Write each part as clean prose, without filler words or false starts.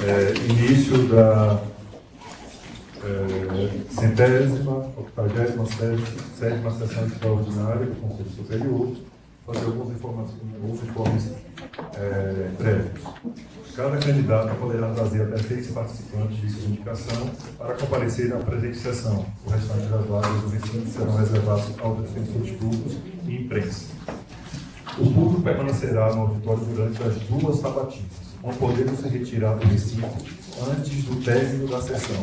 Início da 187ª sessão extraordinária do Conselho Superior, fazer alguns informes prévios. Cada candidato poderá trazer até 6 participantes de sua indicação para comparecer na presente sessão. O restante das vagas do recinto serão reservadas aos defensores públicos e imprensa. O público permanecerá no auditório durante as 2 sabatinas, não podendo se retirar do recinto antes do término da sessão.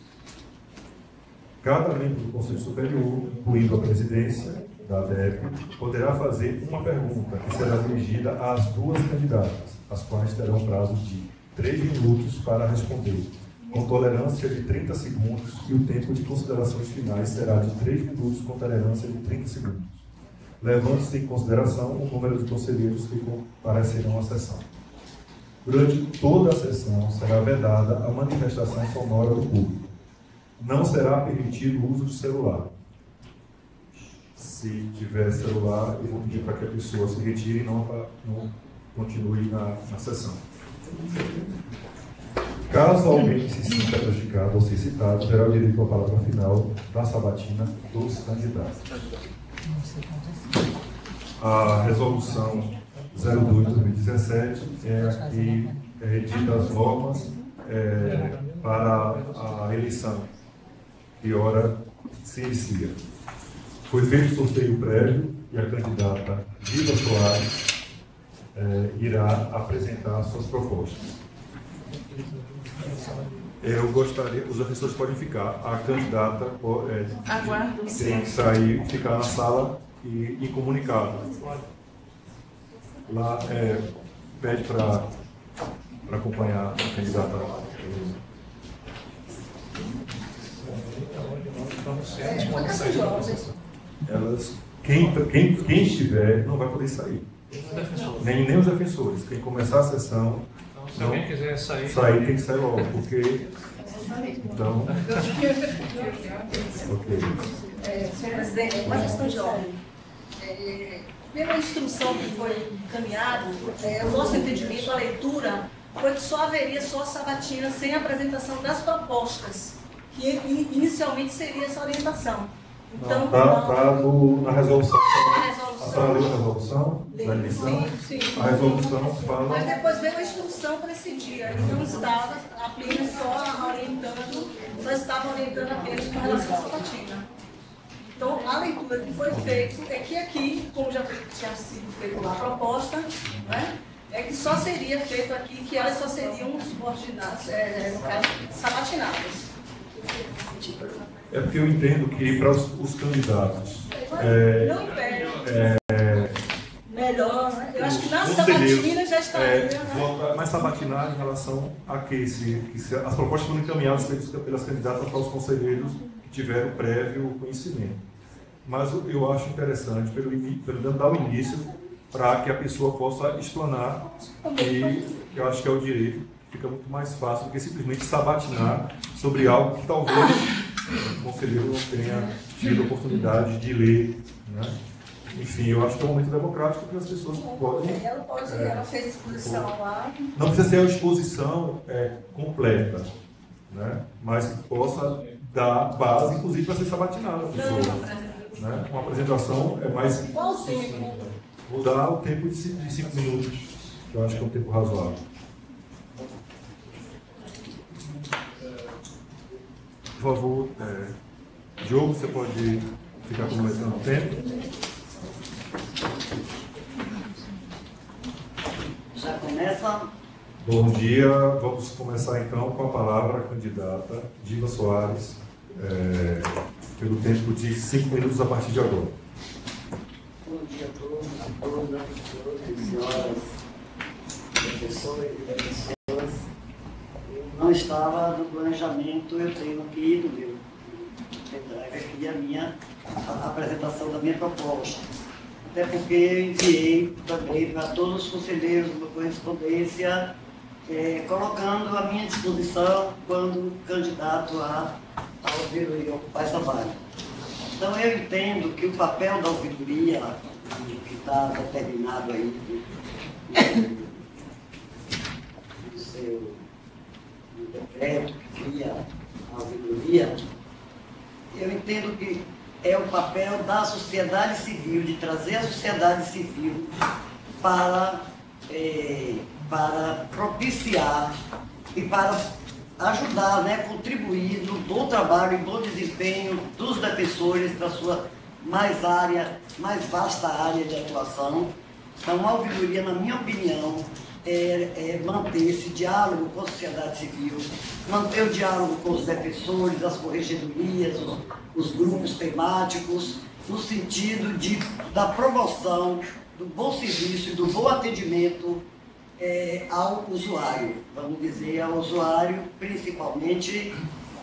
Cada membro do Conselho Superior, incluindo a presidência da ADEP, poderá fazer uma pergunta que será dirigida às 2 candidatas, as quais terão prazo de 3 minutos para responder, com tolerância de 30 segundos, e o tempo de considerações finais será de 3 minutos com tolerância de 30 segundos, levando-se em consideração o número de conselheiros que comparecerão à sessão. Durante toda a sessão será vedada a manifestação sonora do público. Não será permitido o uso de celular. Se tiver celular, eu vou pedir para que a pessoa se retire e não continue na sessão. Caso alguém se sinta prejudicado ou ser citado, terá o direito à palavra final da sabatina dos candidatos. A resolução 02/2017 edita as normas para a eleição, que hora se inicia. Foi feito sorteio prévio e a candidata Diva Soares irá apresentar suas propostas. Eu gostaria, os assessores podem ficar, a candidata tem que sair, ficar na sala e comunicar. Lá pede para acompanhar a candidata. Quem estiver não vai poder sair. Nem os defensores. Quem começar a sessão, se alguém quiser sair, tem que sair logo, porque. Então. Ok. Senhor presidente, uma questão de ordem. Pela instrução que foi encaminhada, o nosso entendimento, a leitura, foi que só haveria só sabatina sem apresentação das propostas, que inicialmente seria essa orientação. Então, na resolução. A senhora leu a resolução da eleição? Sim. A resolução fala. Mas depois veio a instrução para esse dia, e não estava apenas só orientando, só estava orientando apenas com relação à sabatina. Então, a leitura que foi feita é que aqui, como já tinha sido feita lá a proposta, né, é que só seria feito aqui, que elas só seriam subordinadas, no caso, sabatinadas. É porque eu entendo que para os candidatos. Não impede. Melhor, né? Eu acho que na sabatina já estaria. Mas sabatinar em relação a que as propostas foram encaminhadas pelas candidatas para os conselheiros que tiveram prévio conhecimento. Mas eu acho interessante, pelo dar o início, para que a pessoa possa explanar, e eu acho que é o direito, fica muito mais fácil do que simplesmente sabatinar sobre algo que talvez o conselheiro não tenha tido a oportunidade de ler, né? Enfim, eu acho que é um momento democrático que as pessoas podem. Ela fez exposição lá. Não precisa ser a exposição completa, né? Mas que possa dar base, inclusive, para ser sabatinada a pessoa. Né? Uma apresentação é mais. Qual o tempo? Vou dar o tempo de 5 minutos, que eu acho que é um tempo razoável. Por favor, Diogo, você pode ficar cronometrando o tempo? Já começa? Bom dia, vamos começar então com a palavra a candidata Diva Soares, pelo tempo de 5 minutos a partir de agora. Bom dia a todas, senhoras, professores e professoras. Eu não estava no planejamento, eu tenho aqui no meu pendrive aqui a minha apresentação da minha proposta. Até porque eu enviei também para todos os conselheiros uma correspondência colocando à minha disposição quando candidato a ouvidoria ocupar essa vaga. Então eu entendo que o papel da ouvidoria, que está determinado aí no seu movimentar a sociedade civil, de trazer a sociedade civil para propiciar e para ajudar, né, contribuir no bom trabalho e bom desempenho dos defensores da sua mais vasta área de atuação. Então, a ouvidoria, na minha opinião, é manter esse diálogo com a sociedade civil, manter o diálogo com os defensores, as corregedorias, os grupos temáticos, no sentido da promoção do bom serviço e do bom atendimento ao usuário, vamos dizer, ao usuário, principalmente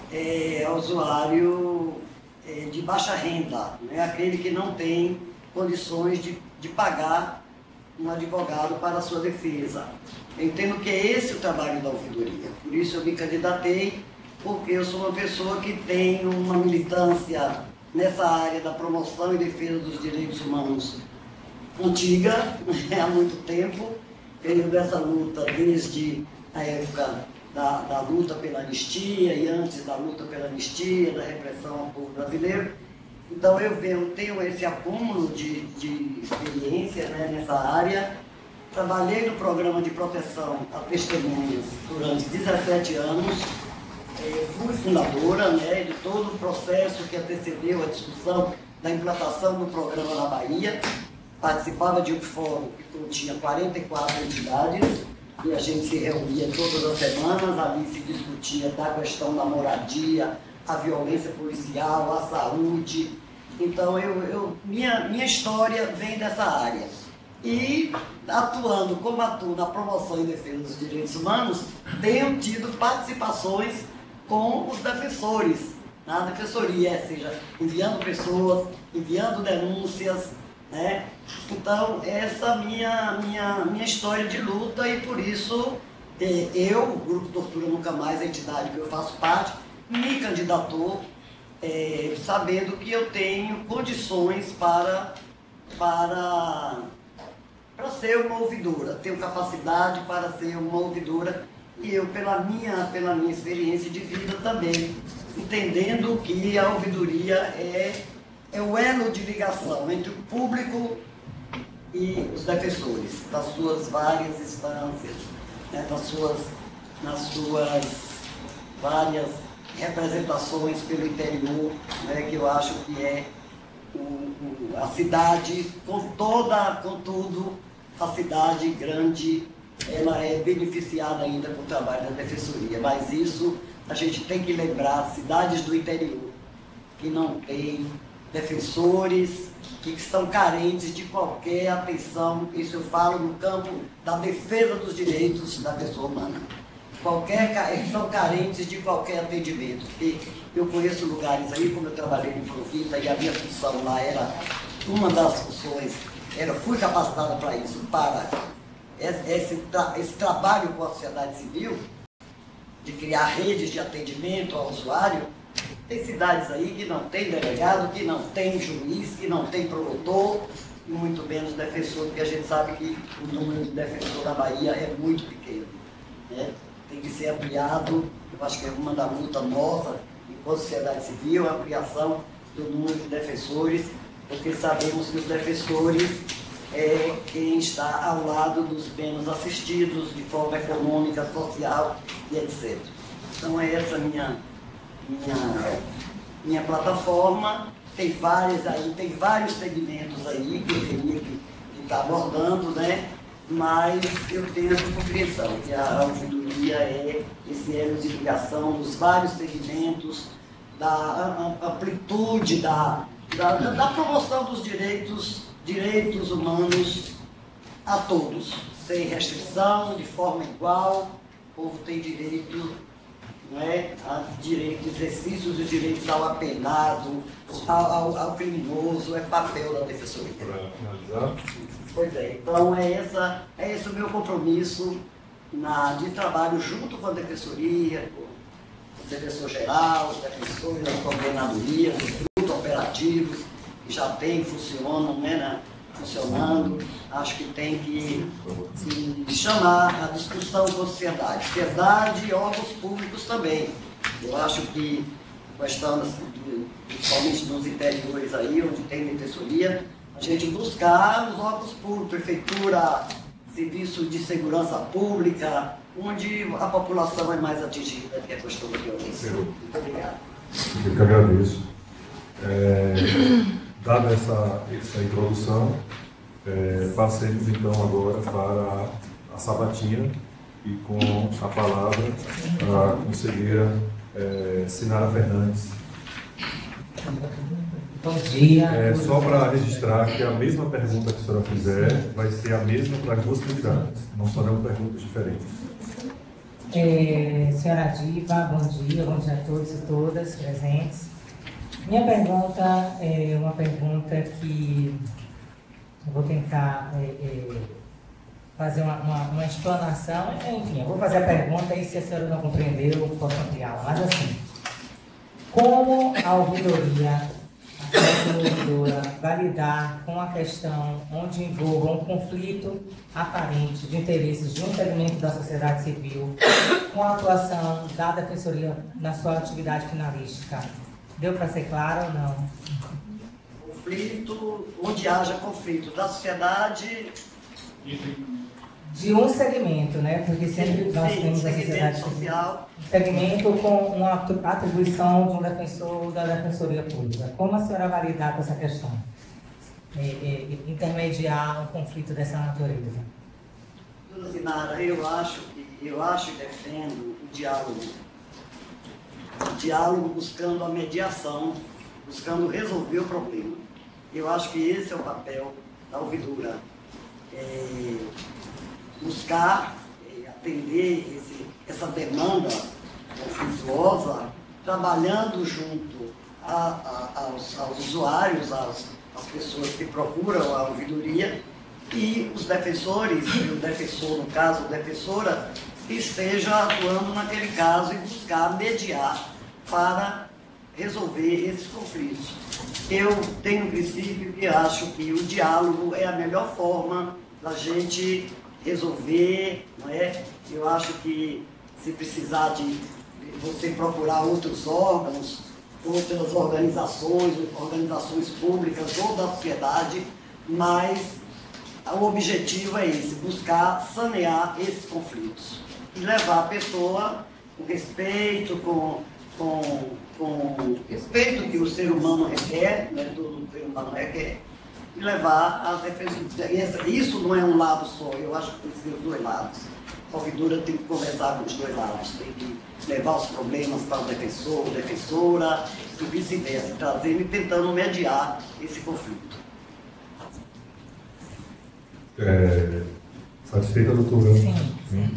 ao usuário de baixa renda, né? Aquele que não tem condições de pagar um advogado para a sua defesa. Eu entendo que é esse o trabalho da ouvidoria, por isso eu me candidatei, porque eu sou uma pessoa que tem uma militância nessa área da promoção e defesa dos direitos humanos antiga, há muito tempo. Venho dessa luta desde a época da luta pela anistia e antes da luta pela anistia, da repressão ao povo brasileiro. Então eu tenho esse acúmulo de experiência, né, nessa área. Trabalhei no programa de proteção a testemunhas durante 17 anos. Fui fundadora, né, de todo o processo que antecedeu a discussão da implantação do programa na Bahia. Participava de um fórum que continha 44 entidades e a gente se reunia todas as semanas, ali se discutia da questão da moradia, a violência policial, a saúde. Então, minha história vem dessa área. E, atuando como atuo na promoção e defesa dos direitos humanos, tenho tido participações com os defensores, na defensoria, seja enviando pessoas, enviando denúncias, né? Então, essa minha história de luta, e por isso o Grupo Tortura Nunca Mais, a entidade que eu faço parte, me candidatou, sabendo que eu tenho condições para ser uma ouvidora, tenho capacidade para ser uma ouvidora, e eu, pela minha experiência de vida também, entendendo que a ouvidoria é o elo de ligação entre o público e os defensores, das suas várias instâncias, né, nas suas várias representações pelo interior, né, que eu acho que é a cidade, contudo, a cidade grande, ela é beneficiada ainda com o trabalho da defensoria, mas isso a gente tem que lembrar, cidades do interior que não têm defensores, que estão carentes de qualquer atenção, isso eu falo no campo da defesa dos direitos da pessoa humana. São carentes de qualquer atendimento. E eu conheço lugares aí, como eu trabalhei em Provita, e a minha função lá era, uma das funções, fui capacitada para isso, para esse trabalho com a sociedade civil, de criar redes de atendimento ao usuário. Tem cidades aí que não tem delegado, que não tem juiz, que não tem promotor, e muito menos defensor, porque a gente sabe que o número de defensor da Bahia é muito pequeno, né? Tem que ser ampliado, eu acho que é uma da luta nossa, enquanto sociedade civil, a ampliação do número de defensores, porque sabemos que os defensores é quem está ao lado dos menos assistidos, de forma econômica, social e etc. Então é essa minha plataforma. Tem vários segmentos aí que eu teria que estar abordando, né? Mas eu tenho essa compreensão que a ouvidoria é esse elo de ligação dos vários segmentos, da amplitude, da promoção dos direitos humanos a todos, sem restrição, de forma igual. O povo tem direito, não é, a exercício dos direitos ao apenado, ao criminoso, é papel da defensoria. Para finalizar. Pois é, então é esse o meu compromisso de trabalho junto com a defensoria, com o defensor geral, os defensores das coordenadorias, os grupos operativos que já funcionam, né, funcionando. Acho que tem que chamar a discussão com a sociedade e órgãos públicos também. Eu acho que questão, principalmente nos interiores aí, onde tem defensoria, a gente buscar os órgãos públicos, prefeitura, serviço de segurança pública, onde a população é mais atingida, que é a questão da violência. Muito obrigado. Eu que agradeço. Dada essa introdução, passemos então agora para a sabatina e com a palavra a conselheira Sinara Fernandes. Bom dia. Só para registrar que a mesma pergunta que a senhora fizer vai ser a mesma para as duas candidatas, não serão perguntas diferentes. Senhora Diva, bom dia a todos e todas presentes. Minha pergunta é uma pergunta que eu vou tentar fazer uma explanação. Enfim, eu vou fazer a pergunta e se a senhora não compreendeu, eu posso ampliá-la. Mas assim, como a ouvidoria vai lidar com a questão onde envolva um conflito aparente de interesses de um segmento da sociedade civil com a atuação da Defensoria na sua atividade finalística? Deu para ser claro ou não? Conflito, onde haja conflito da sociedade... De um segmento, né? Porque sempre nós temos a sociedade social, segmento com uma atribuição de um defensor da Defensoria Pública. Como a senhora vai lidar com essa questão? Intermediar um conflito dessa natureza? Dona Sinara, eu acho e defendo o diálogo. O diálogo buscando a mediação, buscando resolver o problema. Eu acho que esse é o papel da ouvidora. Buscar atender essa demanda conflituosa, trabalhando junto aos usuários, às pessoas que procuram a ouvidoria, e os defensores, e o defensor, no caso, a defensora, esteja atuando naquele caso e buscar mediar para resolver esses conflitos. Eu tenho um princípio que acho que o diálogo é a melhor forma da gente resolver, não é? Eu acho que se precisar de você procurar outros órgãos, outras organizações públicas ou da sociedade, mas o objetivo é esse, buscar sanear esses conflitos e levar a pessoa com respeito, com respeito que o ser humano requer, né? Todo ser humano requer, e levar a defesa. Isso não é um lado só, eu acho que tem que ser os dois lados. A ouvidora tem que conversar com os dois lados, tem que levar os problemas para o defensor, defensora, e vice-versa, trazendo e tentando mediar esse conflito. Satisfeita, doutora? Sim.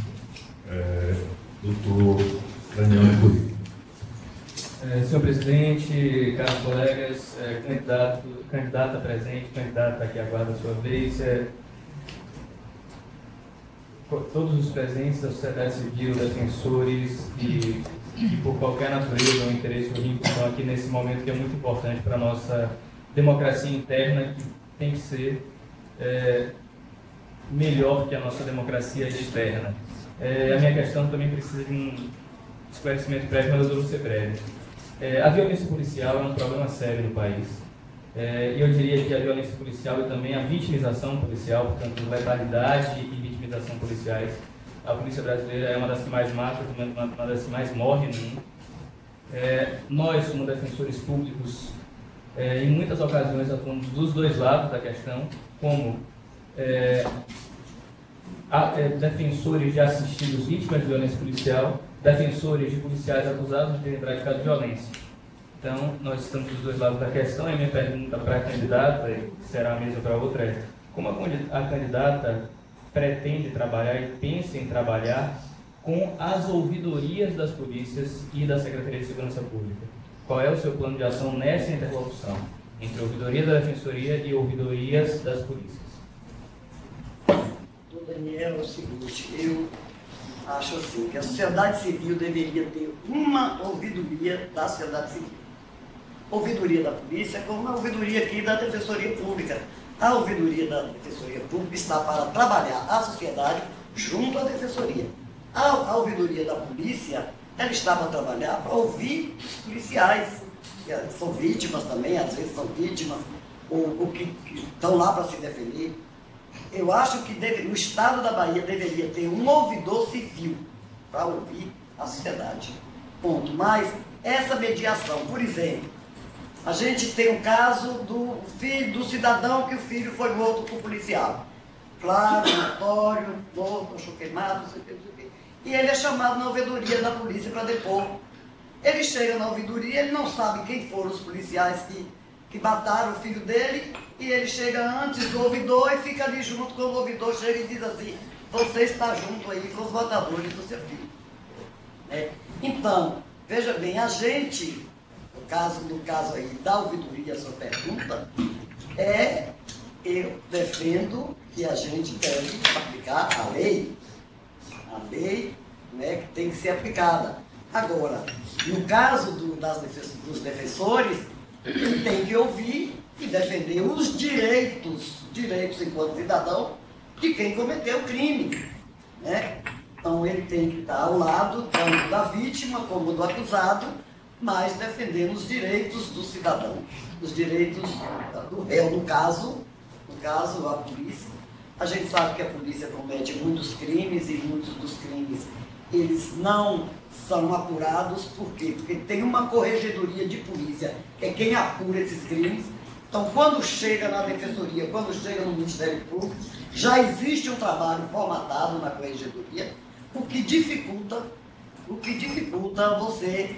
Doutor Daniel Nicuri. Senhor presidente, caros colegas, candidata presente, candidata que aguarda a sua vez, todos os presentes da sociedade civil, defensores e por qualquer natureza ou interesse olímpico estão aqui nesse momento que é muito importante para a nossa democracia interna, que tem que ser melhor que a nossa democracia externa. A minha questão também precisa de um esclarecimento prévio, mas eu vou ser breve. A violência policial é um problema sério no país. E eu diria que a violência policial e também a vitimização policial, portanto, letalidade e vitimização policiais, a polícia brasileira é uma das que mais mata, uma das que mais morre no mundo. Nós, como defensores públicos, em muitas ocasiões atuamos dos dois lados da questão, como defensores de assistidos vítimas de violência policial, defensores de policiais acusados de terem praticado violência. Então, nós estamos dos dois lados da questão, e a minha pergunta para a candidata, e será a mesma para a outra, é: como a candidata pretende trabalhar e pensa em trabalhar com as ouvidorias das polícias e da Secretaria de Segurança Pública? Qual é o seu plano de ação nessa interlocução entre a ouvidoria da Defensoria e ouvidorias das polícias? Daniel, é o seguinte, eu acho assim, que a sociedade civil deveria ter uma ouvidoria da sociedade civil. Ouvidoria da polícia, como a ouvidoria aqui da Defensoria Pública. A ouvidoria da Defensoria Pública está para trabalhar a sociedade junto à Defensoria. A ouvidoria da polícia ela estava a trabalhar para ouvir os policiais, que são vítimas também, às vezes são vítimas, ou que estão lá para se defender. Eu acho que o Estado da Bahia deveria ter um ouvidor civil para ouvir a sociedade. Ponto. Mas essa mediação, por exemplo, a gente tem um caso do filho do cidadão que o filho foi morto por policial. Claro, notório, morto, achou queimado, não sei o que, não sei o que. E ele é chamado na ouvidoria da polícia para depor. Ele chega na ouvidoria, ele não sabe quem foram os policiais que mataram o filho dele, e ele chega antes do ouvidor e fica ali junto com o ouvidor, chega e diz assim: você está junto aí com os matadores do seu filho. Então, veja bem, a gente, no caso aí da ouvidoria, a sua pergunta, eu defendo que a gente deve aplicar a lei, né, que tem que ser aplicada. Agora, no caso dos defensores, ele tem que ouvir e defender os direitos enquanto cidadão de quem cometeu o crime, né? Então ele tem que estar ao lado tanto da vítima como do acusado, mas defendendo os direitos do cidadão, os direitos do réu, no caso a polícia. A gente sabe que a polícia comete muitos crimes e muitos dos crimes eles não são apurados. Por quê? Porque tem uma corregedoria de polícia, que é quem apura esses crimes. Então, quando chega na defensoria, quando chega no Ministério Público, já existe um trabalho formatado na corregedoria, o que dificulta você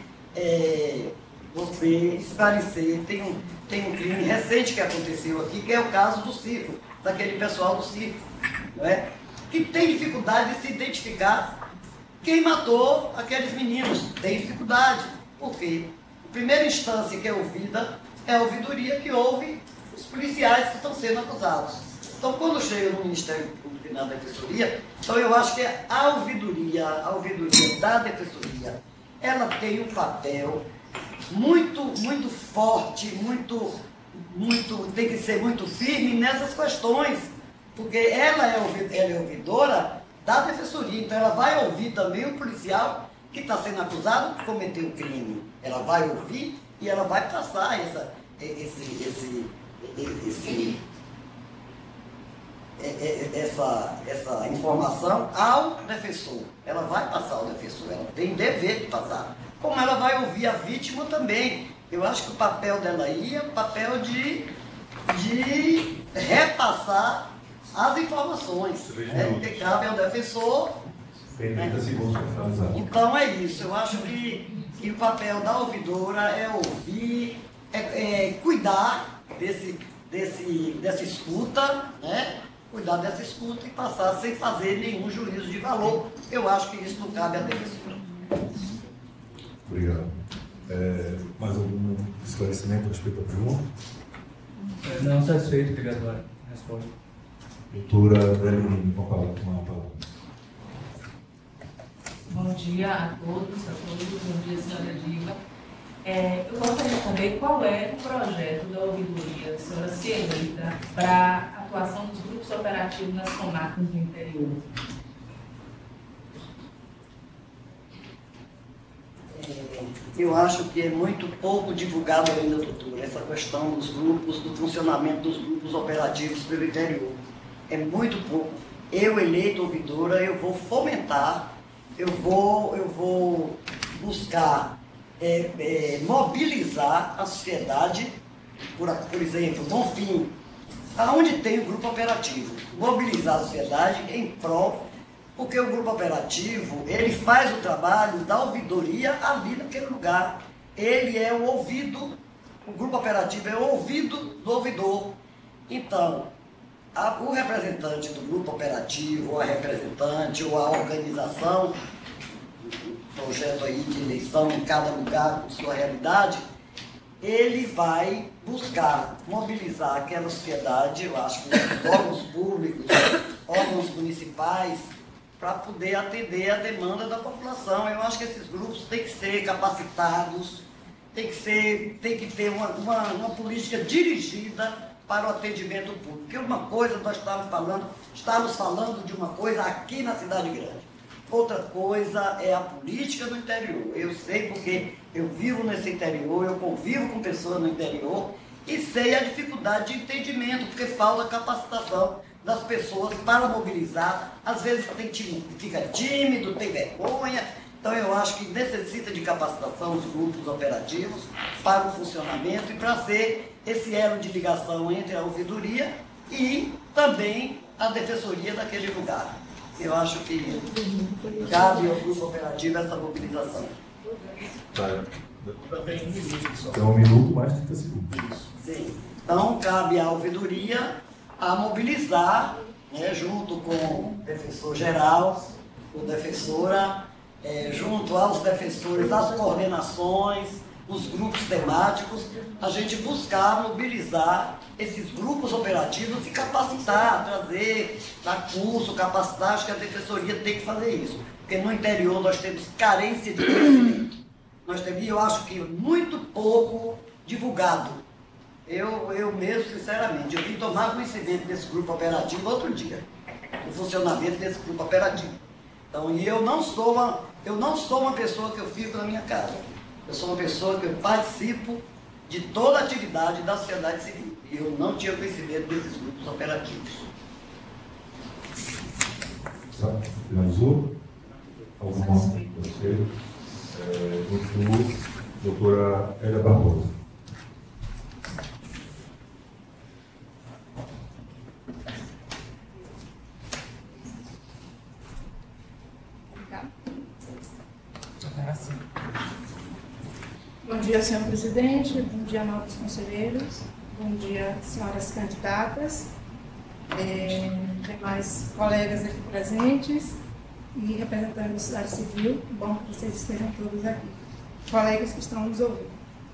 esclarecer. Tem um crime recente que aconteceu aqui, que é o caso do circo, daquele pessoal do circo, não é? Que tem dificuldade de se identificar quem matou aqueles meninos. Tem dificuldade. Por quê? A primeira instância que é ouvida é a ouvidoria, que ouve os policiais que estão sendo acusados. Então, quando chega no Ministério Público e na Defensoria, então eu acho que a ouvidoria da Defensoria, ela tem um papel muito forte, tem que ser muito firme nessas questões, porque ela é ouvidora da Defensoria, então ela vai ouvir também o policial que está sendo acusado de cometer o crime. Ela vai ouvir e ela vai passar essa informação ao defensor. Ela vai passar ao defensor, ela tem dever de passar. Como ela vai ouvir a vítima também. Eu acho que o papel dela aí é o papel de repassar as informações, que cabe ao defensor. Então é isso. Eu acho que o papel da ouvidora é ouvir, cuidar dessa escuta, né? Cuidar dessa escuta e passar sem fazer nenhum juízo de valor. Eu acho que isso não cabe à defensora. Obrigado. Mais algum esclarecimento a respeito da pergunta? Não satisfeito, obrigado pela resposta. Doutora Adeline, com a palavra. Bom dia a todos. Bom dia, senhora Diva. Eu gostaria de saber qual é o projeto da ouvidoria, senhora Cielita, para a atuação dos grupos operativos nas comarcas do interior. Eu acho que é muito pouco divulgado ainda, doutora, essa questão dos grupos, do funcionamento dos grupos operativos pelo interior. É muito pouco. Eu, eleito ouvidora, eu vou fomentar, eu vou buscar mobilizar a sociedade, por exemplo, Bonfim, aonde tem o grupo operativo, mobilizar a sociedade em prol, porque o grupo operativo, ele faz o trabalho da ouvidoria ali naquele lugar. Ele é o ouvido, o grupo operativo é o ouvido do ouvidor. Então, o representante do grupo operativo, ou a representante, ou a organização, projeto aí de eleição em cada lugar com sua realidade, ele vai buscar mobilizar aquela sociedade, eu acho que os órgãos públicos, órgãos municipais, para poder atender a demanda da população. Eu acho que esses grupos têm que ser capacitados, tem que ter uma política dirigida para o atendimento público. Porque uma coisa nós estamos falando de uma coisa aqui na cidade grande. outra coisa é a política no interior. Eu sei porque eu vivo nesse interior, eu convivo com pessoas no interior e sei a dificuldade de entendimento, porque falta capacitação das pessoas para mobilizar. Às vezes fica tímido, tem vergonha. Então eu acho que necessita de capacitação os grupos operativos para o funcionamento e para ser esse elo de ligação entre a ouvidoria e também a defensoria daquele lugar. Eu acho que cabe ao grupo operativo essa mobilização. Então, 1 minuto mais 30 segundos. Sim. Então, cabe à ouvidoria a mobilizar, né, junto com o defensor geral, com a defensora, junto aos defensores, as coordenações, os grupos temáticos, a gente buscar mobilizar esses grupos operativos e capacitar, trazer, dar curso, capacitar. Acho que a defensoria tem que fazer isso, porque no interior nós temos carência de conhecimento. Eu acho que muito pouco divulgado. Eu mesmo, sinceramente, eu vim tomar conhecimento desse grupo operativo outro dia, o funcionamento desse grupo operativo. Então, e eu não sou uma pessoa que eu fico na minha casa. Eu sou uma pessoa que eu participo de toda a atividade da sociedade civil. E eu não tinha conhecimento desses grupos operativos. Finalizou? Alguma conselho? Doutora Hélia Barbosa. Bom dia, senhor presidente, bom dia, novos conselheiros, bom dia, senhoras candidatas, demais colegas aqui presentes e representantes da sociedade civil. Bom que vocês estejam todos aqui, colegas que estão nos ouvindo.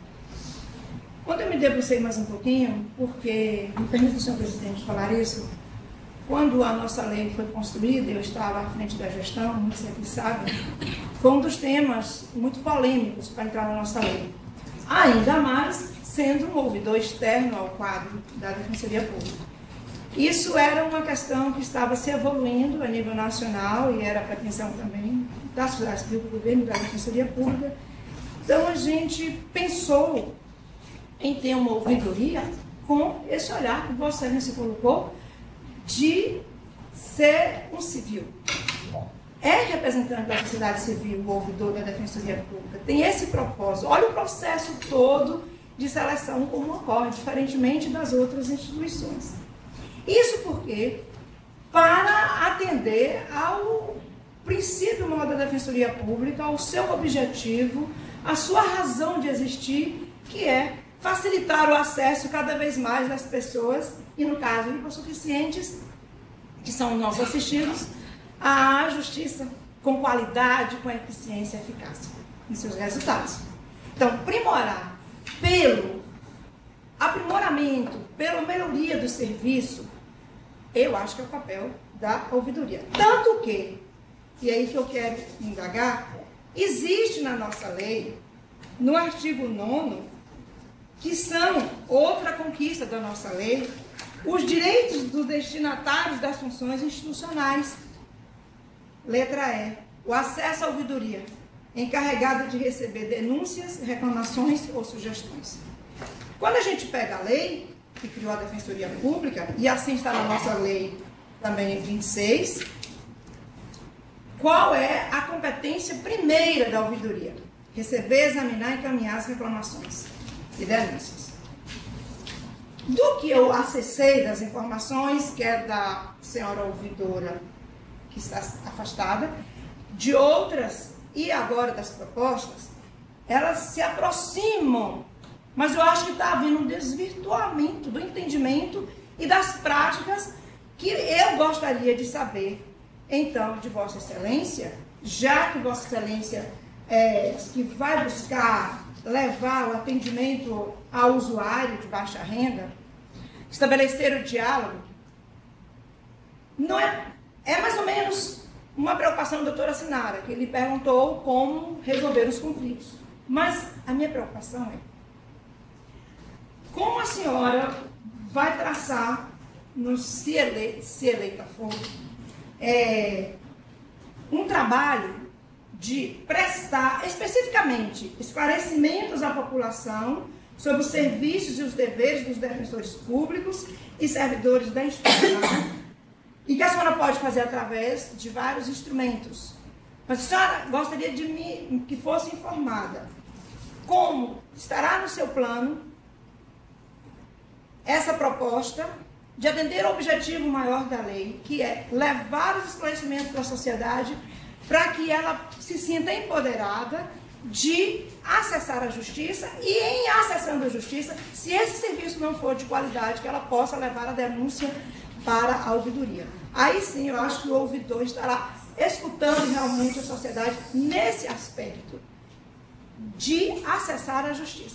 Quando eu me debrucei mais um pouquinho, porque, me permite, senhor presidente, falar isso, quando a nossa lei foi construída, eu estava à frente da gestão, muitos aqui sabem, foi um dos temas muito polêmicos para entrar na nossa lei. Ainda mais sendo um ouvidor externo ao quadro da Defensoria Pública. Isso era uma questão que estava se evoluindo a nível nacional e era a pretensão também da sociedade civil, do governo, da Defensoria Pública. Então a gente pensou em ter uma ouvidoria com esse olhar que Vossa Excelência colocou, de ser um civil. É representante da sociedade civil, o ouvidor da Defensoria Pública. Tem esse propósito. Olha o processo todo de seleção como ocorre, diferentemente das outras instituições. Isso porque, para atender ao princípio maior da Defensoria Pública, ao seu objetivo, a sua razão de existir, que é facilitar o acesso cada vez mais das pessoas, e no caso hipossuficientes, que são os nossos assistidos, à justiça com qualidade, com eficiência e eficácia em seus resultados. Então, aprimorar pelo aprimoramento, pela melhoria do serviço, eu acho que é o papel da ouvidoria. Tanto que, e é aí que eu quero indagar, existe na nossa lei, no artigo 9º, que são outra conquista da nossa lei, os direitos dos destinatários das funções institucionais. Letra E, o acesso à ouvidoria, encarregado de receber denúncias, reclamações ou sugestões. Quando a gente pega a lei, que criou a Defensoria Pública, e assim está na nossa lei também 26, qual é a competência primeira da ouvidoria? Receber, examinar e encaminhar as reclamações e denúncias. Do que eu acessei das informações, que é da senhora ouvidora que está afastada, de outras e agora das propostas, elas se aproximam, mas eu acho que está havendo um desvirtuamento do entendimento e das práticas que eu gostaria de saber, então, de Vossa Excelência, já que Vossa Excelência que vai buscar levar o atendimento ao usuário de baixa renda, estabelecer o diálogo, não é mais ou menos uma preocupação da doutora Sinara, que ele perguntou como resolver os conflitos. Mas a minha preocupação é como a senhora vai traçar, se eleita for, um trabalho de prestar especificamente esclarecimentos à população sobre os serviços e os deveres dos defensores públicos e servidores da instituição, e que a senhora pode fazer através de vários instrumentos. Mas a senhora gostaria de que fosse informada como estará no seu plano essa proposta de atender ao objetivo maior da lei, que é levar os esclarecimentos para a sociedade para que ela se sinta empoderada de acessar a justiça e, em acessando a justiça, se esse serviço não for de qualidade, que ela possa levar a denúncia para a ouvidoria. Aí sim, eu acho que o ouvidor estará escutando realmente a sociedade nesse aspecto de acessar a justiça.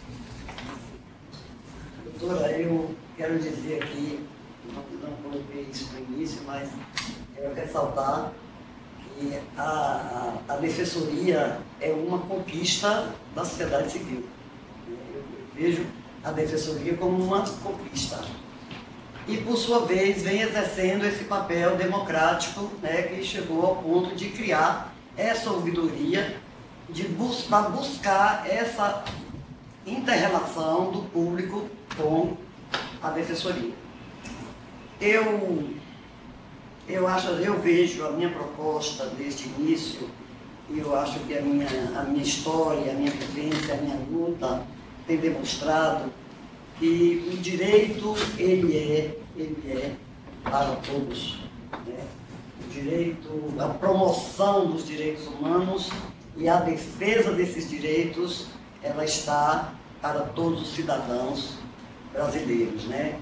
Doutora, eu quero dizer aqui, não coloquei isso no início, mas quero ressaltar que a defensoria é uma conquista da sociedade civil. Eu vejo a defensoria como uma conquista. E, por sua vez, vem exercendo esse papel democrático, né, que chegou ao ponto de criar essa ouvidoria, para buscar essa inter-relação do público com a defensoria. Eu vejo a minha proposta desde o início, e eu acho que a minha história, a minha vivência, a minha luta tem demonstrado que o direito, ele é para todos, né? O direito, a promoção dos direitos humanos e a defesa desses direitos, ela está para todos os cidadãos brasileiros, né?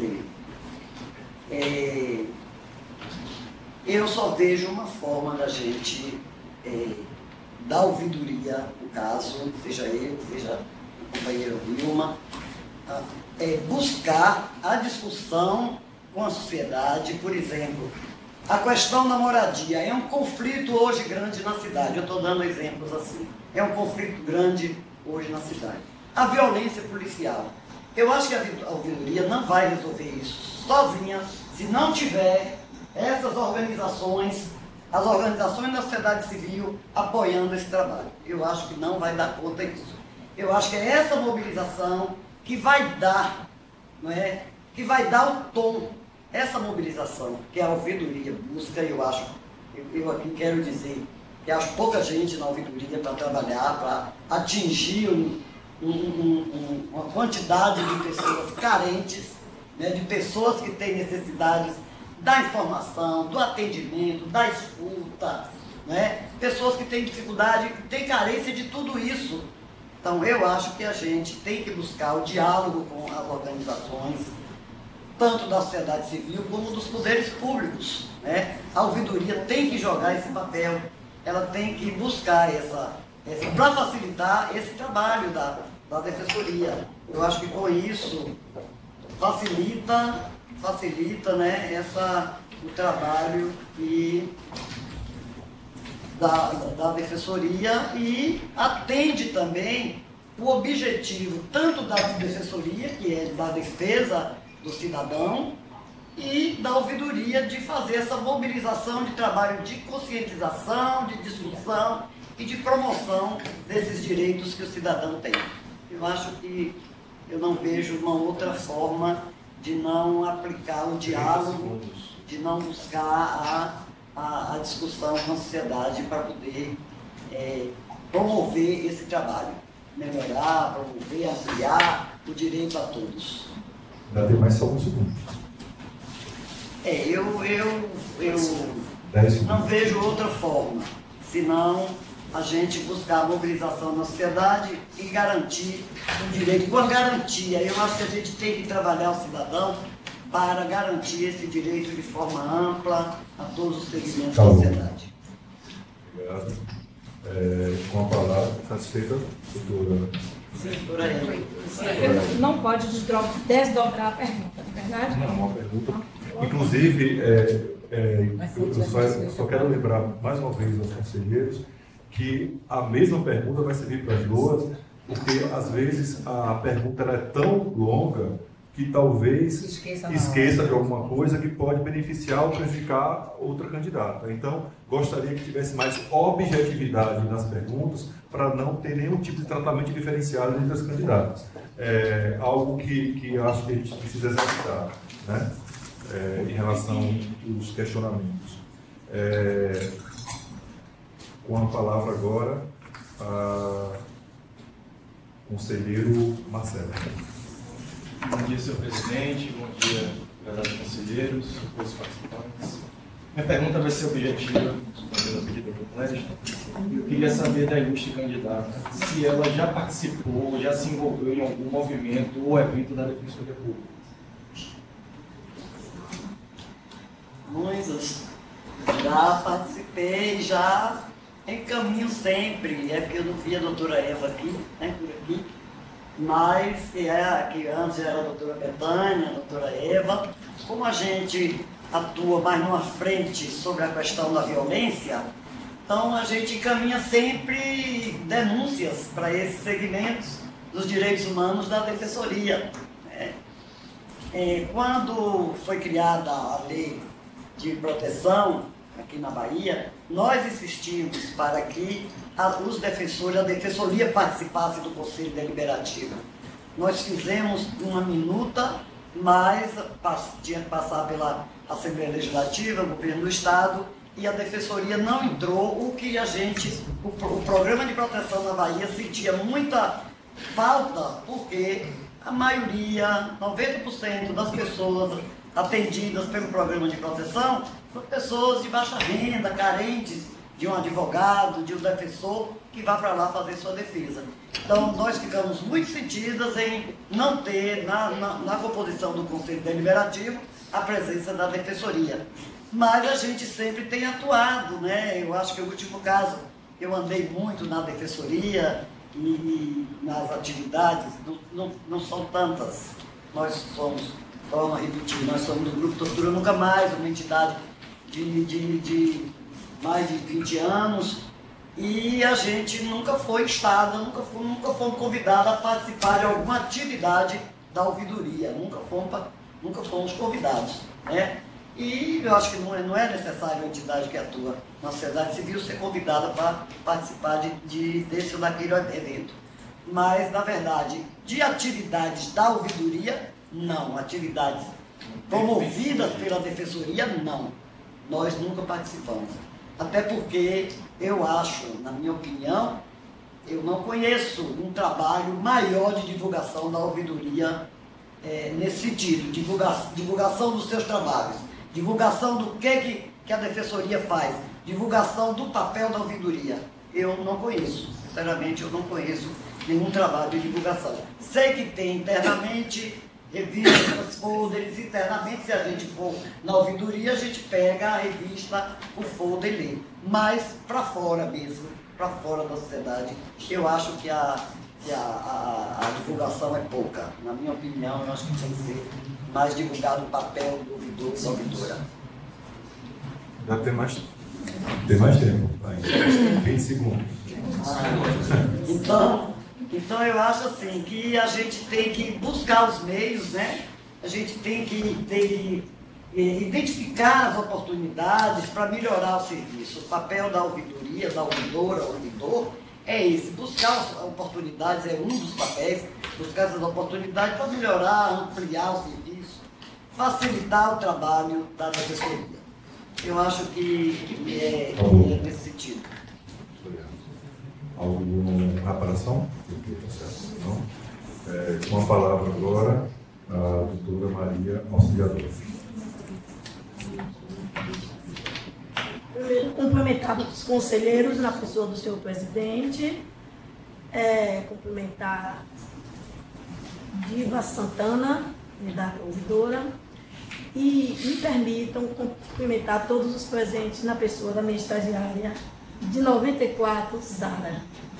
Eu só vejo uma forma da gente dar ouvidoria, no caso, seja eu, seja a companheira Vilma, buscar a discussão com a sociedade. Por exemplo, a questão da moradia é um conflito hoje grande na cidade. Eu estou dando exemplos assim. É um conflito grande hoje na cidade. A violência policial. Eu acho que a ouvidoria não vai resolver isso sozinha se não tiver essas organizações, as organizações da sociedade civil apoiando esse trabalho. Eu acho que não vai dar conta disso. Eu acho que é essa mobilização que vai dar, não é? Que vai dar o tom, essa mobilização que a ouvidoria busca. Eu aqui quero dizer que acho pouca gente na ouvidoria para trabalhar, para atingir uma quantidade de pessoas carentes, né? De pessoas que têm necessidades da informação, do atendimento, da escuta, né? Pessoas que têm dificuldade, que têm carência de tudo isso. Então, eu acho que a gente tem que buscar o diálogo com as organizações, tanto da sociedade civil como dos poderes públicos, né? A ouvidoria tem que jogar esse papel, ela tem que buscar para facilitar esse trabalho da defensoria. Eu acho que com isso facilita, né, o trabalho da defensoria, e atende também o objetivo tanto da defensoria, que é da defesa do cidadão, e da ouvidoria, de fazer essa mobilização de trabalho de conscientização, de discussão e de promoção desses direitos que o cidadão tem. Eu acho que eu não vejo uma outra forma de não aplicar o diálogo, de não buscar a discussão com a sociedade para poder promover esse trabalho, melhorar, promover, ampliar o direito a todos. Ainda tem mais só um segundo. Eu não vejo outra forma, senão a gente buscar a mobilização na sociedade e garantir o direito. Com a garantia, eu acho que a gente tem que trabalhar o cidadão para garantir esse direito de forma ampla a todos os segmentos da sociedade. Obrigado. Com a palavra, satisfeita, doutora? Sim, doutora Ellen. Não pode desdobrar a pergunta, não é verdade? Não, uma pergunta. Inclusive, eu só quero lembrar mais uma vez aos conselheiros que a mesma pergunta vai servir para as duas, porque às vezes a pergunta é tão longa que talvez Esqueça de alguma coisa que pode beneficiar ou prejudicar outra candidata. Então, gostaria que tivesse mais objetividade nas perguntas para não ter nenhum tipo de tratamento diferenciado entre as candidatas. É algo que acho que a gente precisa exercitar, né? Em relação aos questionamentos. Com a palavra agora, a conselheiro Marcelo. Bom dia, senhor presidente. Bom dia, prezados conselheiros, os participantes. Minha pergunta vai ser objetiva, respondendo a pedido do Clécio. Eu queria saber da ilustre candidata se ela já participou, já se envolveu em algum movimento ou evento da Defensoria Pública. Muitos. Já participei, já encaminho sempre. É porque eu não vi a doutora Eva aqui, né, por aqui. Mas que antes era a doutora Betânia, a doutora Eva. Como a gente atua mais numa frente sobre a questão da violência, então a gente encaminha sempre denúncias para esses segmentos dos direitos humanos da Defensoria. Quando foi criada a lei de proteção aqui na Bahia, nós insistimos para que os defensores, a Defensoria participasse do Conselho Deliberativo. Nós fizemos uma minuta, mas tinha que passar pela Assembleia Legislativa, o Governo do Estado, e a Defensoria não entrou, o que o Programa de Proteção na Bahia sentia muita falta, porque a maioria, 90% das pessoas atendidas pelo Programa de Proteção são pessoas de baixa renda, carentes de um advogado, de um defensor que vá para lá fazer sua defesa. Então, nós ficamos muito sentidas em não ter na composição do Conselho Deliberativo a presença da Defensoria. Mas a gente sempre tem atuado, né? Eu acho que o último caso, eu andei muito na Defensoria e nas atividades, não são tantas. Nós somos, vamos repetir, nós somos do Grupo Tortura Nunca Mais, uma entidade de mais de 20 anos, e a gente nunca foi instada, nunca fomos convidados a participar de alguma atividade da ouvidoria, nunca fomos convidados, né? E eu acho que não é necessário a entidade que atua na sociedade civil ser convidada para participar desse ou daquele evento. Mas, na verdade, de atividades da ouvidoria, não. Atividades promovidas pela Defensoria, não. Nós nunca participamos. Até porque eu acho, na minha opinião, eu não conheço um trabalho maior de divulgação da ouvidoria nesse sentido, divulgação dos seus trabalhos, divulgação do que a Defensoria faz, divulgação do papel da ouvidoria. Eu não conheço, sinceramente, eu não conheço nenhum trabalho de divulgação. Sei que tem internamente revistas, folders, internamente, se a gente for na ouvidoria, a gente pega a revista, o folder e lê. Mas para fora mesmo, para fora da sociedade, eu acho que a divulgação é pouca. Na minha opinião, eu acho que tem que ser mais divulgado o papel do ouvidor e da ouvidora. Já tem mais tempo, ainda. 20 segundos. Então eu acho assim que a gente tem que buscar os meios, né? A gente tem que identificar as oportunidades para melhorar o serviço. O papel da ouvidoria, da ouvidora, ouvidor, é esse. Buscar as oportunidades é um dos papéis, buscar essas oportunidades para melhorar, ampliar o serviço, facilitar o trabalho da Defensoria. Eu acho que é nesse sentido. Alguma reparação? Não? Com a palavra agora, a doutora Maria Auxiliadora. Primeiro, cumprimentar os conselheiros na pessoa do senhor presidente, cumprimentar Diva Santana, da ouvidora, e me permitam cumprimentar todos os presentes na pessoa da minha estagiária de 94, Sara.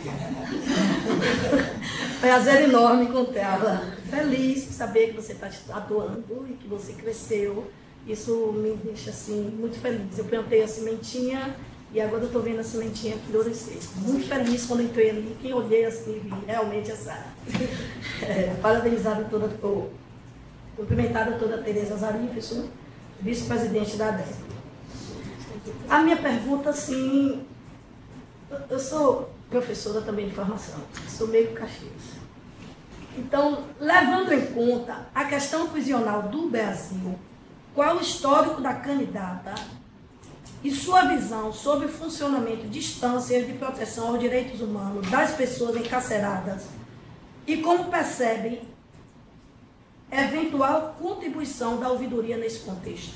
Prazer enorme encontrá-la. Feliz por saber que você está atuando e que você cresceu. Isso me deixa assim muito feliz. Eu plantei a sementinha e agora eu estou vendo a sementinha florescer. Muito feliz quando entrei ali, que olhei assim, vi realmente a Sara. Parabenizar a doutora Cumprimentar a doutora Tereza Zarif, sou vice-presidente da ADEP. A minha pergunta, assim, eu sou professora também de formação, sou meio Caxias. Então, levando em conta a questão prisional do Brasil, qual o histórico da candidata e sua visão sobre o funcionamento de instâncias de proteção aos direitos humanos das pessoas encarceradas e como percebem eventual contribuição da ouvidoria nesse contexto.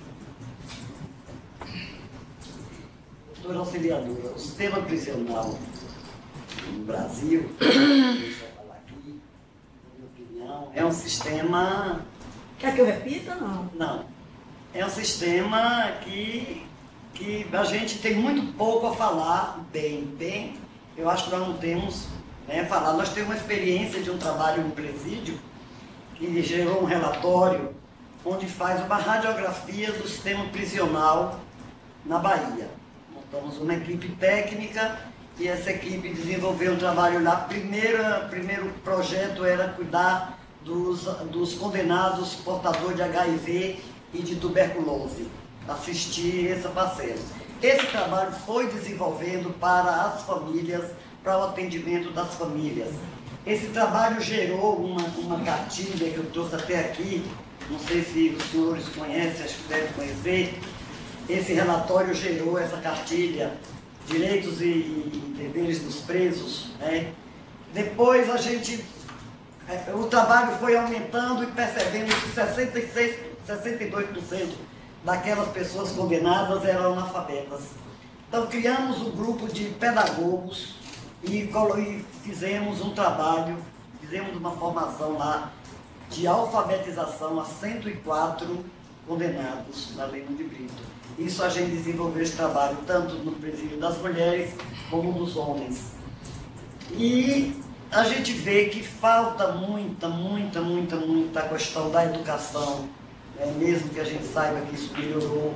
Doutora auxiliadora, o sistema prisional no Brasil, deixa eu falar aqui, na minha opinião, é um sistema... Quer que eu repita? Não. Não. É um sistema que a gente tem muito pouco a falar bem. Eu acho que nós não temos falar. Nós temos uma experiência de um trabalho no presídio que gerou um relatório onde faz uma radiografia do sistema prisional na Bahia. Montamos uma equipe técnica e essa equipe desenvolveu um trabalho lá. Primeiro projeto era cuidar dos condenados portadores de HIV e de tuberculose, assistir essa parcela. Esse trabalho foi desenvolvendo para as famílias, para o atendimento das famílias. Esse trabalho gerou uma cartilha que eu trouxe até aqui, não sei se os senhores conhecem, acho que devem conhecer. Esse relatório gerou essa cartilha, Direitos e Deveres dos Presos. Depois o trabalho foi aumentando e percebendo que 62% daquelas pessoas condenadas eram analfabetas. Então criamos um grupo de pedagogos e fizemos um trabalho, fizemos uma formação lá de alfabetização a 104 condenados na Lei de Brito. Isso a gente desenvolveu esse trabalho tanto no presídio das mulheres como dos homens. E a gente vê que falta muita a questão da educação, mesmo que a gente saiba que isso melhorou.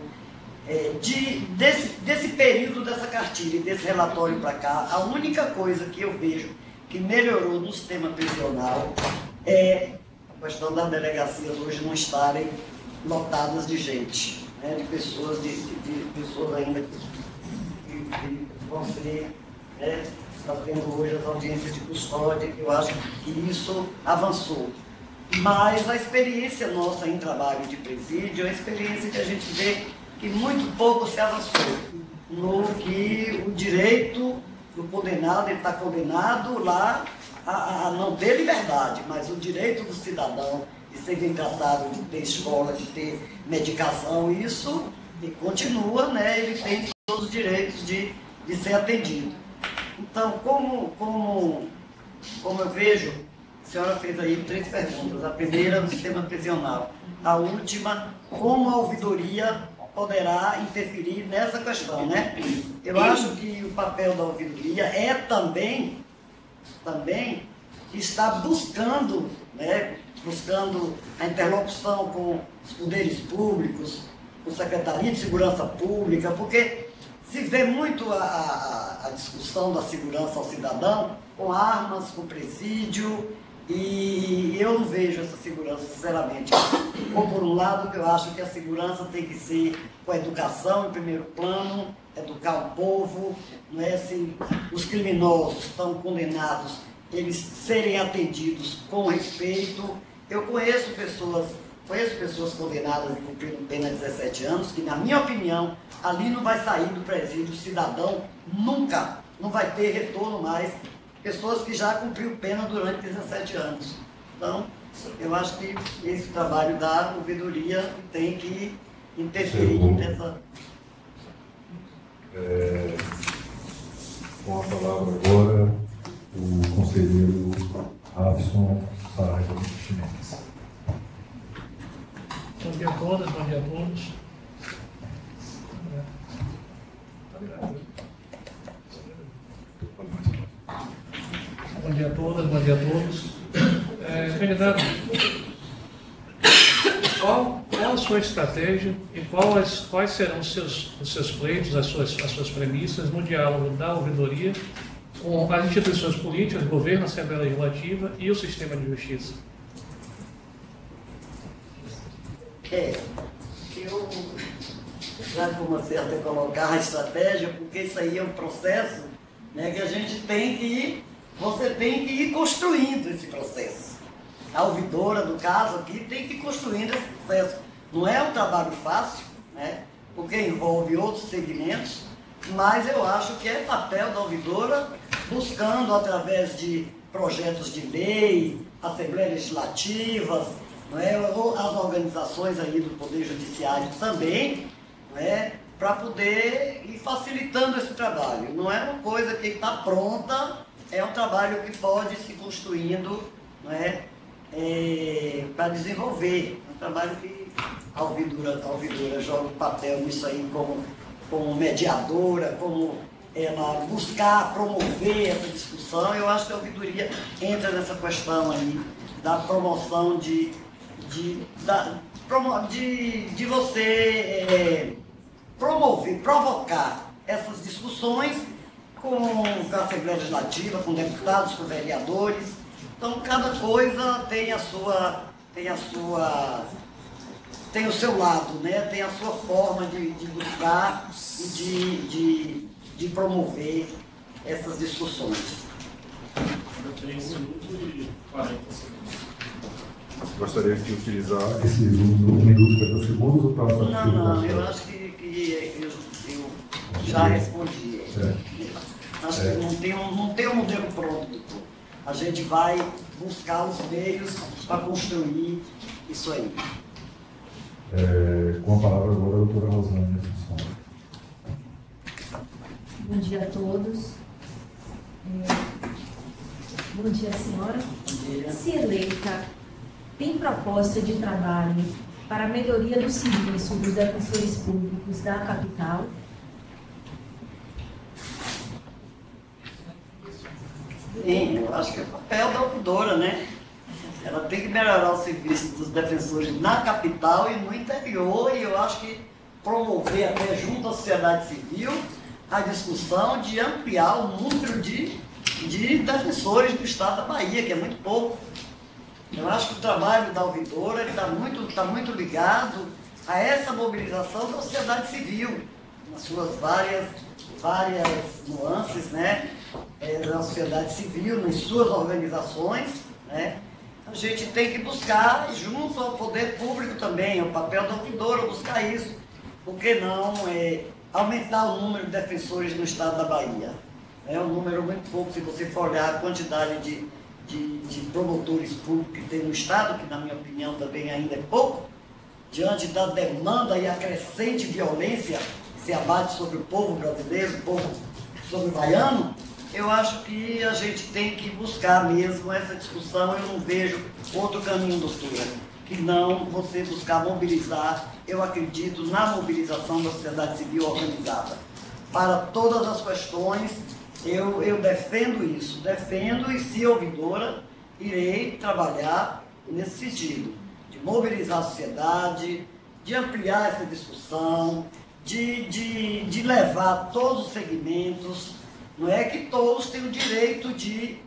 Desse período dessa cartilha, desse relatório para cá, a única coisa que eu vejo que melhorou no sistema prisional é a questão das delegacias hoje não estarem lotadas de gente, de pessoas ainda que vão ser, está tendo hoje as audiências de custódia, que eu acho que isso avançou. Mas a experiência nossa em trabalho de presídio é uma experiência que a gente vê que muito pouco se avançou no que o direito do condenado, ele está condenado lá a não ter liberdade, mas o direito do cidadão de ser bem tratado, de ter escola, de ter medicação, isso continua, ele tem todos os direitos de ser atendido. Então, como eu vejo, a senhora fez aí 3 perguntas. A primeira, no sistema prisional. A última, como a ouvidoria poderá interferir nessa questão, Eu acho que o papel da ouvidoria é também estar buscando a interlocução com os poderes públicos, com a Secretaria de Segurança Pública, porque se vê muito a discussão da segurança ao cidadão com armas, com presídio, e eu não vejo essa segurança, sinceramente. Ou por um lado, que eu acho que a segurança tem que ser com a educação em primeiro plano, educar o povo, se os criminosos estão condenados, eles serem atendidos com respeito. Eu conheço pessoas condenadas e cumprindo pena de 17 anos, que, na minha opinião, ali não vai sair do presídio o cidadão, nunca, não vai ter retorno mais. Pessoas que já cumpriu pena durante 17 anos. Então, eu acho que esse trabalho da ouvidoria tem que interferir nessa... Com a palavra agora, o conselheiro Rafson Saraiva Chimenez. Bom dia a todas, bom dia a todos. Bom dia a todas, bom dia a todos. Candidato, qual a sua estratégia e quais serão os seus pleitos, as suas premissas no diálogo da ouvidoria com as instituições políticas, governo, Assembleia Legislativa e o sistema de justiça? Eu já comecei até a colocar a estratégia, porque isso aí é um processo, né, que a gente tem que ir, você tem que ir construindo esse processo. A ouvidora, no caso aqui, tem que ir construindo esse processo. Não é um trabalho fácil, né, porque envolve outros segmentos, mas eu acho que é papel da ouvidora, buscando através de projetos de lei, assembleias legislativas, não é, as organizações aí do Poder Judiciário também, não é, para poder ir facilitando esse trabalho. Não é uma coisa que está pronta, é um trabalho que pode ir se construindo, não é, para desenvolver. É um trabalho que a ouvidora joga um papel nisso aí como mediadora, como ela buscar promover essa discussão. Eu acho que a ouvidoria entra nessa questão aí da promoção de você provocar essas discussões com a Assembleia Legislativa, com deputados, com vereadores. Então, cada coisa tem o seu lado, né? Tem a sua forma de buscar e de promover essas discussões. Eu tenho 1 minuto e 40 segundos. Gostaria de utilizar esses 1 minuto e 40 segundos ou está satisfeito? Não, eu acho que eu já respondi. Acho que não tem um modelo pronto. A gente vai buscar os meios para construir isso aí. Com a palavra agora a doutora Rosângela. Bom dia a todos. Bom dia, senhora. Bom dia. Se eleita, tem proposta de trabalho para a melhoria do serviço dos defensores públicos da capital? Sim, eu acho que é o papel da ouvidora, né? Ela tem que melhorar o serviço dos defensores na capital e no interior, e eu acho que promover até junto à sociedade civil a discussão de ampliar o número de defensores do estado da Bahia, que é muito pouco. Eu acho que o trabalho da ouvidora está muito ligado a essa mobilização da sociedade civil, nas suas várias nuances, né? Na sociedade civil, nas suas organizações, né? A gente tem que buscar, junto ao poder público também, é o papel da ouvidora buscar isso. Por que não aumentar o número de defensores no estado da Bahia? É um número muito pouco, se você for olhar a quantidade de promotores públicos que tem no estado, que na minha opinião também ainda é pouco, diante da demanda e a crescente violência que se abate sobre o povo brasileiro, sobre o baiano. Eu acho que a gente tem que buscar mesmo essa discussão. Eu não vejo outro caminho, doutora, que não você buscar mobilizar. Eu acredito na mobilização da sociedade civil organizada. Para todas as questões, eu defendo isso. Defendo e, se ouvidora, irei trabalhar nesse sentido. De mobilizar a sociedade, de ampliar essa discussão, de levar todos os segmentos. Não é que todos têm o direito de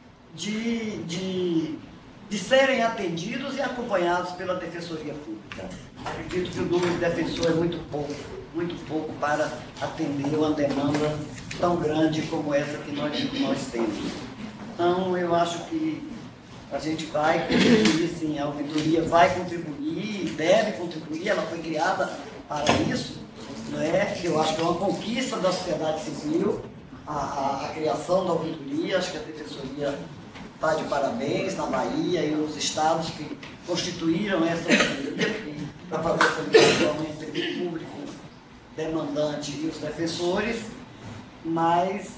serem atendidos e acompanhados pela Defensoria Pública. Acredito que o número de defensores é muito pouco para atender uma demanda tão grande como essa que nós temos. Então, eu acho que a gente vai contribuir, sim, a ouvidoria vai contribuir, deve contribuir, ela foi criada para isso, não é? Eu acho que é uma conquista da sociedade civil, a criação da ouvidoria. Acho que a Defensoria está de parabéns na Bahia e nos estados que constituíram essa ouvidoria para fazer essa ligação entre o público demandante e os defensores, mas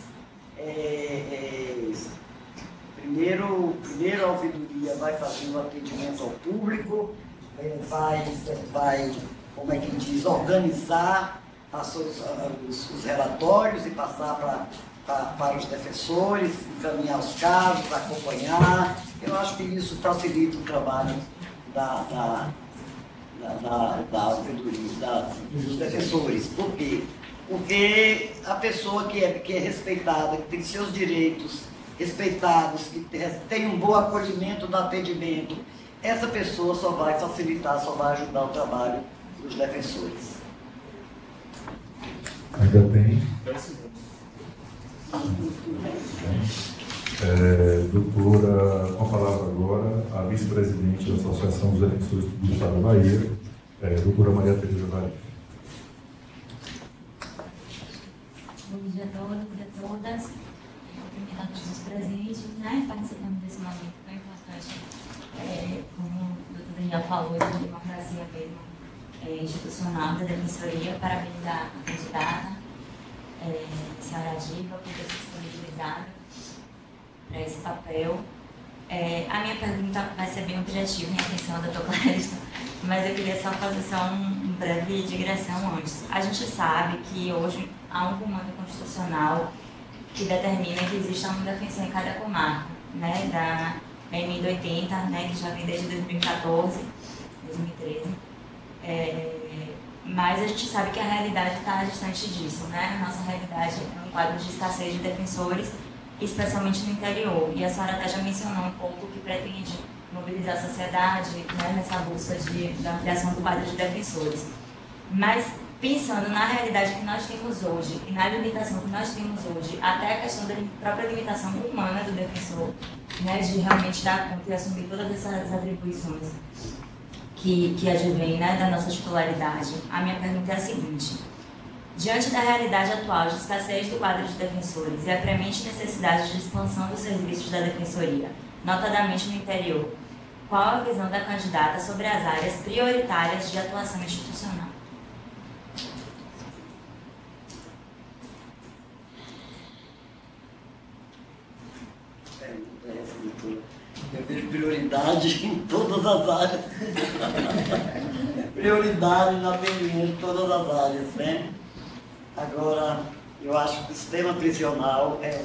primeiro a ouvidoria vai fazer o atendimento ao público, vai, como é que diz, organizar os relatórios e passar para os defensores, encaminhar os casos, acompanhar. Eu acho que isso facilita o trabalho da ouvidoria, dos defensores. Por quê? Porque a pessoa que é respeitada, que tem seus direitos respeitados, que tem um bom acolhimento no atendimento, essa pessoa só vai facilitar, só vai ajudar o trabalho dos defensores. Ainda tem. Doutora, com a palavra agora, a vice-presidente da Associação dos Defensores do Estado da Bahia, doutora Maria Tereza Varela. Bom dia a todos e a todas. Cumprimentar todos os presentes, participando desse momento tão importante, como o doutor Daniel falou, de democracia mesmo, institucional da Defensoria. Parabenizar a candidata, senhora Diva, por ter se disponibilizado para esse papel. A minha pergunta vai ser bem objetiva em atenção ao doutor Clériston, mas eu queria só fazer um breve digressão antes. A gente sabe que hoje há um comando constitucional que determina que exista um defensor em cada comarca, né, da emenda 80, né, que já vem desde 2014, 2013. Mas a gente sabe que a realidade está distante disso, né? A nossa realidade é um quadro de escassez de defensores, especialmente no interior. E a senhora até já mencionou um pouco que pretende mobilizar a sociedade, né, nessa busca da ampliação do quadro de defensores. Mas, pensando na realidade que nós temos hoje e na limitação que nós temos hoje, até a questão da própria limitação humana do defensor, né, de realmente dar conta e assumir todas essas atribuições que advêm, né, da nossa titularidade, a minha pergunta é a seguinte: diante da realidade atual de escassez do quadro de defensores e a premente necessidade de expansão dos serviços da Defensoria, notadamente no interior, qual a visão da candidata sobre as áreas prioritárias de atuação institucional? Eu vejo prioridade em todas as áreas. Prioridade na atendimento em todas as áreas, né? Agora, eu acho que o sistema prisional é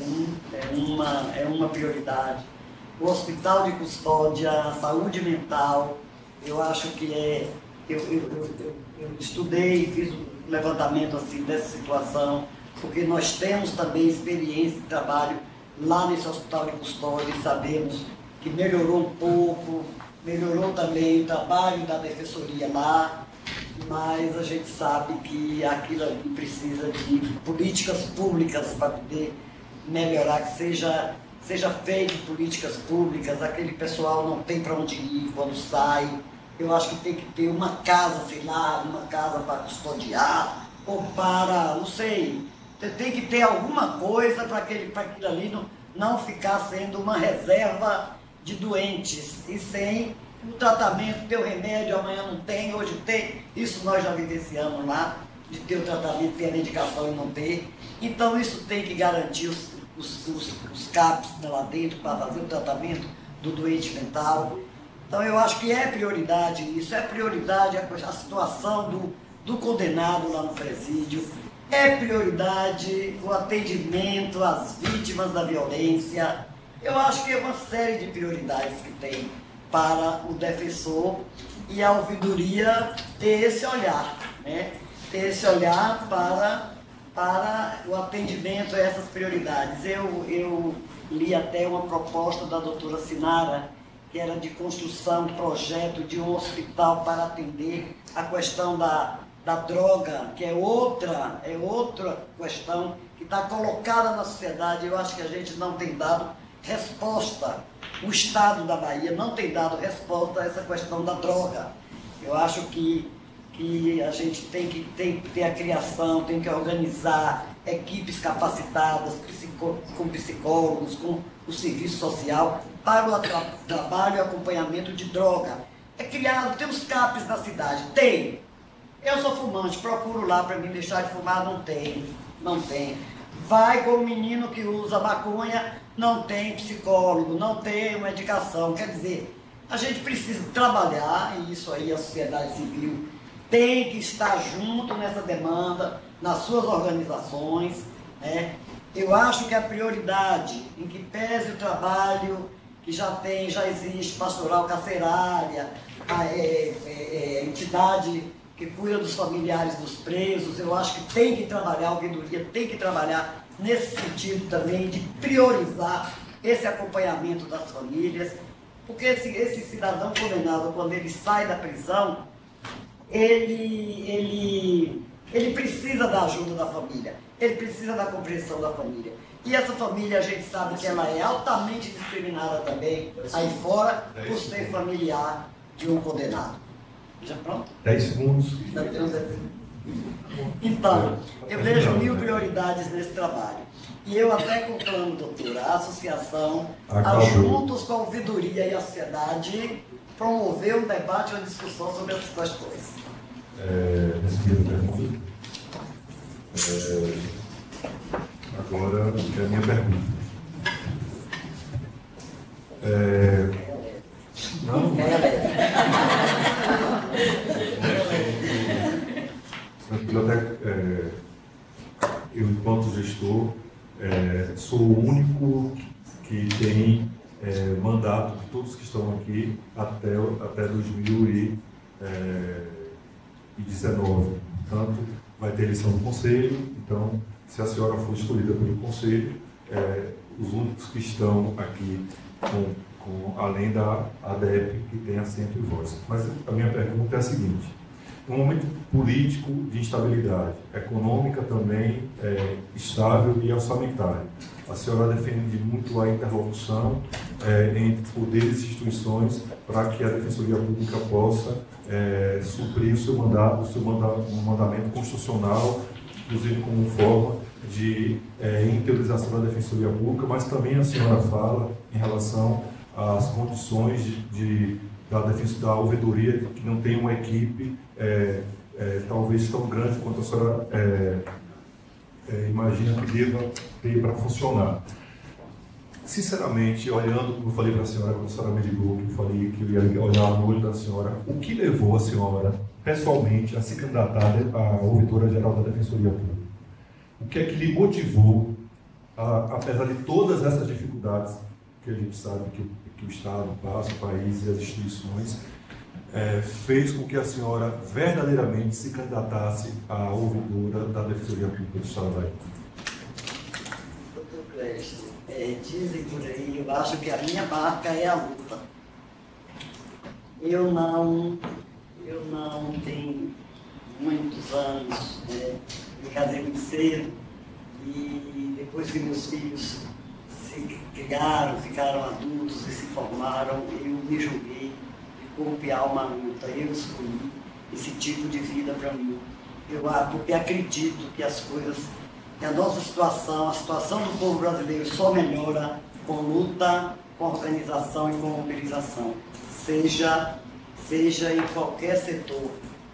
uma prioridade. O hospital de custódia, a saúde mental, eu acho que é... Eu estudei, fiz um levantamento assim, dessa situação, porque nós temos também experiência de trabalho lá nesse hospital de custódia e sabemos que melhorou um pouco, melhorou também o trabalho da defensoria lá, mas a gente sabe que aquilo ali precisa de políticas públicas para poder melhorar, que seja feito políticas públicas, aquele pessoal não tem para onde ir quando sai. Eu acho que tem que ter uma casa, sei lá, uma casa para custodiar, ou para, não sei, tem que ter alguma coisa para aquilo ali não ficar sendo uma reserva de doentes, e sem o tratamento, ter o remédio, amanhã não tem, hoje tem, isso nós já vivenciamos lá, de ter o tratamento, ter a medicação e não ter. Então isso tem que garantir os CAPs lá dentro para fazer o tratamento do doente mental. Então eu acho que é prioridade isso, é prioridade a situação do condenado lá no presídio, é prioridade o atendimento às vítimas da violência. Eu acho que é uma série de prioridades que tem para o defensor e a ouvidoria ter esse olhar, né? Ter esse olhar para o atendimento a essas prioridades. Eu li até uma proposta da doutora Sinara, que era de construção, projeto de um hospital para atender a questão da droga, que é outra questão que está colocada na sociedade. Eu acho que a gente não tem dado resposta, o Estado da Bahia não tem dado resposta a essa questão da droga. Eu acho que a gente tem que ter a criação, tem que organizar equipes capacitadas, com psicólogos, com o serviço social, para o trabalho e acompanhamento de droga. É criado, tem os CAPs na cidade, tem. Eu sou fumante, procuro lá para me deixar de fumar, não tem. Vai com o menino que usa maconha, não tem psicólogo, não tem medicação. Quer dizer, a gente precisa trabalhar, e isso aí a sociedade civil tem que estar junto nessa demanda, nas suas organizações, né? Eu acho que a prioridade, em que pese o trabalho que já existe, pastoral carcerária, a entidade que cuida dos familiares dos presos, eu acho que tem que trabalhar, a ouvidoria tem que trabalhar nesse sentido também, de priorizar esse acompanhamento das famílias, porque esse cidadão condenado, quando ele sai da prisão, ele precisa da ajuda da família, ele precisa da compreensão da família. E essa família, a gente sabe que ela é altamente discriminada também aí fora por ser familiar de um condenado. Já pronto? 10 segundos. Então, eu vejo 1000 prioridades nesse trabalho. E eu até conclamo, doutora, a associação, juntos com a ouvidoria e a sociedade, promover um debate e uma discussão sobre essas questões. Respira a pergunta. Agora, é a minha pergunta. Não? Na biblioteca, eu, enquanto gestor, sou o único que tem mandato de todos que estão aqui até 2019. Portanto, vai ter eleição do conselho, então, se a senhora for escolhida pelo conselho, os únicos que estão aqui, além da ADEP, que tem assento e voz. Mas a minha pergunta é a seguinte: num momento político de instabilidade, econômica também estável e orçamentária, a senhora defende muito a interlocução entre poderes e instituições para que a Defensoria Pública possa suprir o seu mandamento constitucional, inclusive como forma de interiorização da Defensoria Pública, mas também a senhora fala em relação às condições da ouvidoria, que não tem uma equipe talvez tão grande quanto a senhora imagina que deva ter para funcionar. Sinceramente, olhando, como eu falei para a senhora, quando a senhora me ligou, que eu falei que eu ia olhar no olho da senhora, o que levou a senhora, pessoalmente, a se candidatar à ouvidora-geral da Defensoria Pública? O que é que lhe motivou, apesar de todas essas dificuldades que a gente sabe que o Estado passa, o país e as instituições, fez com que a senhora verdadeiramente se candidatasse à ouvidora da Defensoria Pública do Estado da Bahia? Doutor Clécio, dizem por aí, eu acho que a minha marca é a luta. Eu não tenho muitos anos, me casei muito cedo, e depois que meus filhos se criaram, ficaram adultos e se formaram, eu me julguei de corpo e alma à luta. Eu escolhi esse tipo de vida para mim. Porque acredito que as coisas, que a nossa situação, a situação do povo brasileiro só melhora com luta, com organização e com mobilização, seja em qualquer setor.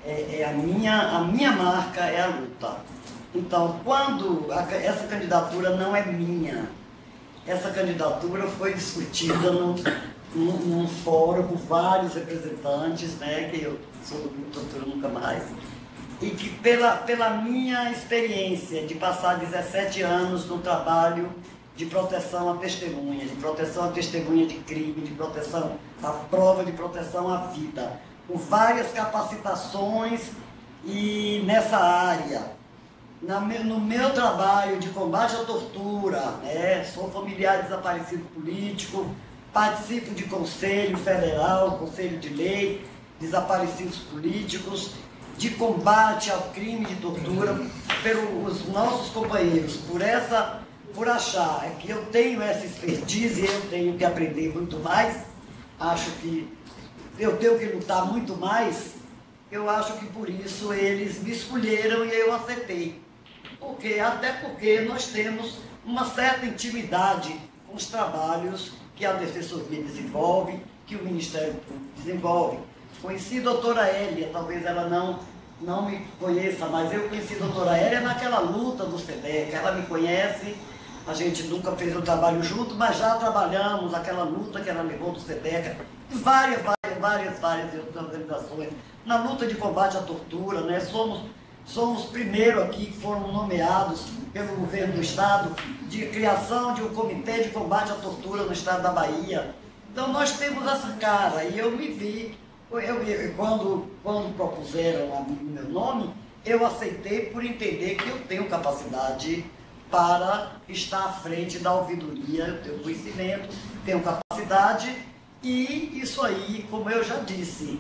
A minha marca é a luta. Então, quando essa candidatura não é minha, essa candidatura foi discutida num fórum com vários representantes, que eu sou do doutor Nunca Mais, e que pela minha experiência de passar 17 anos no trabalho de proteção à testemunha, de crime, de proteção à prova, de proteção à vida, com várias capacitações e nessa área, no meu trabalho de combate à tortura, sou familiar de desaparecido político, participo de conselho federal, conselho de lei, desaparecidos políticos, de combate ao crime de tortura, pelos nossos companheiros, por achar que eu tenho essa expertise, eu tenho que aprender muito mais, acho que eu tenho que lutar muito mais, eu acho que por isso eles me escolheram e eu aceitei. Até porque nós temos uma certa intimidade com os trabalhos que a Defensoria desenvolve, que o Ministério Público desenvolve. Conheci a doutora Hélia, talvez ela não me conheça, mas eu conheci a doutora Hélia naquela luta do SEDEC, ela me conhece, a gente nunca fez um trabalho junto, mas já trabalhamos aquela luta que ela levou do SEDEC, várias outras organizações, na luta de combate à tortura, somos primeiro aqui que foram nomeados pelo governo do Estado de criação de um comitê de combate à tortura no Estado da Bahia. Então nós temos essa cara, e eu me vi, quando propuseram o meu nome, eu aceitei por entender que eu tenho capacidade para estar à frente da ouvidoria, eu tenho conhecimento, tenho capacidade, e isso aí, como eu já disse,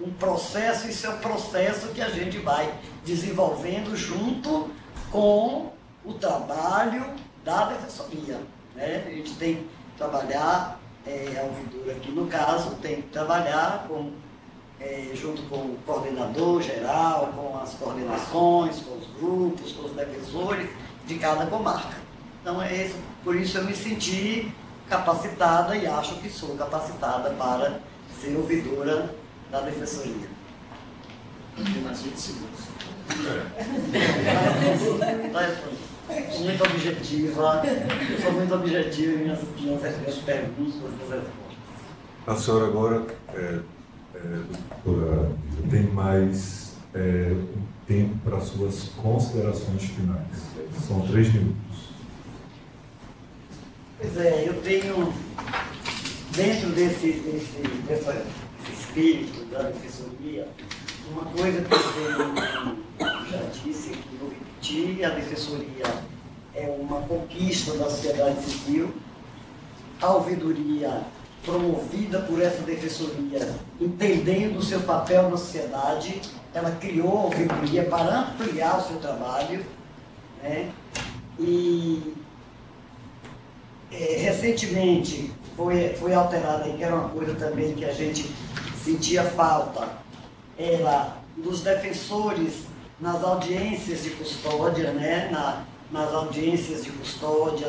um processo, isso é um processo que a gente vai desenvolvendo junto com o trabalho da defensoria, né? A gente tem que trabalhar, a ouvidura aqui no caso, tem que trabalhar junto com o coordenador geral, com as coordenações, com os grupos, com os defensores de cada comarca. Então, por isso eu me senti capacitada e acho que sou capacitada para ser ouvidora da defensoria. Tem mais 20 segundos. Sou muito objetiva, eu sou muito objetiva em minhas perguntas, minhas respostas. A senhora agora, doutora, tem mais um tempo para suas considerações finais. São 3 minutos. Pois é, eu tenho, dentro desse espírito da defensoria, uma coisa que eu já disse, que vou repetir: a defensoria é uma conquista da sociedade civil. A ouvidoria, promovida por essa defensoria, entendendo o seu papel na sociedade, ela criou a ouvidoria para ampliar o seu trabalho, né? E recentemente foi alterada, que era uma coisa também que a gente sentia falta, era dos defensores nas audiências de custódia, né? Nas audiências de custódia,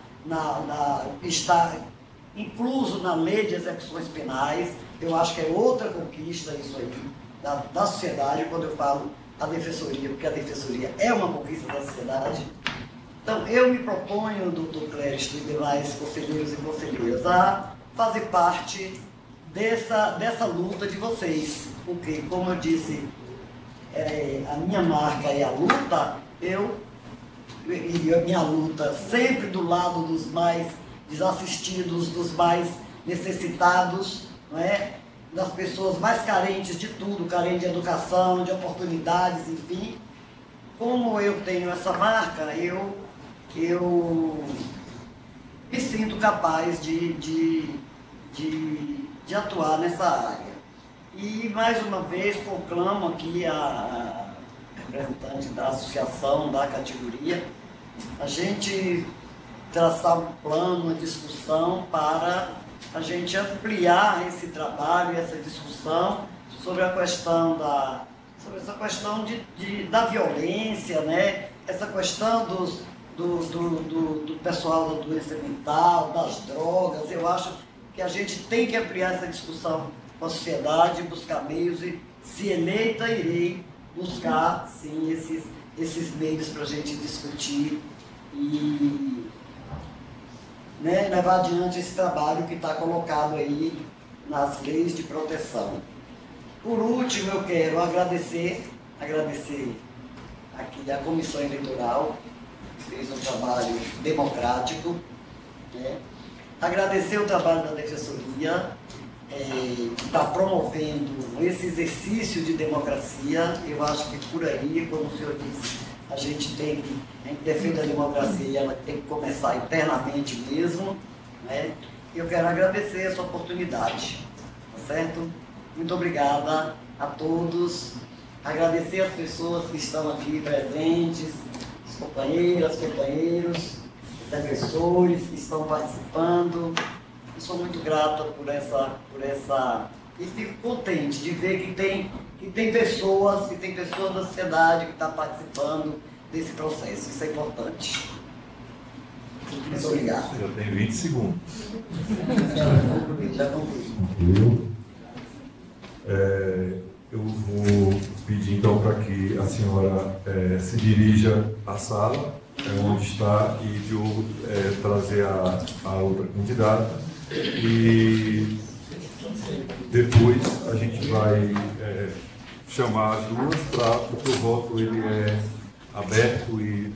está incluso na lei de execuções penais. Eu acho que é outra conquista isso aí da sociedade, quando eu falo a defensoria, porque a defensoria é uma conquista da sociedade. Então, eu me proponho, doutor Clériston e demais conselheiros e conselheiras, a fazer parte dessa luta de vocês, porque, como eu disse, a minha marca é a luta, e a minha luta sempre do lado dos mais desassistidos, dos mais necessitados, não é? Das pessoas mais carentes de tudo, carentes de educação, de oportunidades, enfim. Como eu tenho essa marca, eu me sinto capaz de atuar nessa área. E, mais uma vez, proclamo aqui a representante da associação, da categoria, a gente traçar um plano, uma discussão para a gente ampliar esse trabalho, essa discussão sobre a questão da violência, né? Essa questão do pessoal da doença mental, das drogas. Eu acho que a gente tem que ampliar essa discussão com a sociedade, buscar meios, e, se eleita, irei buscar, sim, esses meios para a gente discutir e, né, levar adiante esse trabalho que está colocado aí nas leis de proteção. Por último, eu quero agradecer aqui a Comissão Eleitoral, que fez um trabalho democrático, né? Agradecer o trabalho da Defensoria, que está promovendo esse exercício de democracia. Eu acho que por aí, como o senhor disse, a gente defende a democracia e ela tem que começar internamente mesmo, né? Eu quero agradecer essa oportunidade, tá certo? Muito obrigada a todos, agradecer as pessoas que estão aqui presentes, as companheiras, companheiros, os defensores que estão participando. Eu sou muito grata por essa e fico contente de ver que tem pessoas da sociedade que estão participando desse processo. Isso é importante. Muito obrigado. Eu tenho 20 segundos. Já concluí. Eu vou pedir então para que a senhora se dirija à sala onde está e Diogo trazer a outra candidata, e depois a gente vai chamar as duas, porque o voto ele é aberto e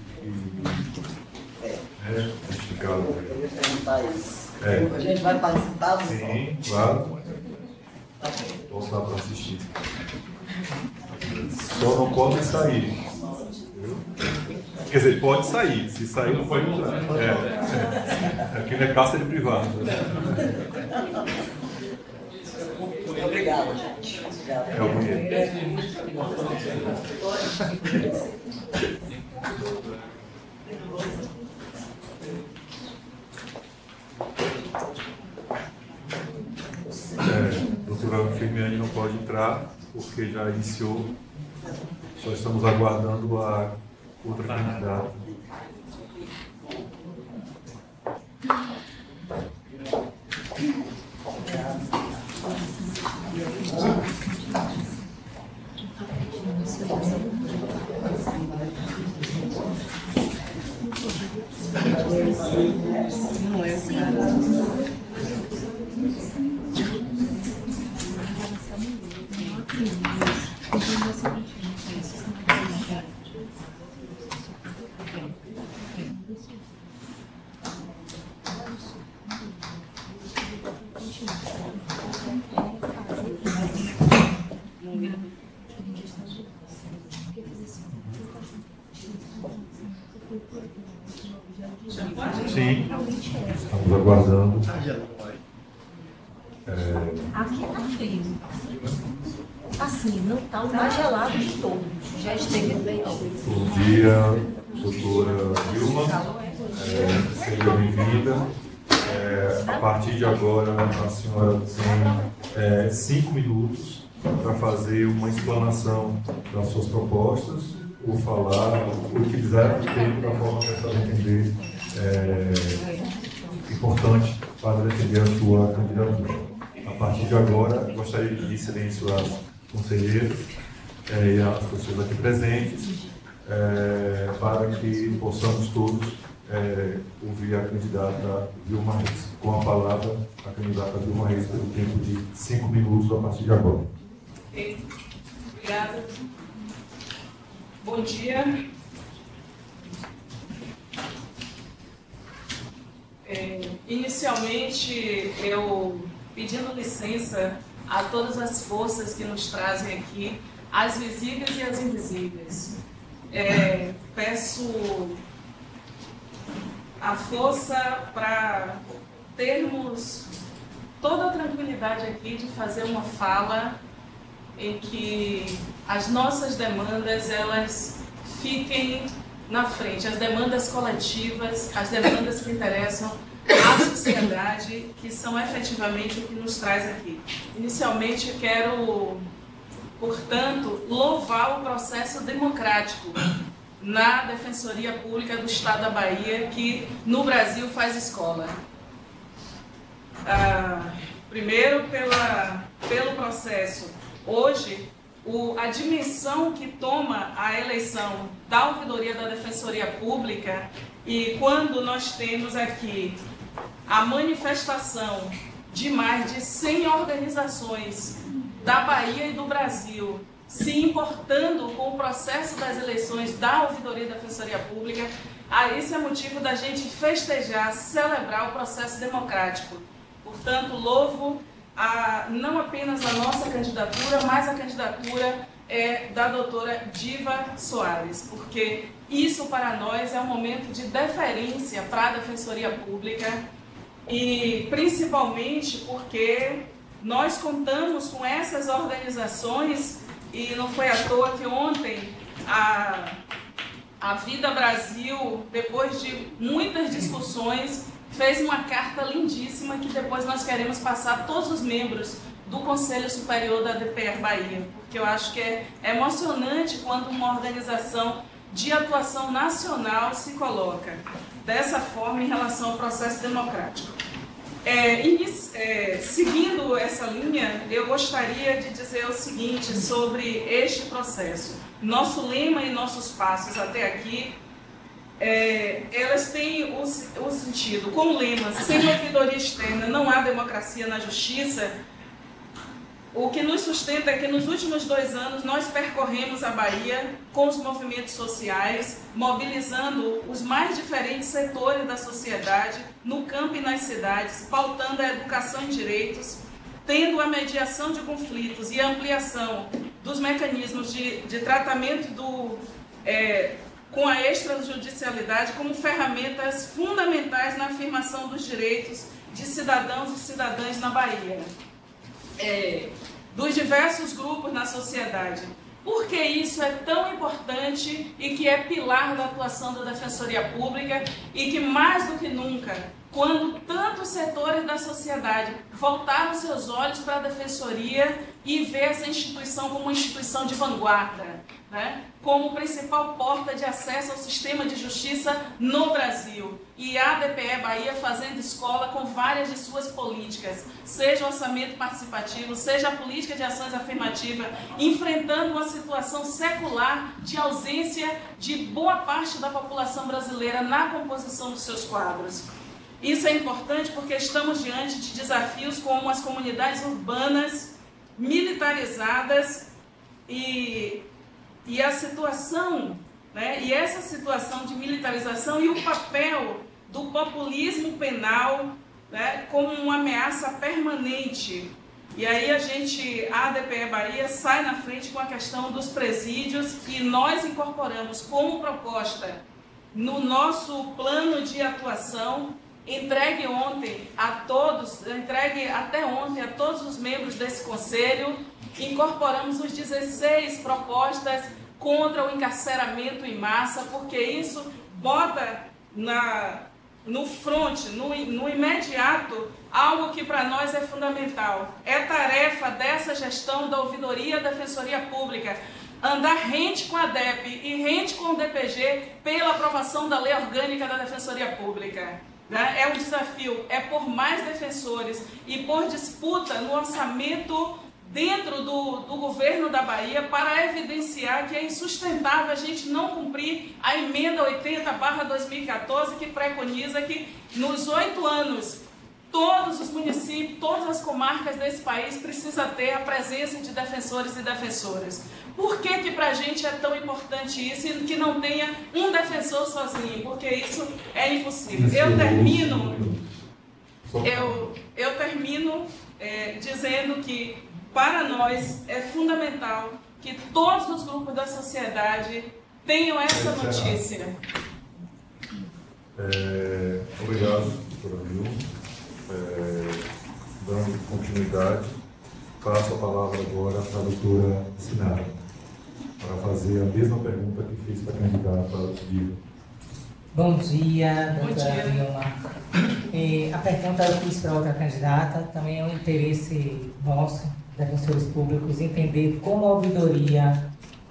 explicado. Eu ia perguntar isso. A gente vai participar do voto? Sim, claro. Voltar para assistir. Só não pode sair. Viu? Quer dizer, pode sair. Se sair, não pode entrar. Aqui não é cárcere privado. Obrigado, gente. Obrigado. É o banheiro. Doutora Firmiane não pode entrar, porque já iniciou. Só estamos aguardando a outra candidata. Sim, estamos aguardando. Aqui tá frio. Assim, não tá o mais gelado de todos. Já esteve bem. Bom dia, doutora Vilma. Seja bem-vinda. A partir de agora, a senhora tem 5 minutos para fazer uma explanação das suas propostas, ou falar, utilizar o tempo da forma que a senhora entender importante para defender a sua candidatura. A partir de agora, gostaria de pedir silêncio às conselheiras e às pessoas aqui presentes, para que possamos todos ouvir a candidata Vilma Reis. Com a palavra, a candidata Vilma Reis, pelo tempo de 5 minutos a partir de agora. Obrigada. Bom dia. Inicialmente, eu pedindo licença a todas as forças que nos trazem aqui, as visíveis e as invisíveis. Peço a força para termos toda a tranquilidade aqui de fazer uma fala em que as nossas demandas elas fiquem na frente, as demandas coletivas, as demandas que interessam à sociedade, que são efetivamente o que nos traz aqui. Inicialmente, eu quero, portanto, louvar o processo democrático na Defensoria Pública do Estado da Bahia, que no Brasil faz escola. Primeiro, pelo processo. Hoje, a dimensão que toma a eleição da ouvidoria da Defensoria Pública, e quando nós temos aqui a manifestação de mais de 100 organizações da Bahia e do Brasil se importando com o processo das eleições da ouvidoria da Defensoria Pública, esse é motivo da gente festejar, celebrar o processo democrático. Portanto, louvo não apenas a nossa candidatura, mas a candidatura da doutora Diva Soares, porque isso para nós é um momento de deferência para a Defensoria Pública e principalmente porque nós contamos com essas organizações e não foi à toa que ontem a Vida Brasil, depois de muitas discussões, fez uma carta lindíssima que depois nós queremos passar a todos os membros do Conselho Superior da DPR Bahia, porque eu acho que é emocionante quando uma organização de atuação nacional se coloca dessa forma em relação ao processo democrático. Seguindo essa linha, eu gostaria de dizer o seguinte sobre este processo. Nosso lema e nossos passos até aqui elas têm o sentido, com o lema, sem ouvidoria externa não há democracia na justiça. O que nos sustenta é que nos últimos 2 anos nós percorremos a Bahia com os movimentos sociais, mobilizando os mais diferentes setores da sociedade, no campo e nas cidades, pautando a educação em direitos, tendo a mediação de conflitos e a ampliação dos mecanismos de tratamento com a extrajudicialidade como ferramentas fundamentais na afirmação dos direitos de cidadãos e cidadãs na Bahia. dos diversos grupos na sociedade. Por que isso é tão importante e que é pilar da atuação da Defensoria Pública e que, mais do que nunca, quando tantos setores da sociedade voltaram seus olhos para a Defensoria e vê essa instituição como uma instituição de vanguarda, né? Como principal porta de acesso ao sistema de justiça no Brasil. E a DPE Bahia fazendo escola com várias de suas políticas, seja o orçamento participativo, seja a política de ações afirmativas, enfrentando uma situação secular de ausência de boa parte da população brasileira na composição dos seus quadros. Isso é importante porque estamos diante de desafios como as comunidades urbanas militarizadas e a situação, né, e essa situação de militarização e o papel do populismo penal, né, como uma ameaça permanente. E aí a DPE Bahia sai na frente com a questão dos presídios e nós incorporamos como proposta no nosso plano de atuação, entregue até ontem a todos os membros desse conselho, incorporamos os 16 propostas contra o encarceramento em massa, porque isso bota no front, no imediato, algo que para nós é fundamental. É tarefa dessa gestão da Ouvidoria da Defensoria Pública andar rente com a DEP e rente com o DPG pela aprovação da Lei Orgânica da Defensoria Pública. É um desafio, é por mais defensores e por disputa no orçamento dentro do governo da Bahia para evidenciar que é insustentável a gente não cumprir a emenda 80/2014 que preconiza que nos 8 anos todos os municípios, todas as comarcas desse país precisam ter a presença de defensores e defensoras. Por que para a gente é tão importante isso e que não tenha um defensor sozinho? Porque isso é impossível. Eu termino dizendo que para nós é fundamental que todos os grupos da sociedade tenham essa notícia. Obrigado, doutora Vilma. Dando continuidade, passo a palavra agora para a doutora Sinara, para fazer a mesma pergunta que fez para a candidata Viva. Bom dia, doutora Vilma. A pergunta eu fiz para outra candidata, também é um interesse nosso, defensores públicos, entender como a ouvidora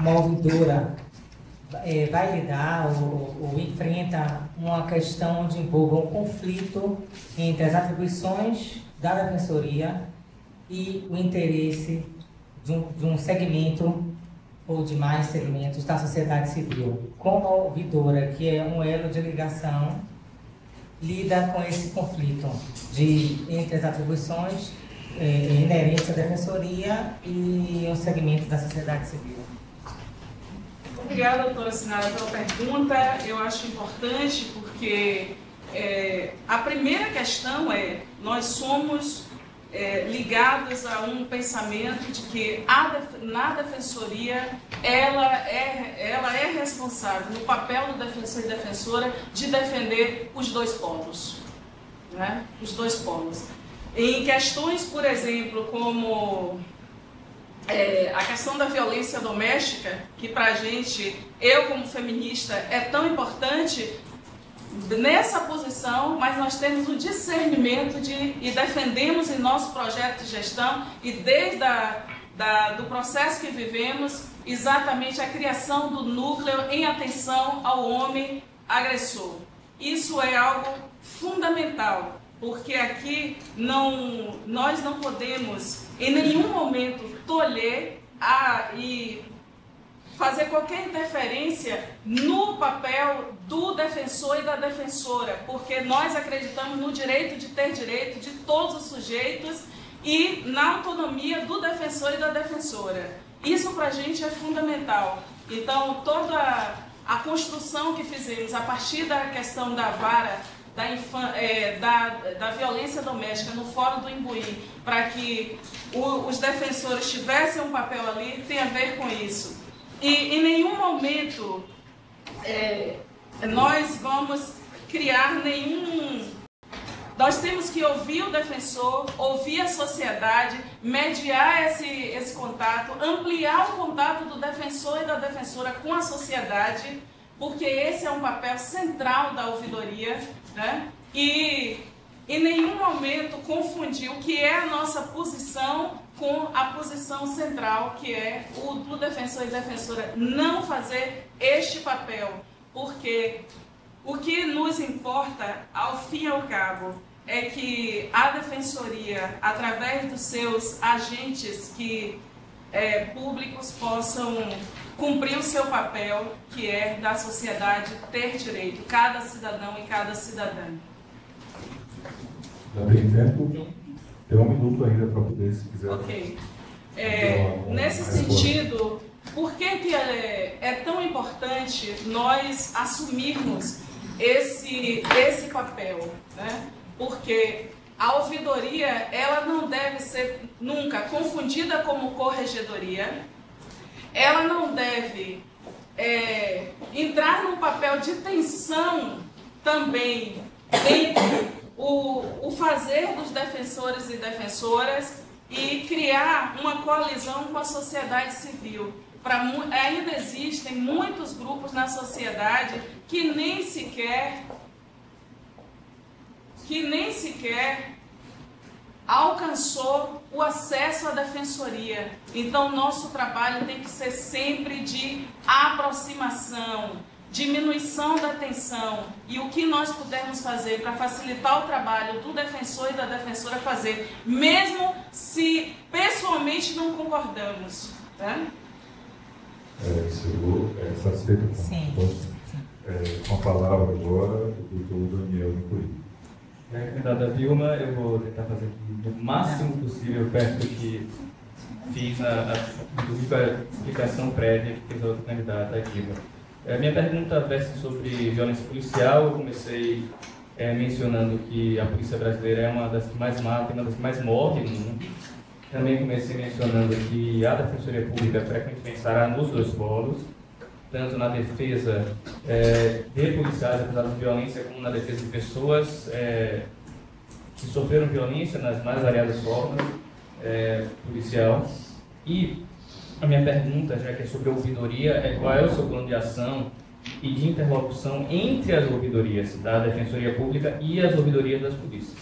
vai lidar ou enfrenta uma questão onde envolva um conflito entre as atribuições da Defensoria e o interesse de um segmento ou de mais segmentos da sociedade civil. Como a ouvidora, que é um elo de ligação, lida com esse conflito entre as atribuições inerentes à Defensoria e o segmento da sociedade civil. Obrigada, doutora Sinara, pela pergunta. Eu acho importante porque a primeira questão nós somos ligados a um pensamento de que na Defensoria ela é responsável, no papel do defensor e defensora, de defender os dois polos, né? Os dois polos. Em questões, por exemplo, como a questão da violência doméstica, que para a gente, eu como feminista, é tão importante nessa posição, mas nós temos o discernimento e defendemos em nosso projeto de gestão e desde do processo que vivemos, exatamente a criação do núcleo em atenção ao homem agressor. Isso é algo fundamental, porque aqui nós não podemos em nenhum momento tolher e fazer qualquer interferência no papel do defensor e da defensora, porque nós acreditamos no direito de ter direito de todos os sujeitos e na autonomia do defensor e da defensora. Isso para a gente é fundamental. Então, toda a construção que fizemos a partir da questão da vara da violência doméstica no Fórum do Imbuí, para que os defensores tivessem um papel ali, tem a ver com isso. E em nenhum momento nós vamos criar Nós temos que ouvir o defensor, ouvir a sociedade, mediar esse contato, ampliar o contato do defensor e da defensora com a sociedade, porque esse é um papel central da ouvidoria, né? E em nenhum momento confundir o que é a nossa posição com a posição central, que é o do defensor e defensora não fazer este papel, porque o que nos importa, ao fim e ao cabo, é que a defensoria, através dos seus agentes públicos, possam cumprir o seu papel, que é da sociedade ter direito, cada cidadão e cada cidadã. Já tem tempo? Tem 1 minuto ainda para poder, se quiser. Ok. Nesse sentido, por que é tão importante nós assumirmos esse papel, né? Porque a ouvidoria, ela não deve ser nunca confundida como corregedoria, ela não deve entrar num papel de tensão também entre o fazer dos defensores e defensoras e criar uma coalizão com a sociedade civil. Ainda existem muitos grupos na sociedade que nem sequer alcançou o acesso à defensoria. Então, nosso trabalho tem que ser sempre de aproximação, diminuição da tensão, e o que nós pudermos fazer para facilitar o trabalho do defensor e da defensora fazer, mesmo se pessoalmente não concordamos, né? Chegou satisfeito com a palavra agora o doutor Daniel Nicuri. Candidata Vilma, eu vou tentar fazer o máximo possível perto do que fiz, inclusive a explicação prévia que fez a outra candidata aqui. Minha pergunta versa sobre violência policial. Eu comecei mencionando que a polícia brasileira é uma das que mais mata e uma das que mais morre no mundo. Também comecei mencionando que a Defensoria Pública frequentemente estará nos dois polos, tanto na defesa de policiais acusados de violência, como na defesa de pessoas que sofreram violência nas mais variadas formas policial. E a minha pergunta, já que é sobre a ouvidoria, é qual é o seu plano de ação e de interlocução entre as ouvidorias da Defensoria Pública e as ouvidorias das polícias?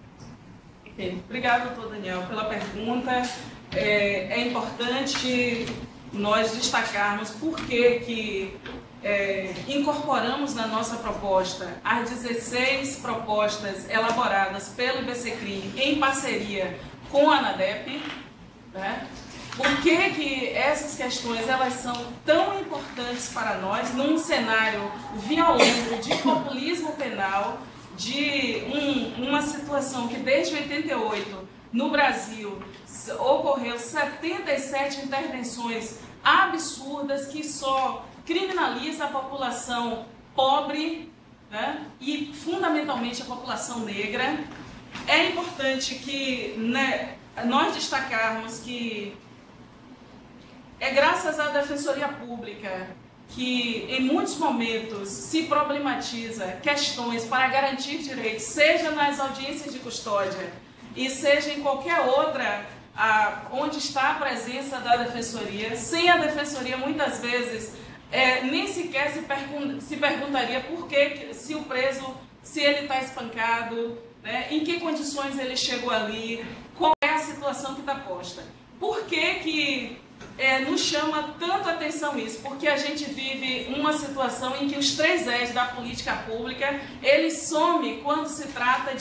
Obrigada, doutor Daniel, pela pergunta. É importante nós destacarmos por que incorporamos na nossa proposta as 16 propostas elaboradas pelo IBCCRIM em parceria com a ANADEP, né? Por que essas questões elas são tão importantes para nós num cenário violento de populismo penal, de uma situação que desde 88 no Brasil ocorreu 77 intervenções absurdas que só criminaliza a população pobre, né, e fundamentalmente a população negra. É importante que nós destacarmos que é graças à Defensoria Pública que em muitos momentos se problematiza questões para garantir direitos, seja nas audiências de custódia e seja em qualquer outra onde está a presença da Defensoria. Sem a Defensoria, muitas vezes, nem sequer se perguntaria por que, se o preso, se ele está espancado, né, em que condições ele chegou ali, qual é a situação que está posta. Por que nos chama tanto a atenção isso? Porque a gente vive uma situação em que os 3 E's da política pública, ele some quando se trata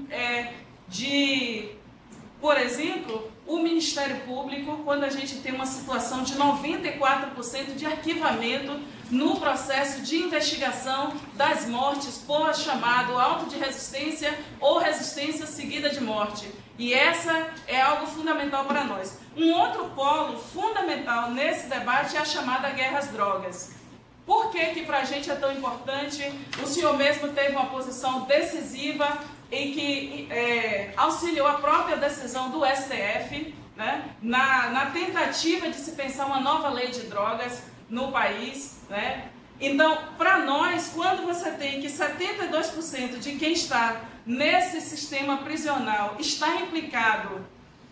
por exemplo, o Ministério Público, quando a gente tem uma situação de 94% de arquivamento no processo de investigação das mortes por chamado auto de resistência ou resistência seguida de morte. E essa é algo fundamental para nós. Um outro polo fundamental nesse debate é a chamada guerra às drogas. Por que para a gente é tão importante? O senhor mesmo teve uma posição decisiva em que auxiliou a própria decisão do STF, né, na tentativa de se pensar uma nova lei de drogas no país, né? Então, para nós, quando você tem que 72% de quem está nesse sistema prisional está implicado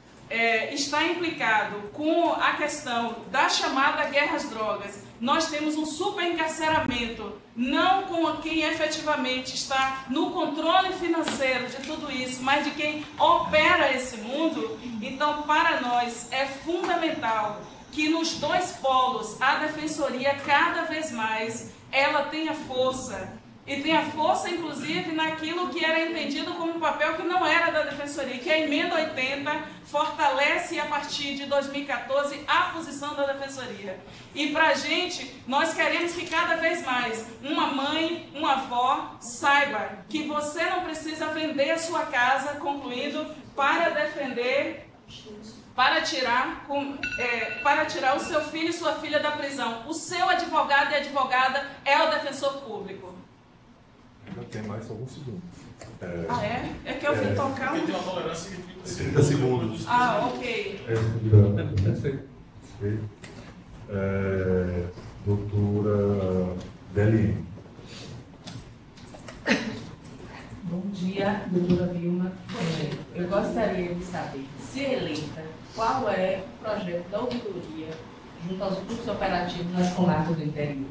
com a questão da chamada guerra às drogas, nós temos um superencarceramento, não com quem efetivamente está no controle financeiro de tudo isso, mas de quem opera esse mundo. Então, para nós, é fundamental que nos dois polos a Defensoria cada vez mais ela tenha força, e tenha força inclusive naquilo que era entendido como um papel que não era da Defensoria, que a Emenda 80 fortalece a partir de 2014 a posição da Defensoria. E para a gente, nós queremos que cada vez mais uma mãe, uma avó saiba que você não precisa vender a sua casa, concluindo, para defender, para tirar o seu filho e sua filha da prisão. O seu advogado e advogada é o defensor público. Ainda tem mais alguns segundos. É que eu vim tocar. Tem uma tolerância de 30 segundos. Ok. Perfeito. Doutora Deline. Bom dia, doutora Vilma. Eu gostaria de saber, se eleita, qual é o projeto da ouvidoria junto aos grupos operativos nas comarcas do interior?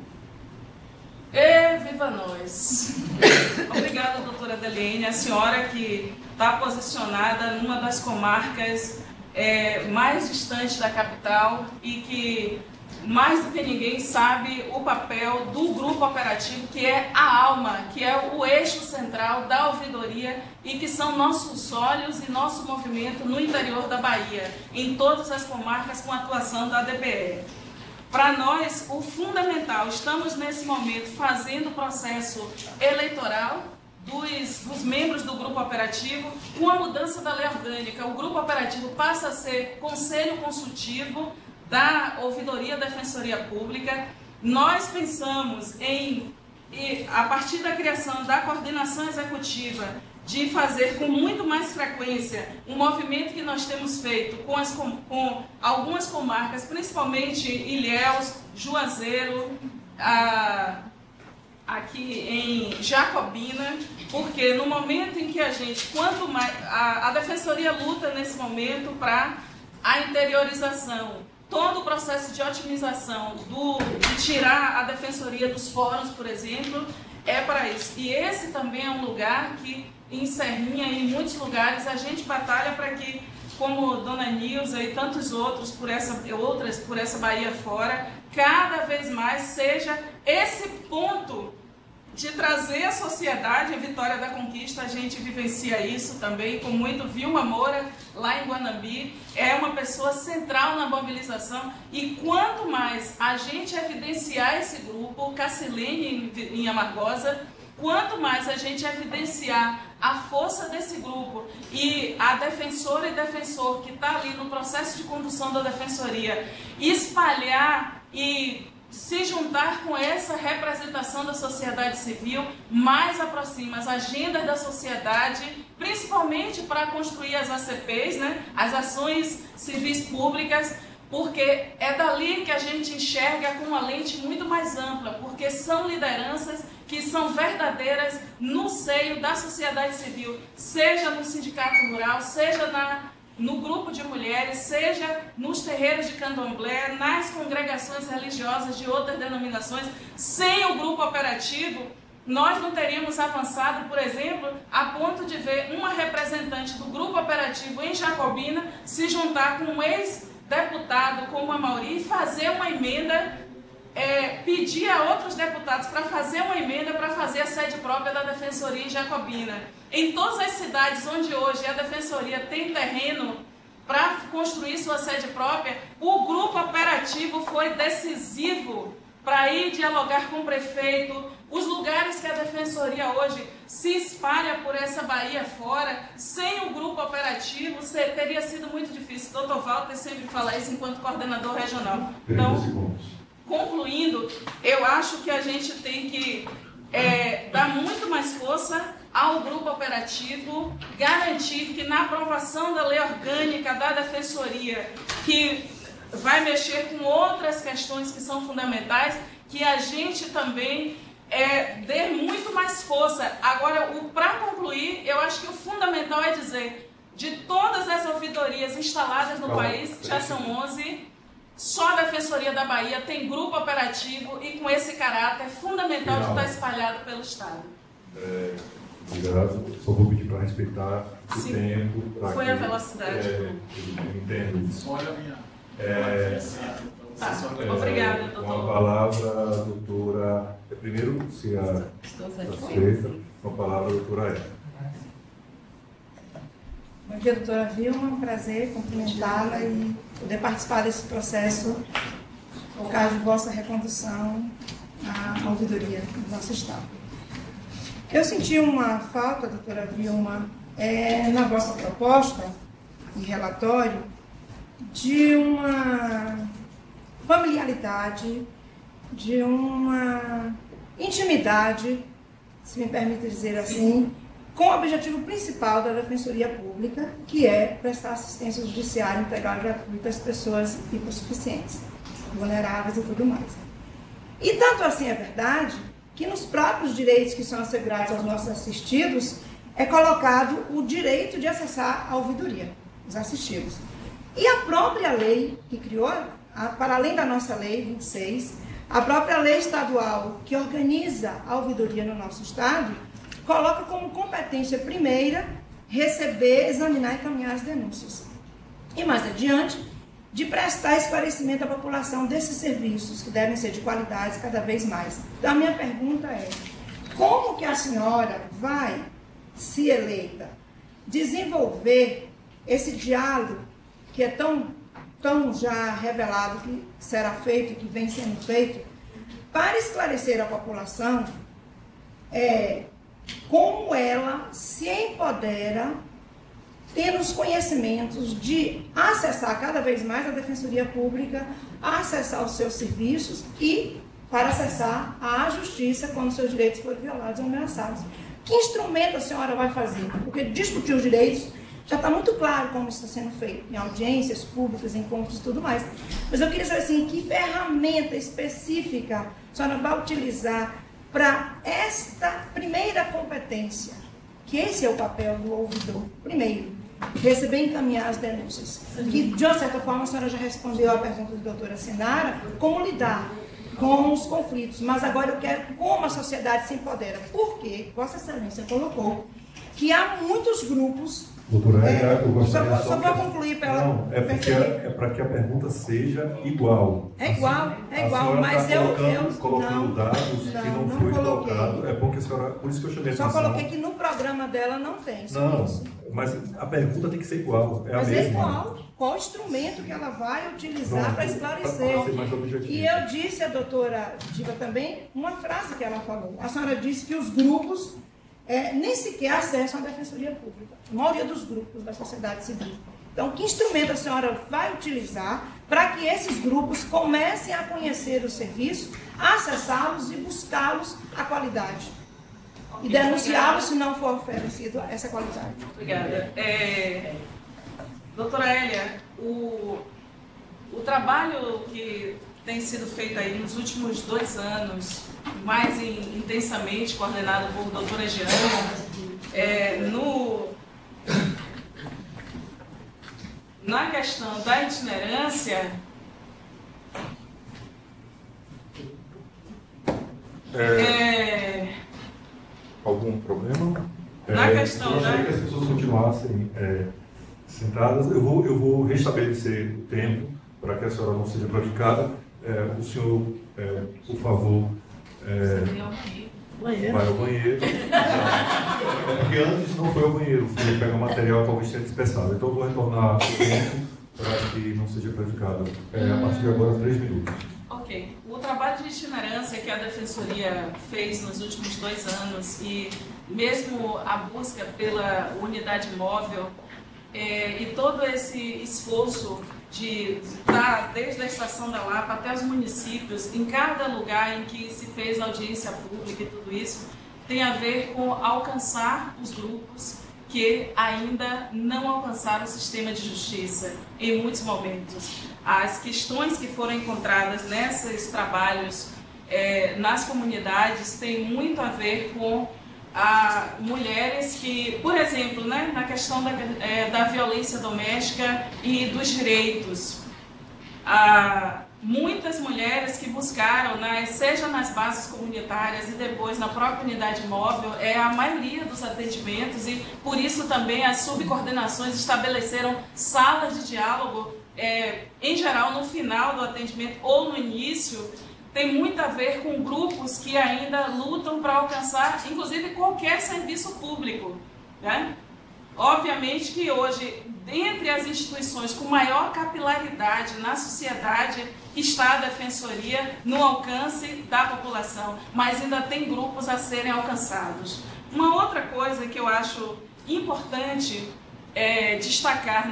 Viva nós! Obrigada, doutora Deline, a senhora que está posicionada numa das comarcas mais distantes da capital e que, mais do que ninguém, sabe o papel do grupo operativo, que é a alma, que é o eixo central da ouvidoria e que são nossos olhos e nosso movimento no interior da Bahia, em todas as comarcas com atuação da DPE. Para nós, o fundamental, estamos nesse momento fazendo o processo eleitoral dos membros do grupo operativo. Com a mudança da lei orgânica, o grupo operativo passa a ser conselho consultivo da Ouvidoria Defensoria Pública. Nós pensamos a partir da criação da coordenação executiva, de fazer com muito mais frequência um movimento que nós temos feito com algumas comarcas, principalmente Ilhéus, Juazeiro, aqui em Jacobina, porque no momento em que quanto mais a Defensoria luta nesse momento para a interiorização, todo o processo de otimização, de tirar a Defensoria dos fóruns, por exemplo, é para isso. E esse também é um lugar que em Serrinha e em muitos lugares a gente batalha para que, como Dona Nilza e tantos outros por essa Bahia fora, cada vez mais seja esse ponto de trazer a sociedade, a Vitória da Conquista. A gente vivencia isso também com muito. Vilma Moura, lá em Guanambi, é uma pessoa central na mobilização, e quanto mais a gente evidenciar esse grupo, Cacilene em Amargosa, quanto mais a gente evidenciar a força desse grupo e a defensora e defensor que está ali no processo de condução da Defensoria, espalhar e se juntar com essa representação da sociedade civil, mais aproxima as agendas da sociedade, principalmente para construir as ACPs, né, as ações civis públicas, porque é dali que a gente enxerga com uma lente muito mais ampla, porque são lideranças que são verdadeiras no seio da sociedade civil, seja no sindicato rural, seja no grupo de mulheres, seja nos terreiros de candomblé, nas congregações religiosas de outras denominações. Sem o grupo operativo, nós não teríamos avançado, por exemplo, a ponto de ver uma representante do grupo operativo em Jacobina se juntar com um ex-deputado como a Mauri e fazer uma emenda, pedir a outros deputados para fazer uma emenda para fazer a sede própria da Defensoria em Jacobina. Em todas as cidades onde hoje a Defensoria tem terreno para construir sua sede própria, o grupo operativo foi decisivo para ir dialogar com o prefeito. Os lugares que a Defensoria hoje se espalha por essa Bahia fora, sem o grupo operativo, teria sido muito difícil. Dr. Walter sempre fala isso enquanto coordenador regional. Então, concluindo, eu acho que a gente tem que dar muito mais força ao grupo operativo, garantir que na aprovação da lei orgânica da Defensoria, que vai mexer com outras questões que são fundamentais, que a gente também dê muito mais força. Agora, para concluir, eu acho que o fundamental é dizer, de todas as ouvidorias instaladas no país, já são 11, só a Defensoria da Bahia tem grupo operativo e com esse caráter fundamental de estar espalhado pelo Estado. Obrigado. Só vou pedir para respeitar o tempo. Foi a velocidade. Eu entendo isso. Olha a minha. Obrigada, doutor. Com a palavra, a doutora. Primeiro, se a satisfeita, com a palavra, a doutora Eva. Bom dia, doutora Vilma. É um prazer cumprimentá-la e poder participar desse processo, por causa de vossa recondução à ouvidoria do nosso Estado. Eu senti uma falta, doutora Vilma, na vossa proposta e relatório, de uma familiaridade, de uma intimidade, se me permite dizer assim, com o objetivo principal da Defensoria Pública, que é prestar assistência judiciária integral e gratuita às pessoas hipossuficientes, vulneráveis e tudo mais. E tanto assim é verdade que nos próprios direitos que são assegurados aos nossos assistidos é colocado o direito de acessar a ouvidoria, os assistidos. E a própria lei que criou, para além da nossa lei 26, a própria lei estadual que organiza a ouvidoria no nosso Estado, coloca como competência primeira receber, examinar e encaminhar as denúncias. E mais adiante, de prestar esclarecimento à população desses serviços, que devem ser de qualidade cada vez mais. Então, a minha pergunta é, como que a senhora vai, se eleita, desenvolver esse diálogo que é tão já revelado que será feito, que vem sendo feito, para esclarecer à população como ela se empodera, tendo os conhecimentos de acessar cada vez mais a Defensoria Pública, acessar os seus serviços e para acessar a justiça quando seus direitos forem violados ou ameaçados. Que instrumento a senhora vai fazer? Porque discutir os direitos já está muito claro como isso está sendo feito, em audiências públicas, encontros e tudo mais. Mas eu queria saber assim, que ferramenta específica a senhora vai utilizar para esta primeira competência, que esse é o papel do ouvidor. Primeiro, receber e encaminhar as denúncias. Que, de uma certa forma, a senhora já respondeu à pergunta da doutora Sinara, como lidar com os conflitos. Mas agora eu quero como a sociedade se empodera. Porque Vossa Excelência colocou que há muitos grupos... Doutora, eu gostaria só vou concluir pela... Não, é para que a pergunta seja igual. É igual, mas eu colocando dados que não foi colocado. É bom que a senhora... Por isso que eu chamei a atenção. Só coloquei que no programa dela não tem. Não, isso. Mas a pergunta tem que ser igual. É mas a mesma. É igual. Qual instrumento que ela vai utilizar para esclarecer? Para ser mais objetivo. E eu disse à doutora Diva também uma frase que ela falou. A senhora disse que os grupos nem sequer acessam a Defensoria Pública. A maioria dos grupos da sociedade civil. Então, que instrumento a senhora vai utilizar para que esses grupos comecem a conhecer o serviço, acessá-los e buscá-los a qualidade? E denunciá-los se não for oferecido essa qualidade. Obrigada. Doutora Hélia, o trabalho que tem sido feito aí nos últimos 2 anos, mais intensamente coordenado por doutora Jeane, na questão da itinerância... Algum problema? Na questão eu gostaria que as pessoas continuassem sentadas. Eu vou restabelecer o tempo para que a senhora não seja prejudicada. O senhor, por favor, vai ao banheiro. Porque antes não foi ao banheiro, foi pegar material talvez tenha dispersado. Então eu vou retornar o tempo para que não seja prejudicada. A partir de agora, 3 minutos. Ok. O trabalho de itinerância que a Defensoria fez nos últimos 2 anos e mesmo a busca pela unidade móvel e todo esse esforço de estar desde a Estação da Lapa até os municípios, em cada lugar em que se fez audiência pública e tudo isso, tem a ver com alcançar os grupos que ainda não alcançaram o sistema de justiça em muitos momentos. As questões que foram encontradas nesses trabalhos nas comunidades tem muito a ver com mulheres que, por exemplo, né, na questão da violência doméstica e dos direitos. Muitas mulheres que buscaram, seja nas bases comunitárias e depois na própria unidade móvel, a maioria dos atendimentos, e por isso também as subcoordenações estabeleceram salas de diálogo, em geral no final do atendimento ou no início, tem muito a ver com grupos que ainda lutam para alcançar, inclusive, qualquer serviço público, né? Obviamente que hoje, dentre as instituições com maior capilaridade na sociedade, está a Defensoria no alcance da população, mas ainda tem grupos a serem alcançados. Uma outra coisa que eu acho importante destacar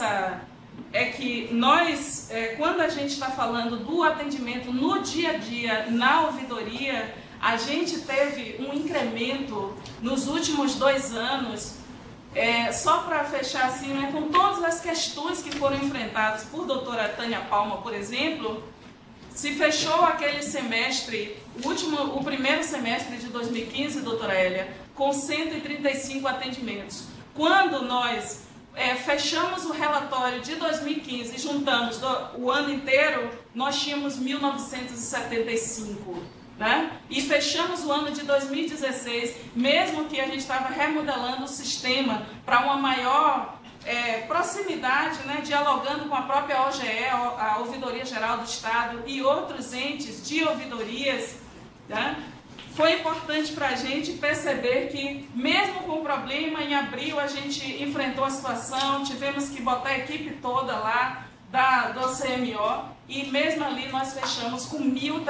é que nós, quando a gente está falando do atendimento no dia a dia, na ouvidoria, a gente teve um incremento nos últimos 2 anos, só para fechar assim, né, com todas as questões que foram enfrentadas por doutora Tânia Palma, por exemplo, se fechou aquele semestre, o primeiro semestre de 2015, doutora Hélia, com 135 atendimentos. Quando nós fechamos o relatório de 2015 e juntamos o ano inteiro, nós tínhamos 1.975. Né? E fechamos o ano de 2016, mesmo que a gente estava remodelando o sistema para uma maior proximidade, né? Dialogando com a própria OGE, a Ouvidoria Geral do Estado e outros entes de ouvidorias, né? Foi importante para a gente perceber que, mesmo com o problema, em abril a gente enfrentou a situação, tivemos que botar a equipe toda lá do CMO, e mesmo ali nós fechamos com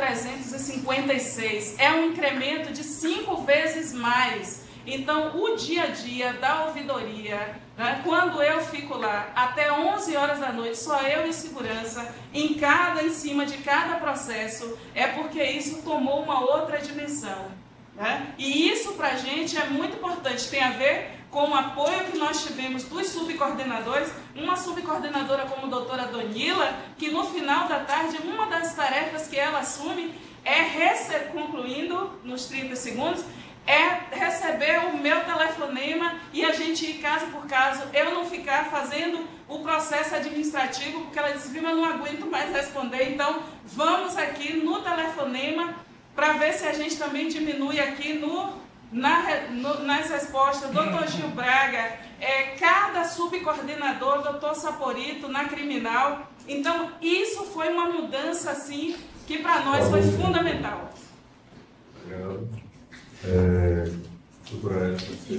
1.356. É um incremento de 5 vezes mais. Então, o dia a dia da ouvidoria, né, quando eu fico lá até 11 horas da noite, só eu e segurança, em cima de cada processo, é porque isso tomou uma outra dimensão. Né? E isso para a gente é muito importante, tem a ver com o apoio que nós tivemos dos subcoordenadores, uma subcoordenadora como a doutora Donila, que no final da tarde, uma das tarefas que ela assume concluindo nos 30 segundos, receber o meu telefonema e a gente ir caso por caso, eu não ficar fazendo o processo administrativo, porque ela disse, eu não aguento mais responder, então vamos aqui no telefonema para ver se a gente também diminui aqui nas respostas. Doutor Gil Braga, cada subcoordenador, doutor Saporito na criminal. Então, isso foi uma mudança, assim, que para nós foi fundamental. Obrigado. Doutora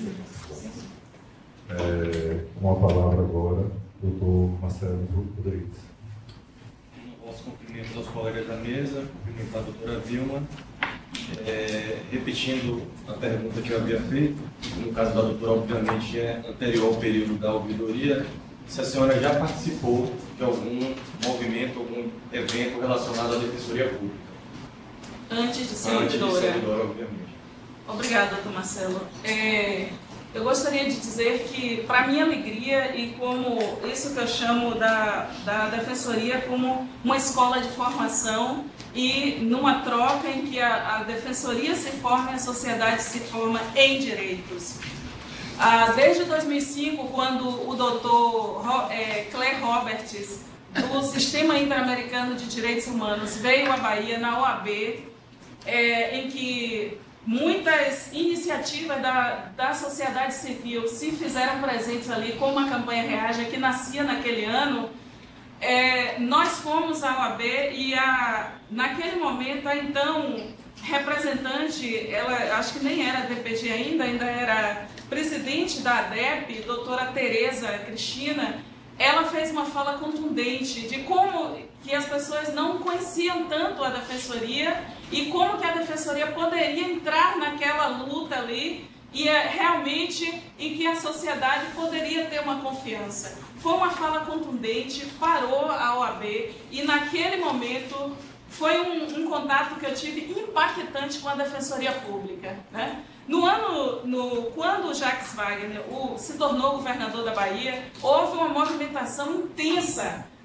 uma palavra agora, doutor Marcelo Rodrigues. Os cumprimentos aos colegas da mesa, cumprimentar a doutora Vilma. Repetindo a pergunta que eu havia feito, no caso da doutora, obviamente, anterior ao período da ouvidoria, se a senhora já participou de algum movimento, algum evento relacionado à Defensoria Pública? Antes de ser ouvidora, obviamente. Obrigada, doutor Marcelo. Eu gostaria de dizer que, para minha alegria, e como isso que eu chamo da Defensoria como uma escola de formação e numa troca em que a Defensoria se forma e a sociedade se forma em direitos. Desde 2005, quando o doutor Claire Roberts, do Sistema Interamericano de Direitos Humanos, veio à Bahia, na OAB, em que muitas iniciativas da sociedade civil se fizeram presentes ali, como a campanha Reaja, que nascia naquele ano, nós fomos à OAB e naquele momento a então representante, ela acho que nem era DPG ainda era presidente da ADEP, doutora Tereza Cristina, ela fez uma fala contundente de como que as pessoas não conheciam tanto a Defensoria e como que a Defensoria poderia entrar naquela luta ali e realmente em que a sociedade poderia ter uma confiança. Foi uma fala contundente, parou a OAB e naquele momento foi um contato que eu tive impactante com a Defensoria Pública, né? Quando o Jacques Wagner se tornou governador da Bahia, houve uma movimentação intensa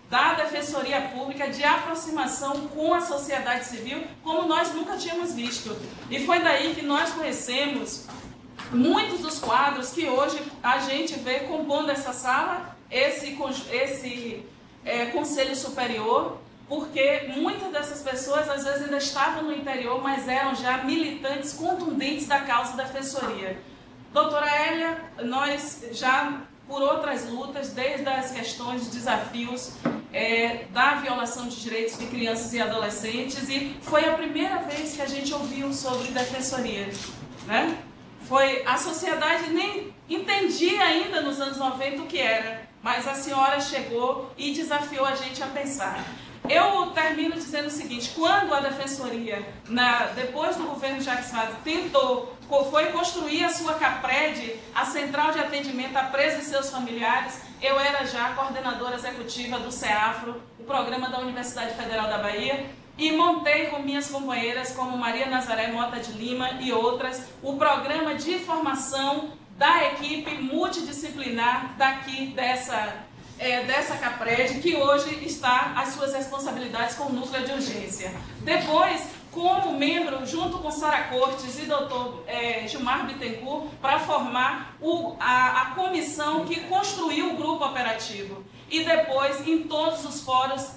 da Defensoria Pública de aproximação com a sociedade civil, como nós nunca tínhamos visto. E foi daí que nós conhecemos muitos dos quadros que hoje a gente vê compondo essa sala, esse Conselho Superior, porque muitas dessas pessoas às vezes ainda estavam no interior, mas eram já militantes contundentes da causa da Defensoria. Doutora Hélia, nós já, por outras lutas, desde as questões de desafios da violação de direitos de crianças e adolescentes, e foi a primeira vez que a gente ouviu sobre Defensoria, né? A sociedade nem entendia ainda nos anos 90 o que era, mas a senhora chegou e desafiou a gente a pensar. Eu termino dizendo o seguinte: quando a Defensoria, depois do governo Jacques Wagner, foi construir a sua CAPRED, a Central de Atendimento a Presos e seus Familiares, eu era já coordenadora executiva do CEAFRO, o programa da Universidade Federal da Bahia, e montei com minhas companheiras, como Maria Nazaré Mota de Lima e outras, o programa de formação da equipe multidisciplinar daqui dessa CAPRED, que hoje está às suas responsabilidades com o núcleo de urgência. Depois, como membro, junto com Sara Cortes e doutor Gilmar Bittencourt, para formar a comissão que construiu o grupo operativo. E depois, em todos os fóruns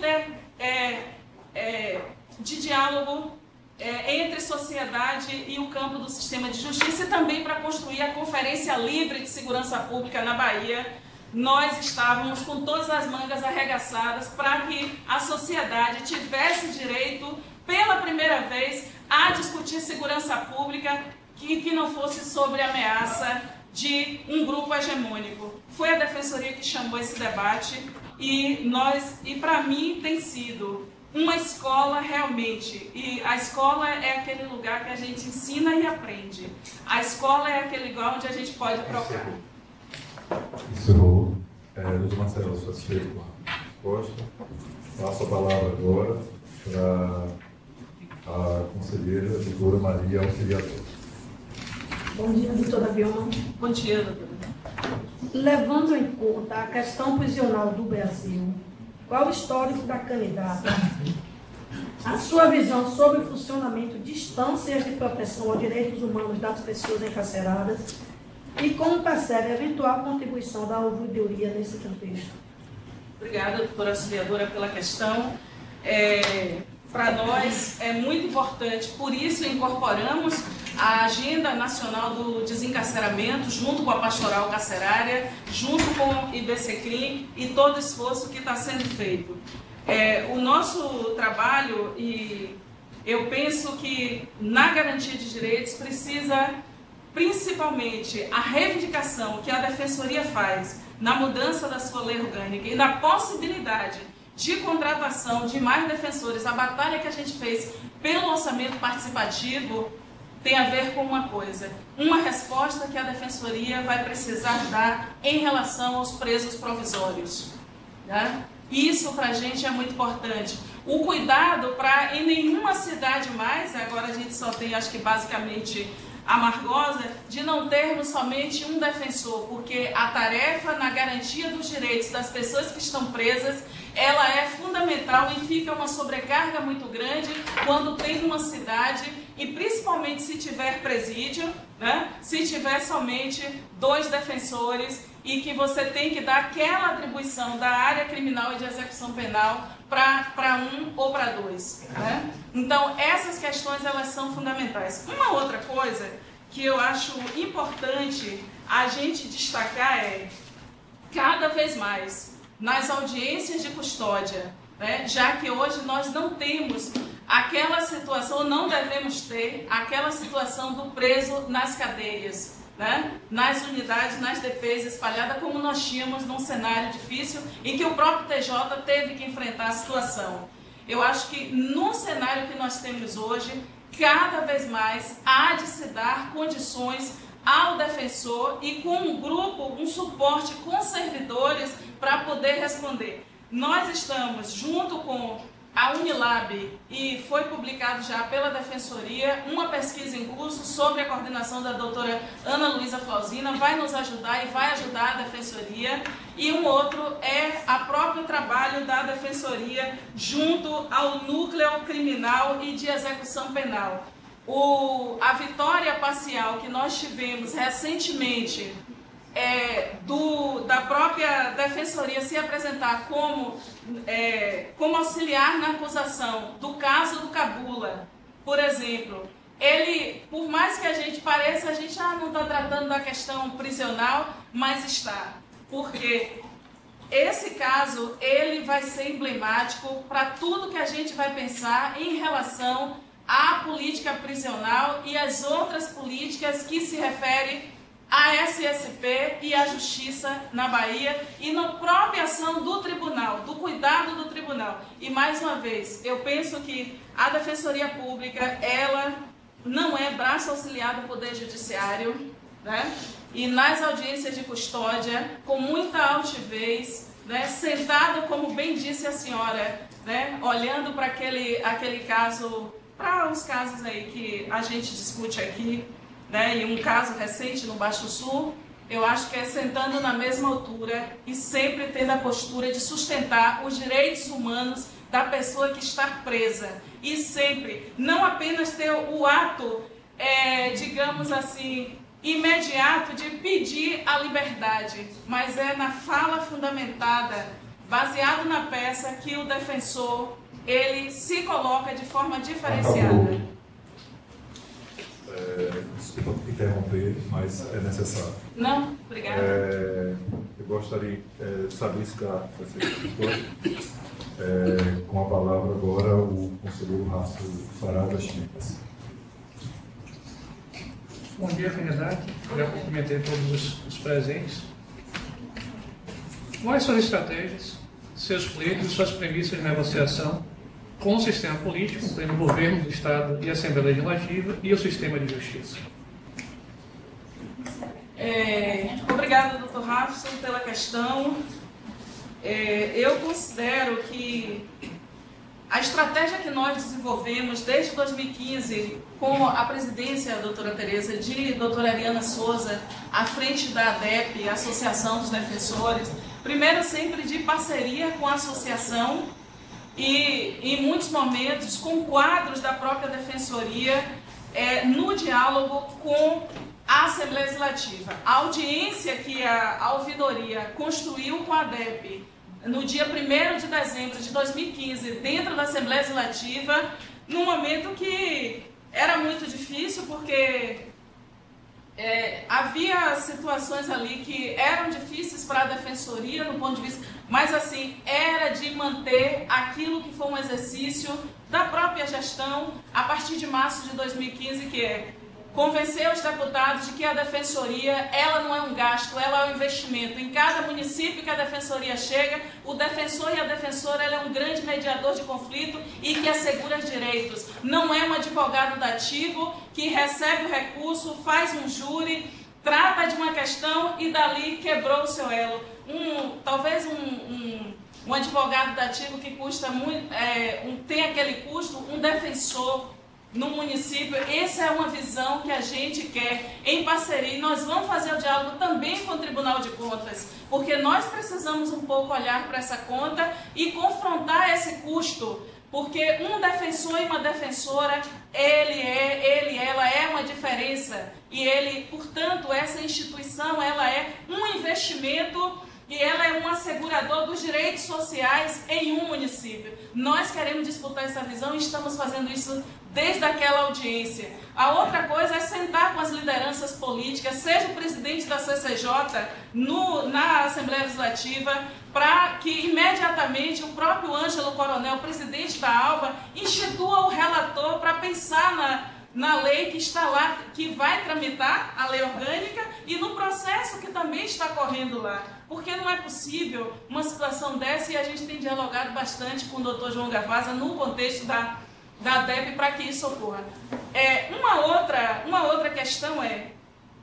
de diálogo entre sociedade e o campo do sistema de justiça, e também para construir a Conferência Livre de Segurança Pública na Bahia. Nós estávamos com todas as mangas arregaçadas para que a sociedade tivesse direito, pela primeira vez, a discutir segurança pública que não fosse sobre ameaça de um grupo hegemônico. Foi a Defensoria que chamou esse debate e para mim tem sido uma escola realmente, e a escola é aquele lugar que a gente ensina e aprende. A escola é aquele lugar onde a gente pode procurar. Encerrou. Doutor Marcelo, satisfeito com a resposta. Passo a palavra agora para a conselheira, doutora Maria Auxiliadora. Bom dia, doutora Vilma. Bom dia, doutora. Levando em conta a questão prisional do Brasil, qual o histórico da candidata, a sua visão sobre o funcionamento de instâncias de proteção aos direitos humanos das pessoas encarceradas e como percebe a eventual contribuição da ouvidoria nesse contexto? Obrigada, doutora auxiliadora, pela questão. Para nós é muito importante, por isso incorporamos a Agenda Nacional do Desencarceramento, junto com a Pastoral Carcerária, junto com o IBCCLIN e todo o esforço que está sendo feito. O nosso trabalho, e eu penso que na garantia de direitos precisa, principalmente, a reivindicação que a Defensoria faz na mudança da sua lei orgânica e na possibilidade de contratação de mais defensores. A batalha que a gente fez pelo orçamento participativo tem a ver com uma coisa, uma resposta que a Defensoria vai precisar dar em relação aos presos provisórios, né? Isso para a gente é muito importante. O cuidado para em nenhuma cidade mais, agora a gente só tem, acho que basicamente a Margosa, de não termos somente um defensor, porque a tarefa na garantia dos direitos das pessoas que estão presas, ela é fundamental e fica uma sobrecarga muito grande quando tem uma cidade, e principalmente se tiver presídio, né? Se tiver somente 2 defensores e que você tem que dar aquela atribuição da área criminal e de execução penal para 1 ou para 2, né? Então, essas questões, elas são fundamentais. Uma outra coisa que eu acho importante a gente destacar é, cada vez mais, nas audiências de custódia, né, já que hoje nós não temos aquela situação, não devemos ter aquela situação do preso nas cadeias, né, nas unidades, nas DPs espalhadas, como nós tínhamos num cenário difícil e que o próprio TJ teve que enfrentar a situação. Eu acho que no cenário que nós temos hoje, cada vez mais há de se dar condições ao defensor e com um grupo, um suporte com servidores para poder responder. Nós estamos, junto com a Unilab, e foi publicado já pela Defensoria, uma pesquisa em curso sobre a coordenação da doutora Ana Luísa Flausina, vai nos ajudar e vai ajudar a Defensoria, e um outro é o próprio trabalho da Defensoria junto ao Núcleo Criminal e de Execução Penal. A vitória parcial que nós tivemos recentemente da própria Defensoria se apresentar como auxiliar na acusação do caso do Cabula, por exemplo, ele, por mais que a gente pareça, a gente não está tratando da questão prisional, mas está, porque esse caso ele vai ser emblemático para tudo que a gente vai pensar em relação à política prisional e às outras políticas que se referem à SSP e à Justiça na Bahia e na própria ação do tribunal, do cuidado do tribunal. E mais uma vez, eu penso que a Defensoria Pública, ela não é braço auxiliar do Poder Judiciário, né? E nas audiências de custódia, com muita altivez, né? Sentado, como bem disse a senhora, né? Olhando para aquele caso, para os casos aí que a gente discute aqui, né, e um caso recente no Baixo Sul, eu acho que é sentando na mesma altura e sempre tendo a postura de sustentar os direitos humanos da pessoa que está presa. E sempre, não apenas ter o ato, digamos assim, imediato de pedir a liberdade, mas é na fala fundamentada, baseado na peça, que o defensor, ele se coloca de forma diferenciada. Desculpa interromper, mas é necessário. Não, obrigada. Eu gostaria de saber se com a palavra agora o conselheiro Rácio Sarada Chipas. Bom dia, afinidade. Já cumprimentei todos os presentes. Quais são as estratégias, seus pleitos e suas premissas de negociação com o sistema político, incluindo o governo do Estado e a Assembleia Legislativa e o sistema de justiça? Obrigada, doutor Rafson, pela questão. Eu considero que a estratégia que nós desenvolvemos desde 2015, com a presidência da doutora Tereza, de doutora Ariana Souza, à frente da ADEP, Associação dos Defensores, primeiro sempre de parceria com a associação, e em muitos momentos com quadros da própria Defensoria no diálogo com a Assembleia Legislativa. A audiência que a ouvidoria construiu com a ADEP no dia 1º de dezembro de 2015 dentro da Assembleia Legislativa, num momento que era muito difícil, porque havia situações ali que eram difíceis para a Defensoria no ponto de vista, mas assim, era de manter aquilo que foi um exercício da própria gestão a partir de março de 2015, que é convencer os deputados de que a Defensoria, ela não é um gasto, ela é um investimento. Em cada município que a Defensoria chega, o defensor e a defensora, ela é um grande mediador de conflito e que assegura os direitos. Não é um advogado dativo que recebe o recurso, faz um júri, trata de uma questão e dali quebrou o seu elo. Talvez um advogado dativo que custa muito, tem aquele custo, um defensor no município. Essa é uma visão que a gente quer em parceria, e nós vamos fazer o diálogo também com o Tribunal de Contas, porque nós precisamos um pouco olhar para essa conta e confrontar esse custo, porque um defensor e uma defensora, ela é uma diferença, e ele, portanto, essa instituição, ela é um investimento e ela é um assegurador dos direitos sociais em um município. Nós queremos disputar essa visão e estamos fazendo isso desde aquela audiência. A outra coisa é sentar com as lideranças políticas, seja o presidente da CCJ na Assembleia Legislativa, para que imediatamente o próprio Ângelo Coronel, presidente da ALBA, institua o relator para pensar na lei que está lá, que vai tramitar a lei orgânica, e no processo que também está correndo lá. Porque não é possível uma situação dessa, e a gente tem dialogado bastante com o doutor João Gavaza no contexto da ADEP para que isso ocorra. Uma outra questão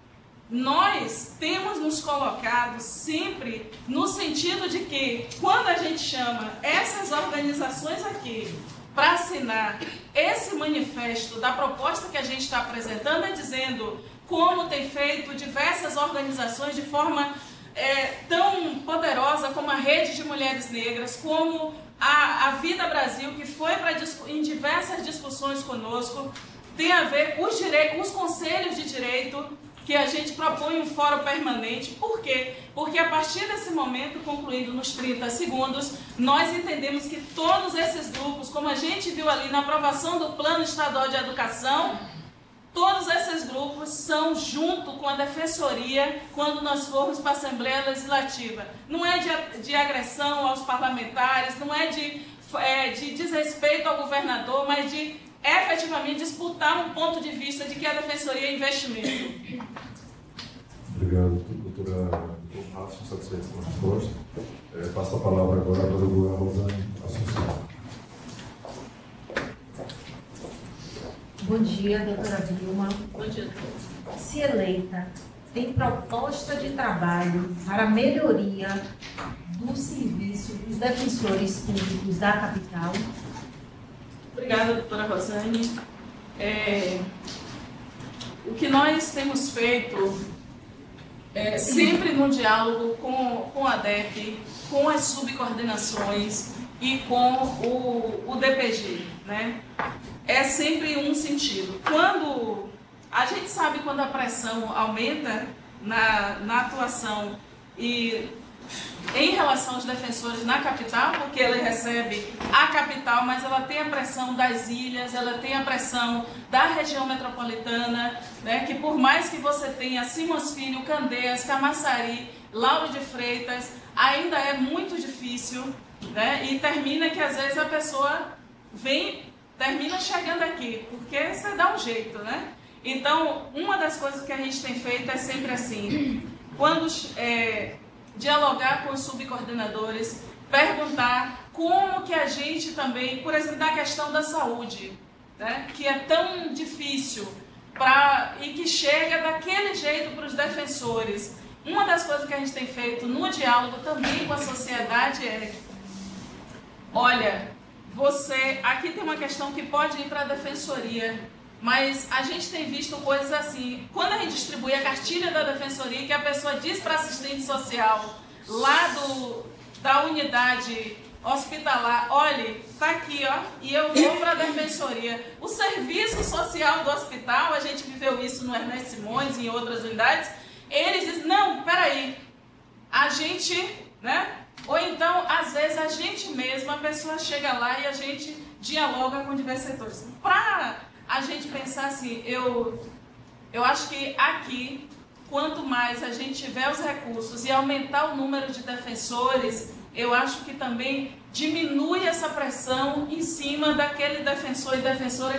nós temos nos colocado sempre no sentido de que, quando a gente chama essas organizações aqui para assinar esse manifesto da proposta que a gente está apresentando, é dizendo como tem feito diversas organizações de forma tão poderosa como a Rede de Mulheres Negras, como a Vida Brasil, que foi em diversas discussões conosco, tem a ver com os conselhos de direito, que a gente propõe um fórum permanente. Por quê? Porque a partir desse momento, concluindo nos 30 segundos, nós entendemos que todos esses grupos, como a gente viu ali na aprovação do Plano Estadual de Educação, todos esses grupos são junto com a Defensoria quando nós formos para a Assembleia Legislativa. Não é de agressão aos parlamentares, não é de desrespeito ao governador, mas de efetivamente disputar um ponto de vista de que a Defensoria é investimento. Obrigado, doutora Rafa, satisfeito com a resposta. Passo a palavra agora para a doutora Rosane Assunção. Bom dia, doutora Vilma. Bom dia a todos. Se eleita, tem proposta de trabalho para a melhoria do serviço dos defensores públicos da capital? Obrigada, doutora Rosane. O que nós temos feito sempre no diálogo com a DEP, com as subcoordenações e com o DPG, né? É sempre um sentido. Quando a gente sabe quando a pressão aumenta na atuação e em relação aos defensores na capital, porque ela recebe a capital, mas ela tem a pressão das ilhas, ela tem a pressão da região metropolitana, né, que por mais que você tenha Simões Filho, Candeias, Camaçari, Lauro de Freitas, ainda é muito difícil, né, e termina que às vezes a pessoa termina chegando aqui, porque você dá um jeito, né? Então, uma das coisas que a gente tem feito é sempre assim, quando dialogar com os subcoordenadores, perguntar como que a gente também, por exemplo, na questão da saúde, né, que é tão difícil e que chega daquele jeito para os defensores. Uma das coisas que a gente tem feito no diálogo também com a sociedade olha, aqui tem uma questão que pode ir para a defensoria, mas a gente tem visto coisas assim, quando a gente distribui a cartilha da defensoria, que a pessoa diz para assistente social lá da unidade hospitalar, olha, tá aqui, ó, e eu vou para a defensoria. O serviço social do hospital, a gente viveu isso no Ernesto Simões e em outras unidades, eles dizem, não, peraí, a gente, né? Ou então, às vezes, a gente mesma, a pessoa chega lá e a gente dialoga com diversos setores. Para a gente pensar assim, eu acho que aqui, quanto mais a gente tiver os recursos e aumentar o número de defensores, eu acho que também diminui essa pressão em cima daquele defensor e defensora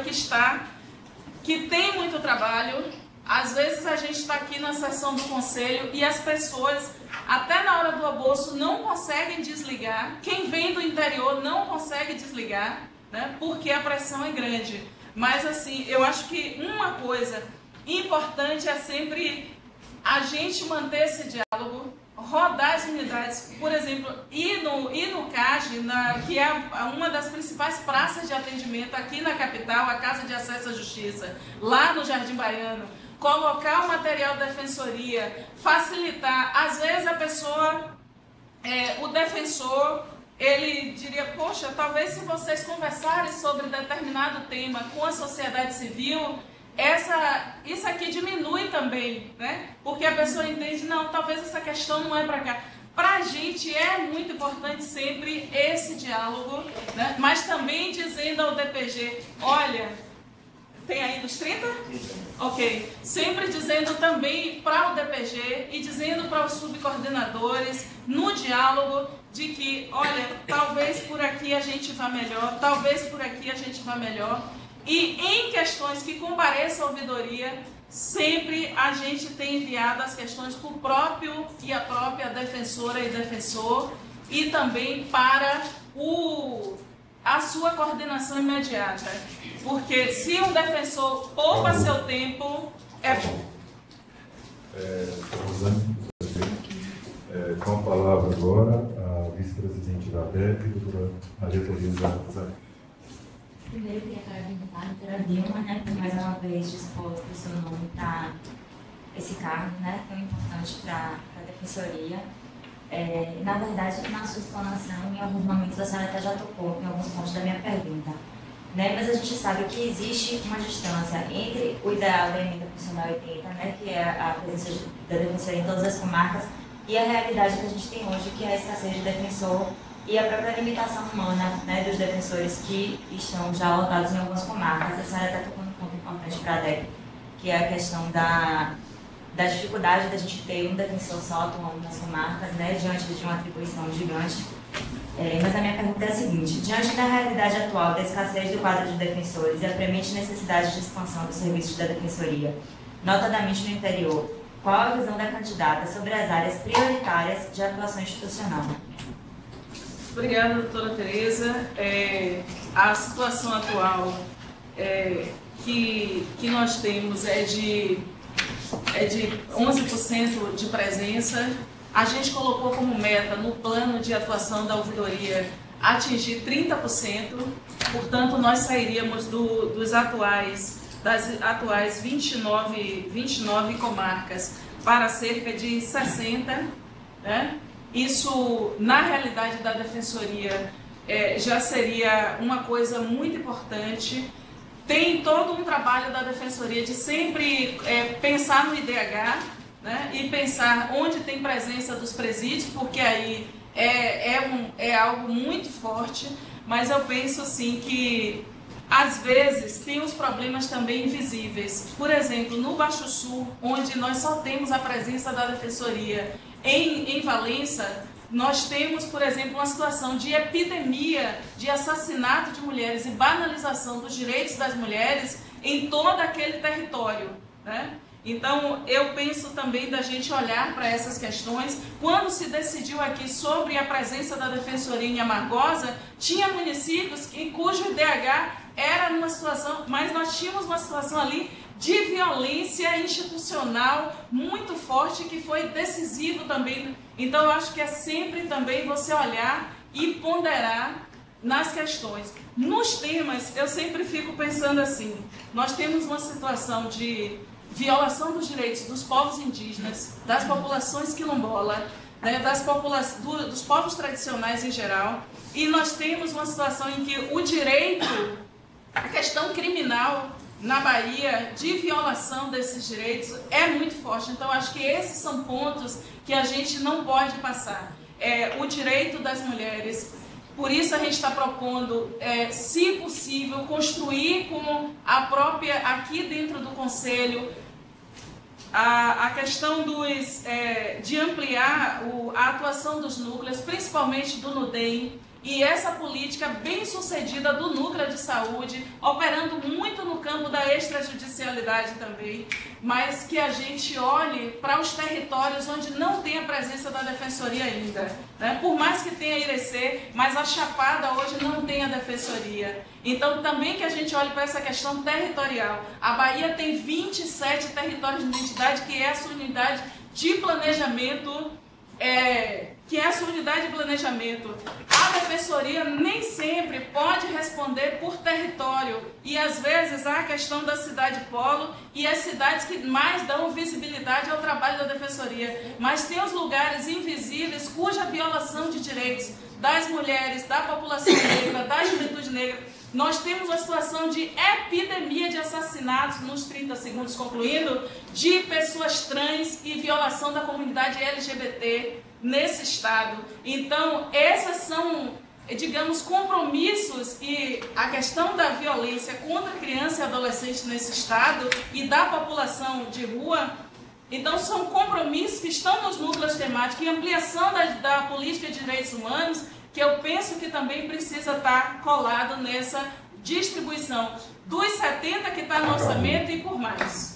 que tem muito trabalho. Às vezes a gente está aqui na sessão do conselho e as pessoas, até na hora do almoço, não conseguem desligar. Quem vem do interior não consegue desligar, né, porque a pressão é grande. Mas assim, eu acho que uma coisa importante é sempre a gente manter esse diálogo, rodar as unidades, por exemplo, ir no CAGE, que é uma das principais praças de atendimento aqui na capital, a Casa de Acesso à Justiça, lá no Jardim Baiano, colocar o material da defensoria, facilitar. Às vezes a pessoa, o defensor, ele diria, poxa, talvez se vocês conversarem sobre determinado tema com a sociedade civil, isso aqui diminui também, né? Porque a pessoa entende, não, talvez essa questão não é para cá. Para a gente é muito importante sempre esse diálogo, né? Mas também dizendo ao DPG, olha, tem aí dos 30? Ok. Sempre dizendo também para o DPG e dizendo para os subcoordenadores, no diálogo, de que, olha, talvez por aqui a gente vá melhor, talvez por aqui a gente vá melhor. E em questões que compareçam à ouvidoria, sempre a gente tem enviado as questões para o próprio e a própria defensora e defensor e também para a sua coordenação imediata. Porque se um defensor poupa seu tempo, é bom. Rosane, com a palavra agora a vice-presidente da ADEP, doutora Maria Tereza Zé. Primeiro, eu queria parabenizar a doutora Dilma, né, por mais uma vez dispor o seu nome para esse cargo, né, tão importante para a Defensoria. Na verdade, na sua explanação, em alguns momentos a senhora até já tocou em alguns pontos da minha pergunta, né, mas a gente sabe que existe uma distância entre o ideal da emenda constitucional 80, né, que é a presença da Defensoria em todas as comarcas, e a realidade que a gente tem hoje, que é a escassez de defensor e a própria limitação humana, né, dos defensores que estão já lotados em algumas comarcas. A senhora está tocando um ponto importante para a DEP, que é a questão da dificuldade da gente ter um defensor só atuando nas comarcas, né, diante de uma atribuição gigante. Mas a minha pergunta é a seguinte: diante da realidade atual da escassez do quadro de defensores e a premente necessidade de expansão dos serviços da Defensoria, notadamente no interior, qual a visão da candidata sobre as áreas prioritárias de atuação institucional? Obrigada, doutora Tereza. A situação atual que nós temos é de 11% de presença. A gente colocou como meta no plano de atuação da ouvidoria atingir 30%, portanto nós sairíamos das atuais 29 comarcas para cerca de 60, né? Isso, na realidade da Defensoria, já seria uma coisa muito importante. Tem todo um trabalho da Defensoria de sempre pensar no IDH, né, e pensar onde tem presença dos presídios, porque aí é algo muito forte, mas eu penso assim que às vezes tem os problemas também invisíveis. Por exemplo, no Baixo Sul, onde nós só temos a presença da Defensoria, em Valença, nós temos, por exemplo, uma situação de epidemia de assassinato de mulheres e banalização dos direitos das mulheres em todo aquele território, né? Então, eu penso também da gente olhar para essas questões. Quando se decidiu aqui sobre a presença da Defensoria em Amargosa, tinha municípios cujo IDH era numa situação, mas nós tínhamos uma situação ali de violência institucional muito forte, que foi decisivo também. Então, eu acho que é sempre também você olhar e ponderar nas questões. Nos temas, eu sempre fico pensando assim, nós temos uma situação de violação dos direitos dos povos indígenas, das populações quilombola, né, dos povos tradicionais em geral, e nós temos uma situação em que o direito, a questão criminal na Bahia de violação desses direitos é muito forte. Então, acho que esses são pontos que a gente não pode passar. O direito das mulheres. Por isso a gente está propondo, se possível, construir com a própria, aqui dentro do Conselho, a questão de ampliar a atuação dos núcleos, principalmente do NUDEM, e essa política bem sucedida do núcleo de saúde, operando muito no campo da extrajudicialidade também, mas que a gente olhe para os territórios onde não tem a presença da Defensoria ainda, né? Por mais que tenha a Irecê, mas a Chapada hoje não tem a Defensoria. Então também que a gente olhe para essa questão territorial. A Bahia tem 27 territórios de identidade, que é a sua unidade de planejamento, A Defensoria nem sempre pode responder por território, e às vezes há a questão da cidade polo, e as cidades que mais dão visibilidade ao trabalho da Defensoria, mas tem os lugares invisíveis cuja violação de direitos das mulheres, da população negra, da juventude negra. Nós temos uma situação de epidemia de assassinatos, nos 30 segundos concluindo, de pessoas trans e violação da comunidade LGBT nesse estado. Então, esses são, digamos, compromissos, e a questão da violência contra criança e adolescente nesse estado e da população de rua. Então, são compromissos que estão nos núcleos temáticos e ampliação da política de direitos humanos, que eu penso que também precisa estar colado nessa distribuição dos 70 que está no orçamento e por mais.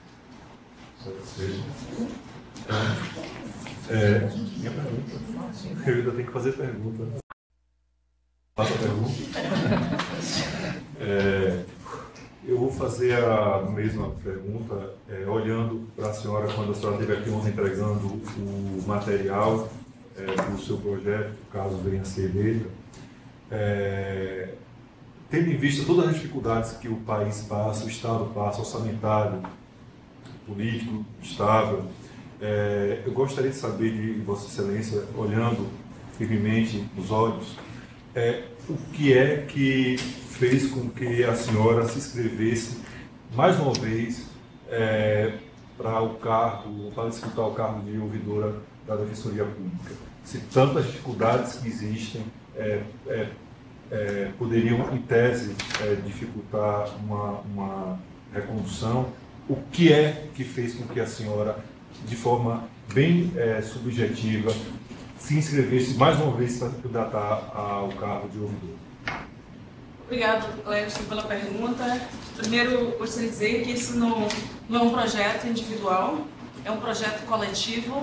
Minha pergunta. Eu ainda tenho que fazer pergunta. Faça a pergunta. Eu vou fazer a mesma pergunta, olhando para a senhora quando a senhora esteve aqui ontem entregando o material do seu projeto, caso venha a ser eleita. Tendo em vista todas as dificuldades que o país passa, o Estado passa, orçamentário, político, estável, eu gostaria de saber de Vossa Excelência, olhando firmemente nos olhos, o que é que fez com que a senhora se inscrevesse mais uma vez para disputar o cargo de ouvidora da Defensoria Pública. Se tantas dificuldades que existem poderiam, em tese, dificultar uma recondução, o que é que fez com que a senhora, de forma bem subjetiva, se inscrevesse mais uma vez para candidatar ao cargo de ouvidor? Obrigado, Clécio, pela pergunta. Primeiro, gostaria de dizer que isso não é um projeto individual, é um projeto coletivo.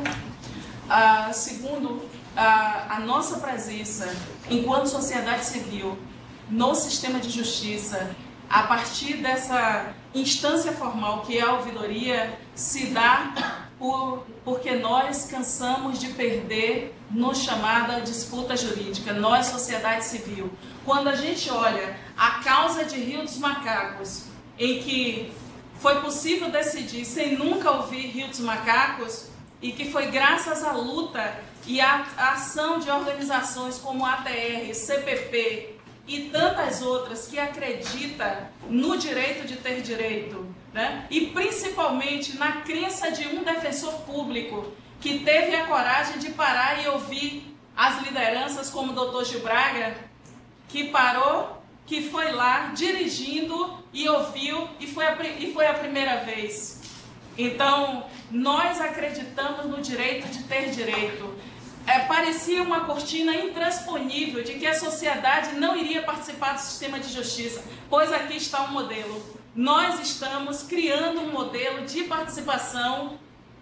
Segundo, a nossa presença enquanto sociedade civil no sistema de justiça, a partir dessa instância formal que é a ouvidoria, se dá porque nós cansamos de perder no chamada disputa jurídica, nós, sociedade civil. Quando a gente olha a causa de Rio dos Macacos, em que foi possível decidir sem nunca ouvir Rio dos Macacos, e que foi graças à luta e à ação de organizações como a ATR, CPP e tantas outras que acreditam no direito de ter direito, né? E principalmente na crença de um defensor público que teve a coragem de parar e ouvir as lideranças como o Dr. Gil Braga, que parou, que foi lá dirigindo e ouviu, e foi a primeira vez. Então, nós acreditamos no direito de ter direito. Parecia uma cortina intransponível de que a sociedade não iria participar do sistema de justiça, pois aqui está um modelo. Nós estamos criando um modelo de participação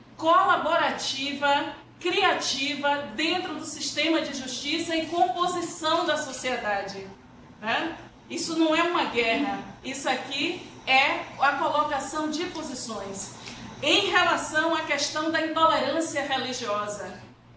colaborativa, criativa, dentro do sistema de justiça e composição da sociedade, né? Isso não é uma guerra, isso aqui é a colocação de posições. Em relação à questão da intolerância religiosa,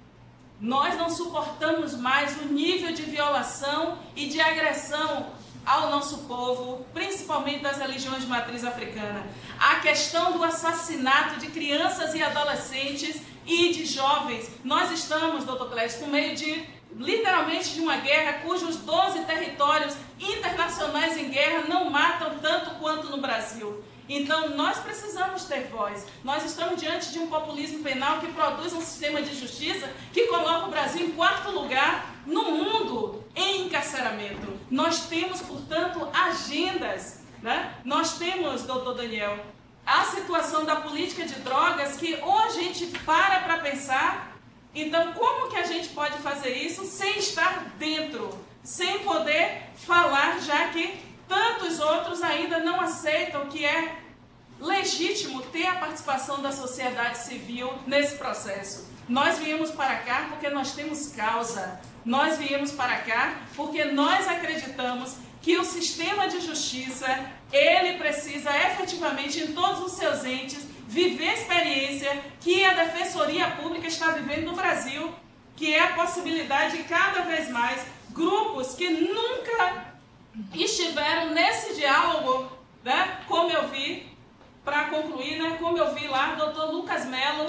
nós não suportamos mais o nível de violação e de agressão ao nosso povo, principalmente das religiões de matriz africana. A questão do assassinato de crianças e adolescentes e de jovens. Nós estamos, doutor Clécio, no meio de, literalmente, de uma guerra cujos 12 territórios internacionais em guerra não matam tanto quanto no Brasil. Então, nós precisamos ter voz. Nós estamos diante de um populismo penal que produz um sistema de justiça que coloca o Brasil em 4º lugar no mundo em encarceramento. Nós temos, portanto, agendas, né? Nós temos, doutor Daniel, a situação da política de drogas que ou a gente para pensar, então como que a gente pode fazer isso sem estar dentro, sem poder falar, já que tantos outros ainda não aceitam que é legítimo ter a participação da sociedade civil nesse processo. Nós viemos para cá porque nós temos causa. Nós viemos para cá porque nós acreditamos que o sistema de justiça, ele precisa efetivamente, em todos os seus entes, viver a experiência que a Defensoria Pública está vivendo no Brasil, que é a possibilidade de cada vez mais grupos que nunca estiveram nesse diálogo, né? Como eu vi, para concluir, né? Como eu vi lá, doutor Lucas Melo,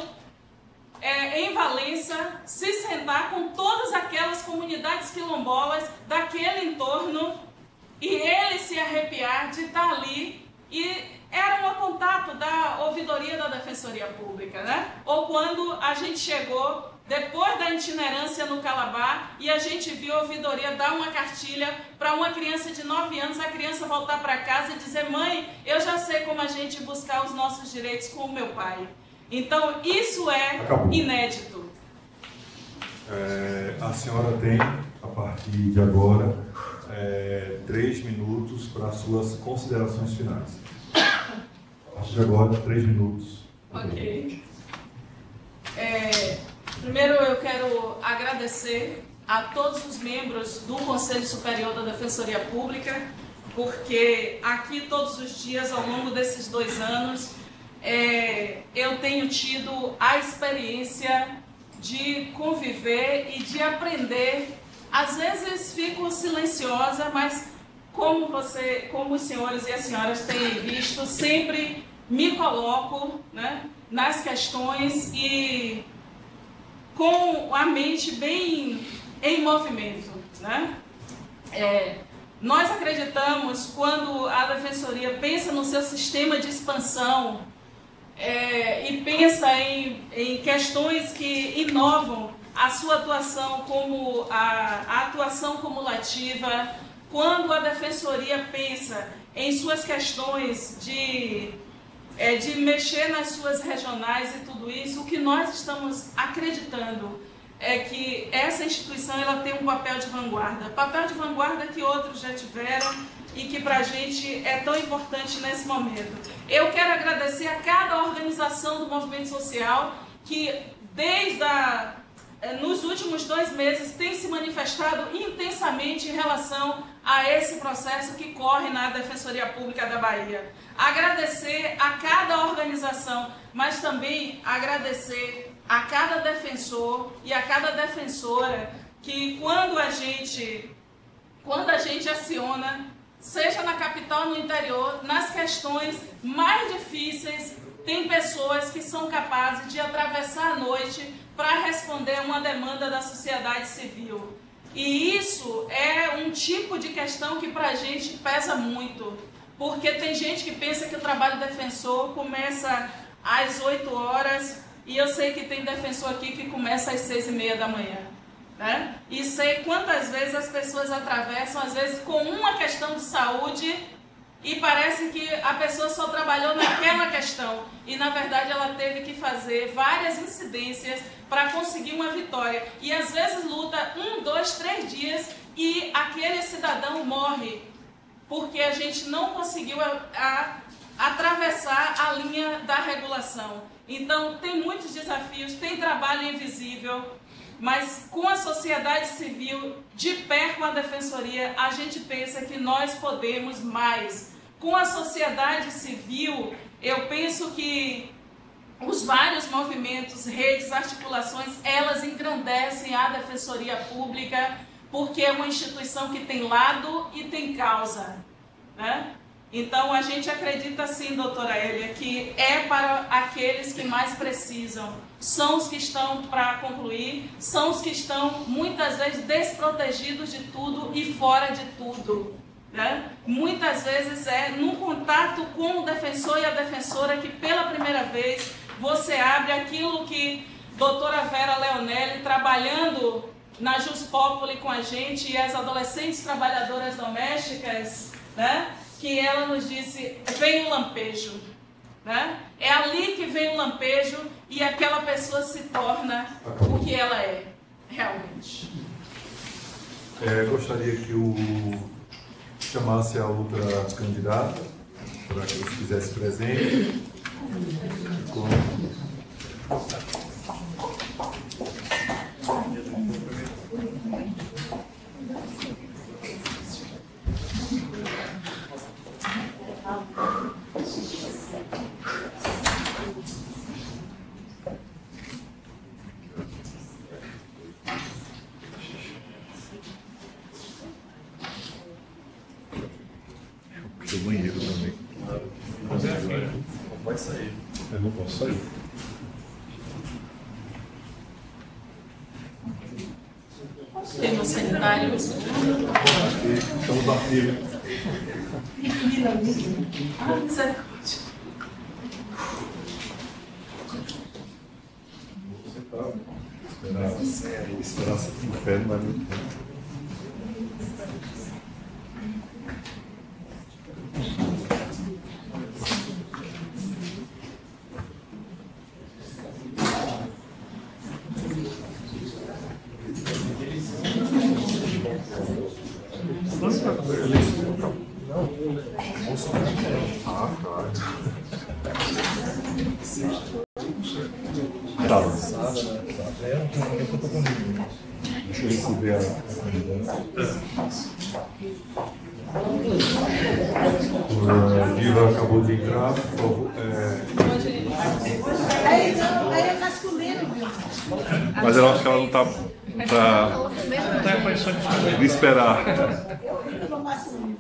em Valença, se sentar com todas aquelas comunidades quilombolas daquele entorno e ele se arrepiar de estar ali, e era um contato da ouvidoria da Defensoria Pública, né? Ou quando a gente chegou depois da itinerância no Calabar e a gente viu a ouvidoria dar uma cartilha para uma criança de 9 anos, a criança voltar para casa e dizer: mãe, eu já sei como a gente buscar os nossos direitos com o meu pai. Então, isso é inédito. A senhora tem, a partir de agora, 3 minutos para as suas considerações finais. A partir de agora, 3 minutos. Ok. Primeiro, eu quero agradecer a todos os membros do Conselho Superior da Defensoria Pública porque aqui todos os dias, ao longo desses 2 anos, eu tenho tido a experiência de conviver e de aprender. Às vezes fico silenciosa, mas como os senhores e as senhoras têm visto, sempre me coloco, né, nas questões e com a mente bem em movimento, né? Nós acreditamos, quando a Defensoria pensa no seu sistema de expansão e pensa em questões que inovam a sua atuação como a atuação cumulativa, quando a Defensoria pensa em suas questões de mexer nas suas regionais e tudo isso, o que nós estamos acreditando é que essa instituição ela tem um papel de vanguarda que outros já tiveram e que para a gente é tão importante nesse momento. Eu quero agradecer a cada organização do movimento social que nos últimos 2 meses tem se manifestado intensamente em relação a esse processo que corre na Defensoria Pública da Bahia. Agradecer a cada organização, mas também agradecer a cada defensor e a cada defensora que quando a gente aciona, seja na capital ou no interior, nas questões mais difíceis, tem pessoas que são capazes de atravessar a noite para responder a uma demanda da sociedade civil. E isso é um tipo de questão que para a gente pesa muito, porque tem gente que pensa que o trabalho defensor começa às 8 horas, e eu sei que tem defensor aqui que começa às 6h30 da manhã. Né? E sei quantas vezes as pessoas atravessam, às vezes com uma questão de saúde, e parece que a pessoa só trabalhou naquela questão, e na verdade ela teve que fazer várias incidências para conseguir uma vitória. E às vezes luta 1, 2, 3 dias e aquele cidadão morre, porque a gente não conseguiu atravessar a linha da regulação. Então tem muitos desafios, tem trabalho invisível, mas com a sociedade civil de pé com a Defensoria, a gente pensa que nós podemos mais. Com a sociedade civil, eu penso que os vários movimentos, redes, articulações, elas engrandecem a Defensoria Pública, porque é uma instituição que tem lado e tem causa, né? Então a gente acredita sim, doutora Hélia, que é para aqueles que mais precisam, são os que estão para concluir, são os que estão muitas vezes desprotegidos de tudo e fora de tudo. Né? Muitas vezes é no contato com o defensor e a defensora que pela primeira vez você abre aquilo que a doutora Vera Leonelli, trabalhando na Jus Populi com a gente, e as adolescentes trabalhadoras domésticas, né? Que ela nos disse, vem o lampejo. Né? É ali que vem o lampejo e aquela pessoa se torna o que ela é, realmente. Gostaria que chamasse a outra candidata, para que ela se fizesse presente. Do banheiro também. Não pode sair. Eu não posso sair. Temos sanitário. Estamos na fila. Ah, misericórdia. Esperança de inferno, mas não tem. Deixa eu receber a Diva acabou de entrar, por favor. Aí é masculino, viu? Mas eu acho que ela não está de esperar. Eu não masculino,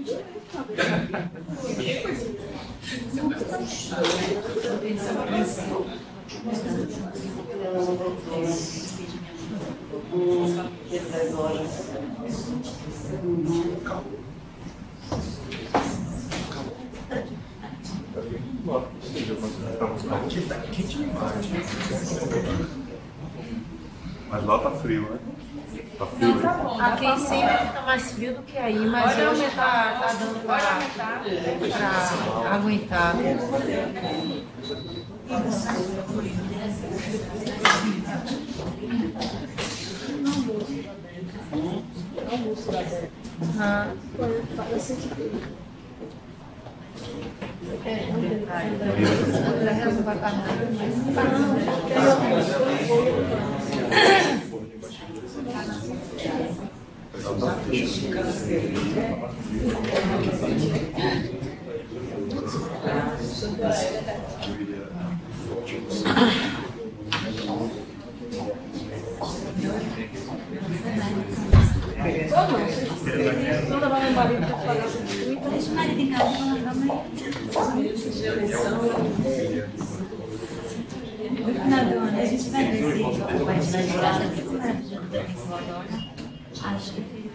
Mas lá tá frio, né? Tá frio, né? Aqui em cima fica mais frio do que aí, mas hoje tá dando para aguentar. Deixa o marido em casa e vou no final do ano a gente vai ver se o partido de graça do defensor. Acho que ele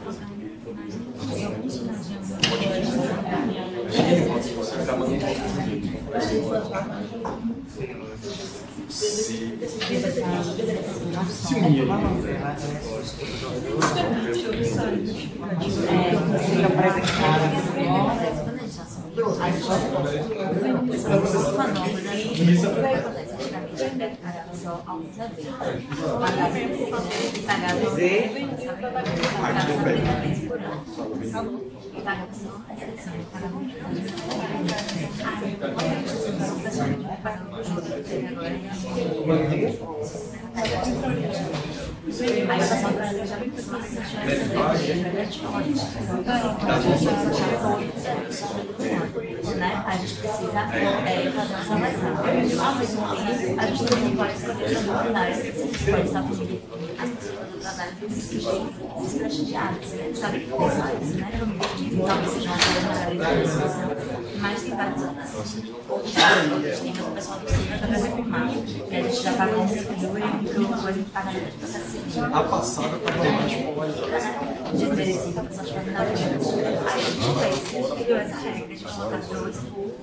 a gente precisa fazer uma salvação. Ao mesmo tempo, a gente também pode escolher as oportunidades. A gente pode estar fazendo as pessoas do trabalho desprestigiadas, sabe que pensar isso, né? Talvez seja uma coisa melhor de situação, mas tem várias outras temas que o pessoal precisa para reformar. E a gente já está com esse período e o coisa de pagamento de processo civil. A passada está mais polarizada. Desmerecido, a pessoa fazendo nada disso. Aí a gente fez, criou essa regra de colocar 2 por.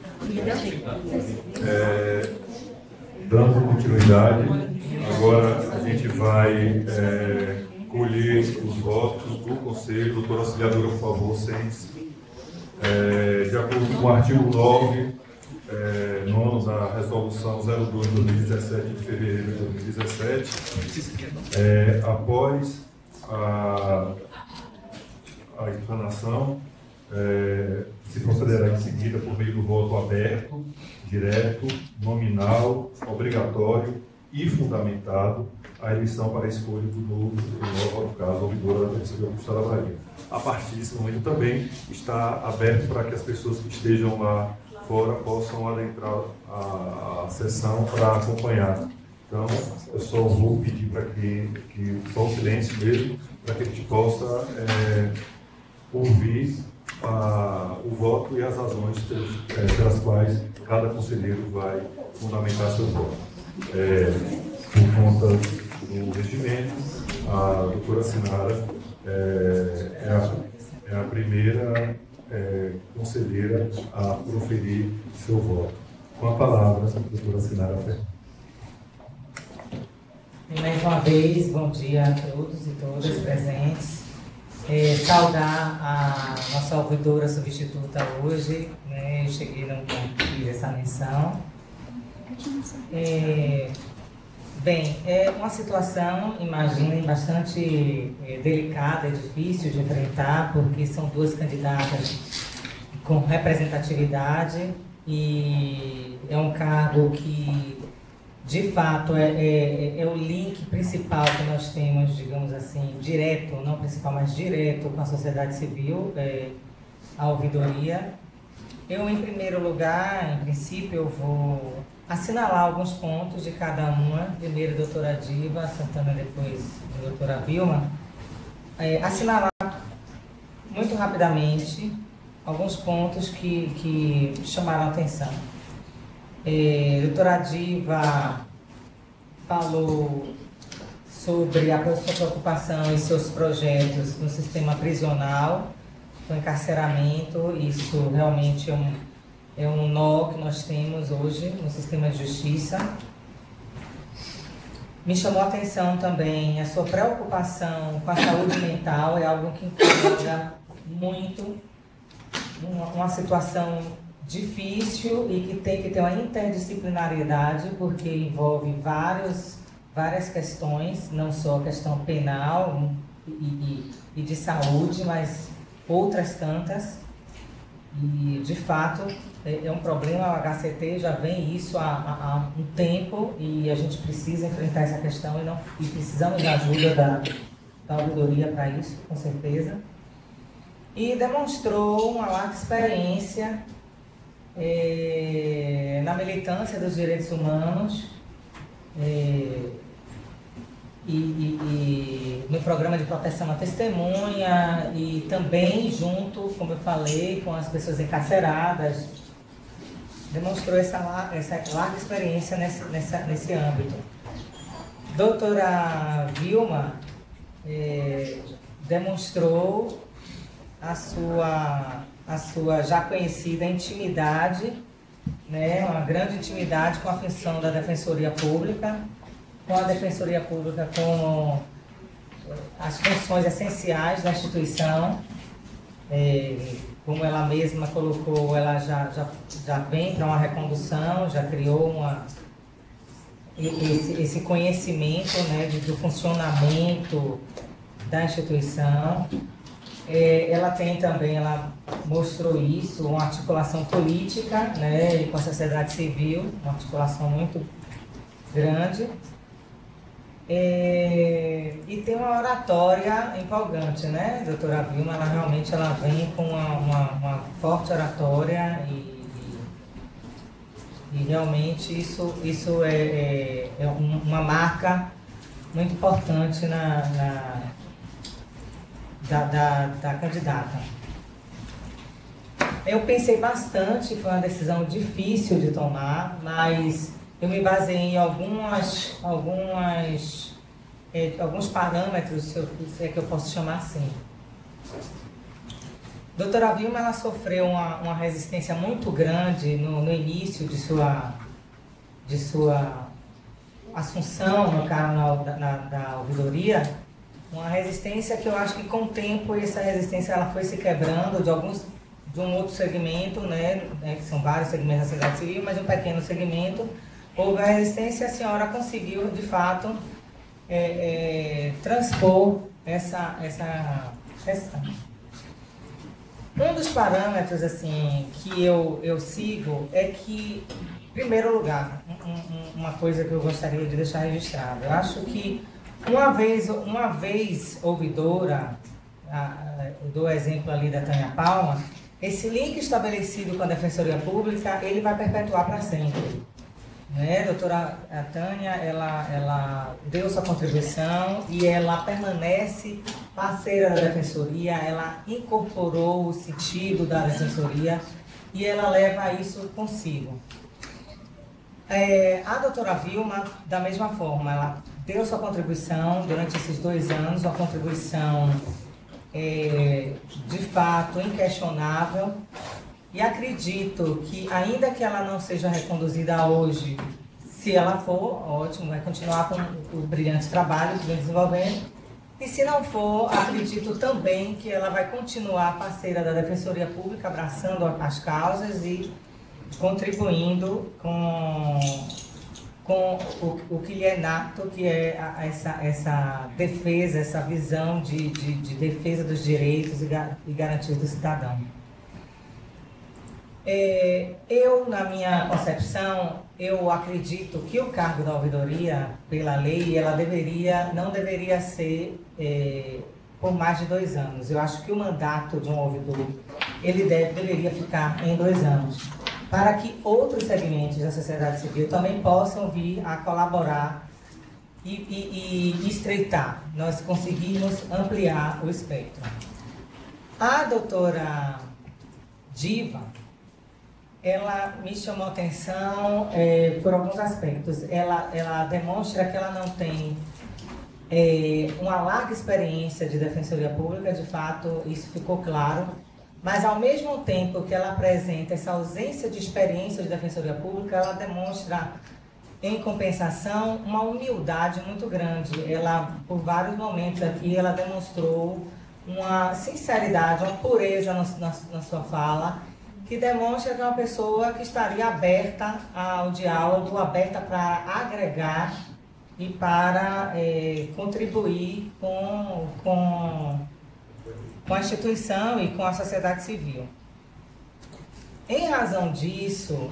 Dando continuidade, agora a gente vai colher os votos do Conselho. Doutora Auxiliadora, por favor, sente-se. De acordo com o artigo 9, nono da Resolução 02 de 2017, de fevereiro de 2017, após a explanação, se procederá em seguida por meio do voto aberto, direto, nominal, obrigatório e fundamentado a eleição para a escolha do novo, no caso, ouvidora da Defensoria Pública da Bahia. A partir desse momento também está aberto para que as pessoas que estejam lá fora possam adentrar a sessão para acompanhar. Então, eu só vou pedir para que só o silêncio mesmo, para que a gente possa ouvir o voto e as razões pelas quais cada conselheiro vai fundamentar seu voto. Por conta do regimento, a doutora Sinara é a primeira conselheira a proferir seu voto. Com a palavra, a doutora Sinara Ferreira. Mais uma vez, bom dia a todos e todas presentes. Saudar a nossa ouvidora substituta hoje, né? Eu cheguei não fiz essa menção. Bem, é uma situação, imaginem, bastante delicada, difícil de enfrentar, porque são 2 candidatas com representatividade e é um cargo que de fato, é o link principal que nós temos, digamos assim, direto, não principal, mas direto com a sociedade civil, a ouvidoria. Eu, em primeiro lugar, em princípio, eu vou assinalar alguns pontos de cada uma. Primeiro, a doutora Diva Santana, depois a doutora Vilma. Assinalar muito rapidamente alguns pontos que chamaram a atenção. A doutora Diva falou sobre a sua preocupação e seus projetos no sistema prisional, no encarceramento. Isso realmente é um nó que nós temos hoje no sistema de justiça. Me chamou a atenção também a sua preocupação com a saúde mental, é algo que incomoda muito, uma situação difícil e que tem que ter uma interdisciplinariedade, porque envolve várias questões, não só a questão penal e de saúde, mas outras tantas. E, de fato, é um problema. O HCT já vem isso há um tempo e a gente precisa enfrentar essa questão e precisamos da ajuda da ouvidoria para isso, com certeza. E demonstrou uma larga experiência na militância dos direitos humanos e no programa de proteção à testemunha e também junto, como eu falei, com as pessoas encarceradas. Demonstrou essa larga experiência nesse âmbito. Doutora Vilma demonstrou a sua já conhecida intimidade, né, uma grande intimidade com a função da Defensoria Pública, com as funções essenciais da instituição. Como ela mesma colocou, ela já vem para uma recondução, já criou esse conhecimento, né, do funcionamento da instituição. Ela mostrou isso, uma articulação política, né, com a sociedade civil, uma articulação muito grande. E tem uma oratória empolgante, né, doutora Vilma? Ela realmente vem com uma forte oratória e realmente isso é uma marca muito importante da candidata. Eu pensei bastante, foi uma decisão difícil de tomar, mas eu me baseei em alguns parâmetros, se é que eu posso chamar assim. Doutora Vilma, ela sofreu uma resistência muito grande no início de sua assunção no canal da ouvidoria, uma resistência que eu acho que com o tempo essa resistência ela foi se quebrando de um outro segmento, né, que são vários segmentos da sociedade civil, mas um pequeno segmento. Houve a resistência e a senhora conseguiu, de fato, transpor essa questão. Um dos parâmetros assim, que eu sigo é que, em primeiro lugar, uma coisa que eu gostaria de deixar registrada, eu acho que uma vez ouvidora, eu dou o exemplo ali da Tânia Palma, esse link estabelecido com a Defensoria Pública, ele vai perpetuar para sempre. Né? A doutora Tânia, ela deu sua contribuição e ela permanece parceira da Defensoria, ela incorporou o sentido da Defensoria e ela leva isso consigo. A doutora Vilma, da mesma forma, ela deu sua contribuição durante esses 2 anos, uma contribuição de fato inquestionável. E acredito que, ainda que ela não seja reconduzida hoje, se ela for, ótimo, vai continuar com o brilhante trabalho que vem desenvolvendo. E se não for, acredito também que ela vai continuar parceira da Defensoria Pública, abraçando as causas e contribuindo com o que lhe é nato, que é essa defesa, essa visão de defesa dos direitos e garantias do cidadão. Eu, na minha concepção, eu acredito que o cargo da ouvidoria, pela lei, ela não deveria ser por mais de 2 anos. Eu acho que o mandato de um ouvidor, ele deveria ficar em 2 anos, para que outros segmentos da sociedade civil também possam vir a colaborar e estreitar, nós conseguirmos ampliar o espectro. A doutora Diva, ela me chamou a atenção por alguns aspectos. Ela demonstra que ela não tem uma larga experiência de defensoria pública, de fato, isso ficou claro, mas ao mesmo tempo que ela apresenta essa ausência de experiência de defensoria pública, ela demonstra, em compensação, uma humildade muito grande. Ela, por vários momentos aqui, ela demonstrou uma sinceridade, uma pureza na sua fala, que demonstra que é uma pessoa que estaria aberta ao diálogo, aberta para agregar e para contribuir com a instituição e com a sociedade civil. Em razão disso,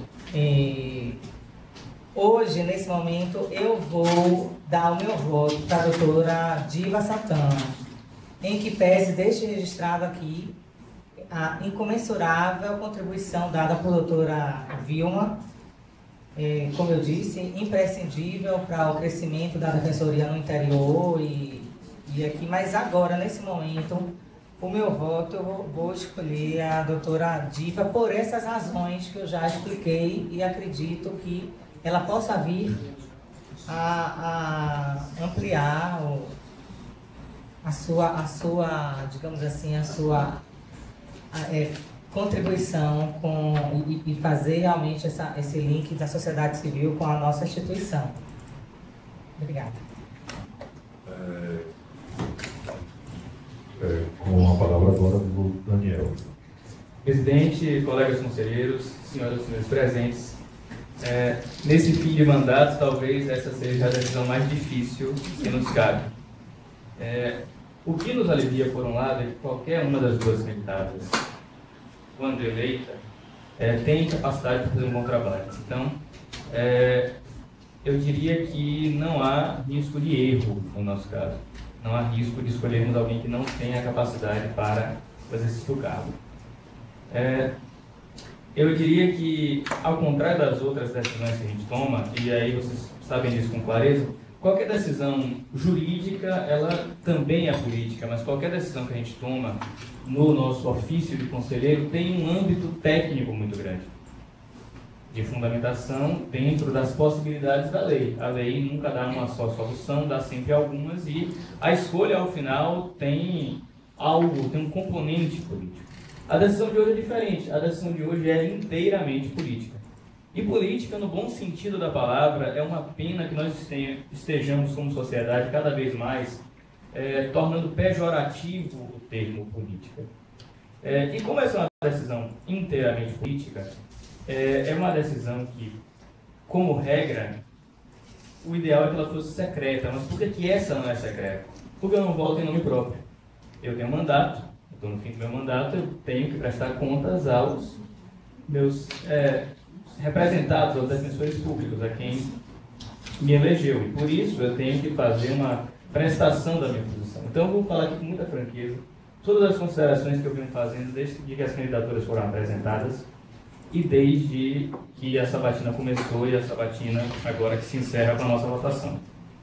hoje, nesse momento, eu vou dar o meu voto para a doutora Diva Santana, em que pese, deixe registrado aqui, a incomensurável contribuição dada por doutora Vilma, como eu disse, imprescindível para o crescimento da defensoria no interior e aqui, mas agora, nesse momento, o meu voto, eu vou escolher a doutora Diva por essas razões que eu já expliquei e acredito que ela possa vir a ampliar a sua, digamos assim, a sua contribuição e fazer realmente esse link da sociedade civil com a nossa instituição. Obrigada. Com a palavra agora do Daniel. Presidente, colegas conselheiros, senhoras e senhores presentes, nesse fim de mandato, talvez essa seja a decisão mais difícil que nos cabe. O que nos alivia, por um lado, é que qualquer uma das duas candidatas, quando eleita, tem capacidade de fazer um bom trabalho. Então, eu diria que não há risco de erro no nosso caso. Não há risco de escolhermos alguém que não tenha capacidade para o exercício do cargo. Eu diria que, ao contrário das outras decisões que a gente toma, e aí vocês sabem disso com clareza, qualquer decisão jurídica, ela também é política, mas qualquer decisão que a gente toma no nosso ofício de conselheiro tem um âmbito técnico muito grande, de fundamentação dentro das possibilidades da lei. A lei nunca dá uma só solução, dá sempre algumas, e a escolha, ao final, tem um componente político. A decisão de hoje é diferente, a decisão de hoje é inteiramente política. E política, no bom sentido da palavra, é uma pena que nós estejamos como sociedade cada vez mais tornando pejorativo o termo política. E como essa é uma decisão inteiramente política, é uma decisão que, como regra, o ideal é que ela fosse secreta. Mas por que essa não é secreta? Porque eu não voto em nome próprio. Eu tenho um mandato, estou no fim do meu mandato, eu tenho que prestar contas aos meus representados, aos defensores públicos, a quem me elegeu. E por isso eu tenho que fazer uma prestação da minha posição. Então eu vou falar aqui com muita franqueza todas as considerações que eu venho fazendo desde que as candidaturas foram apresentadas e desde que a sabatina começou e a sabatina agora que se encerra com a nossa votação.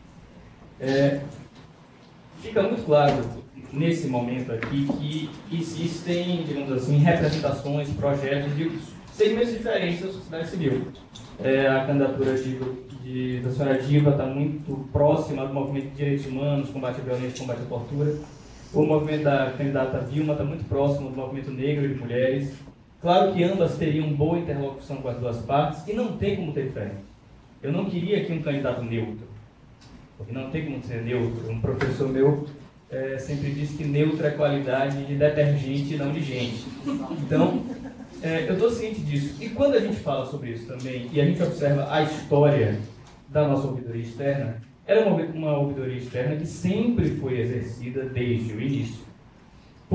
Fica muito claro nesse momento aqui que existem, digamos assim, representações, projetos de segmentos diferentes da sociedade civil. A candidatura da senhora Diva está muito próxima do movimento de direitos humanos, combate à violência, combate à tortura. O movimento da candidata Vilma está muito próximo do movimento negro e de mulheres. Claro que ambas teriam boa interlocução com as duas partes e não tem como ter diferente. Eu não queria aqui um candidato neutro, porque não tem como ser neutro. Um professor meu sempre disse que neutro é qualidade de detergente e não de gente. Então, eu estou ciente disso. E quando a gente fala sobre isso também, e a gente observa a história da nossa ouvidoria externa, ela é uma ouvidoria externa que sempre foi exercida desde o início por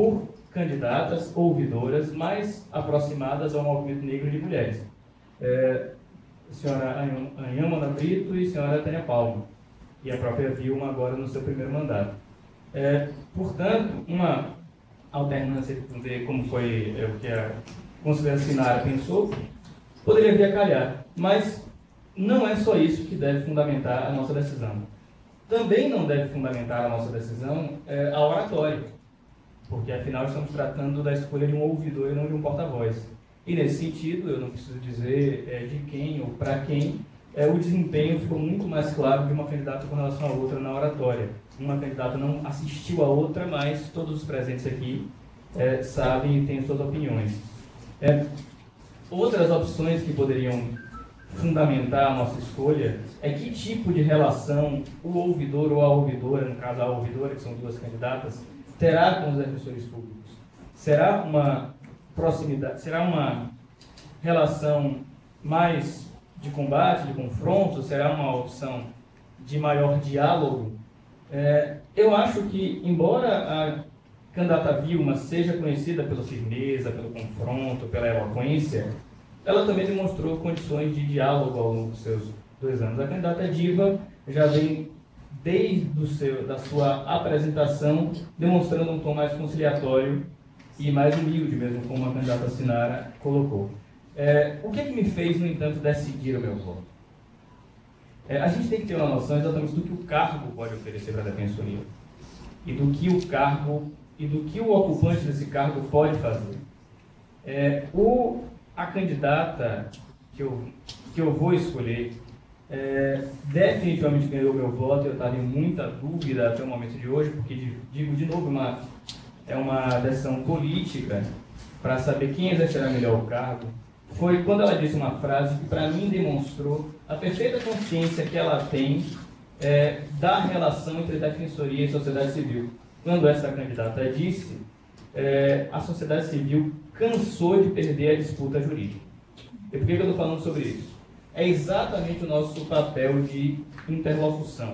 candidatas ouvidoras mais aproximadas ao movimento negro de mulheres. A senhora Anhama Brito e a senhora Tânia Palma, e a própria Vilma agora no seu primeiro mandato. Portanto, uma alternância, ver como foi o que a conselheira Sinara pensou, poderia vir a calhar, mas não é só isso que deve fundamentar a nossa decisão. Também não deve fundamentar a nossa decisão a oratória, porque afinal estamos tratando da escolha de um ouvidor e não de um porta-voz. E nesse sentido, eu não preciso dizer de quem ou para quem, o desempenho ficou muito mais claro de uma candidata com relação à outra na oratória. Uma candidata não assistiu a outra, mas todos os presentes aqui sabem e têm suas opiniões. Outras opções que poderiam fundamentar a nossa escolha é que tipo de relação o ouvidor ou a ouvidora, no caso a ouvidora, que são duas candidatas, terá com os defensores públicos. Será uma proximidade, será uma relação mais de combate, de confronto, será uma opção de maior diálogo? Eu acho que, embora a candidata Vilma seja conhecida pela firmeza, pelo confronto, pela eloquência, ela também demonstrou condições de diálogo ao longo dos seus 2 anos. A candidata Diva já vem, desde da sua apresentação, demonstrando um tom mais conciliatório e mais humilde mesmo, como a candidata Sinara colocou. O que me fez, no entanto, decidir o meu voto? A gente tem que ter uma noção exatamente do que o cargo pode oferecer para a defensoria e do que o cargo e do que o ocupante desse cargo pode fazer. A candidata que eu vou escolher definitivamente ganhou meu voto. Eu estava em muita dúvida até o momento de hoje, porque, digo de novo, é uma decisão política para saber quem exercerá melhor o cargo. Foi quando ela disse uma frase que, para mim, demonstrou a perfeita consciência que ela tem da relação entre defensoria e sociedade civil. Quando essa candidata disse, a sociedade civil cansou de perder a disputa jurídica. E por que eu estou falando sobre isso? É exatamente o nosso papel de interlocução.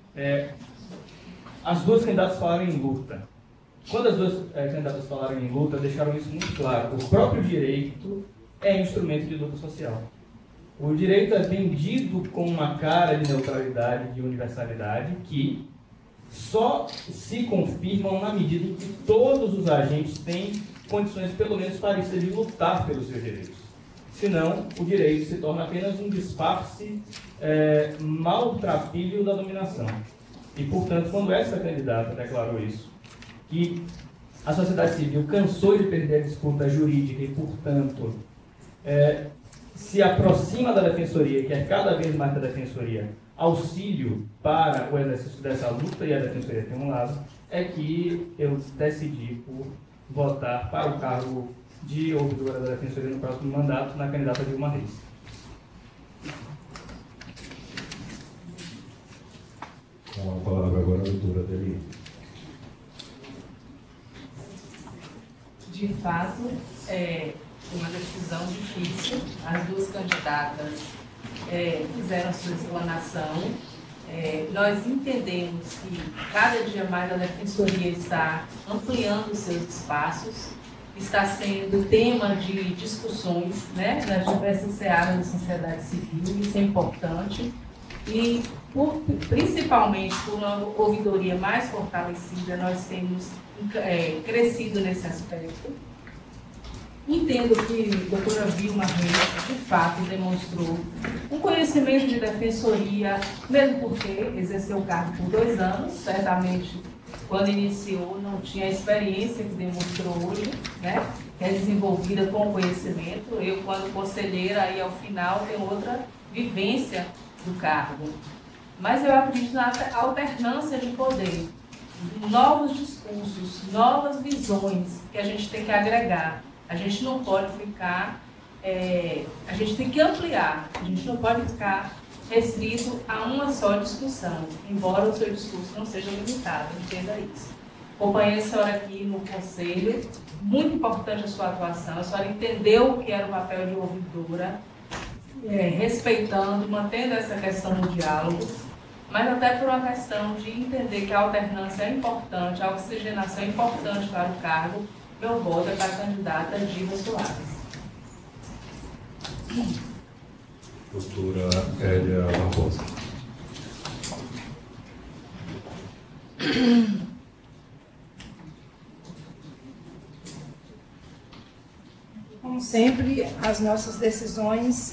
As duas candidatas falaram em luta. Quando as duas candidatas falaram em luta, deixaram isso muito claro. O próprio direito é instrumento de luta social. O direito é vendido com uma cara de neutralidade, de universalidade, que só se confirmam na medida em que todos os agentes têm condições, pelo menos parecidas, de lutar pelos seus direitos. Senão, o direito se torna apenas um disfarce maltrapilho da dominação. E, portanto, quando essa candidata declarou isso, que a sociedade civil cansou de perder a disputa jurídica e, portanto, se aproxima da defensoria, que é cada vez mais da defensoria, auxílio para o exercício dessa luta, e a defensoria tem um lado, é que eu decidi por votar para o cargo de ouvidora da defensoria no próximo mandato na candidata Vilma Reis. Com a palavra agora a doutora Deli. De fato, é uma decisão difícil. As duas candidatas fizeram a sua explanação. Nós entendemos que cada dia mais a defensoria está ampliando os seus espaços, está sendo tema de discussões, né, nas diversas searas da sociedade civil. Isso é importante. E, principalmente por uma ouvidoria mais fortalecida, nós temos crescido nesse aspecto. Entendo que a doutora Vilma Reis, de fato, demonstrou um conhecimento de defensoria, mesmo porque exerceu o cargo por 2 anos, certamente, quando iniciou, não tinha a experiência que demonstrou hoje, né? Que é desenvolvida com conhecimento. Eu, quando conselheira, aí ao final, tenho outra vivência do cargo. Mas eu acredito na alternância de poder, novos discursos, novas visões que a gente tem que agregar. A gente não pode ficar, a gente tem que ampliar, a gente não pode ficar restrito a uma só discussão, embora o seu discurso não seja limitado, entenda isso. Acompanhei a senhora aqui no conselho, muito importante a sua atuação, a senhora entendeu o que era o papel de ouvidora, respeitando, mantendo essa questão do diálogo, mas até por uma questão de entender que a alternância é importante, a oxigenação é importante para o cargo, Meu voto é para a candidata Diva Soares. Doutora Hélia Barbosa. Como sempre, as nossas decisões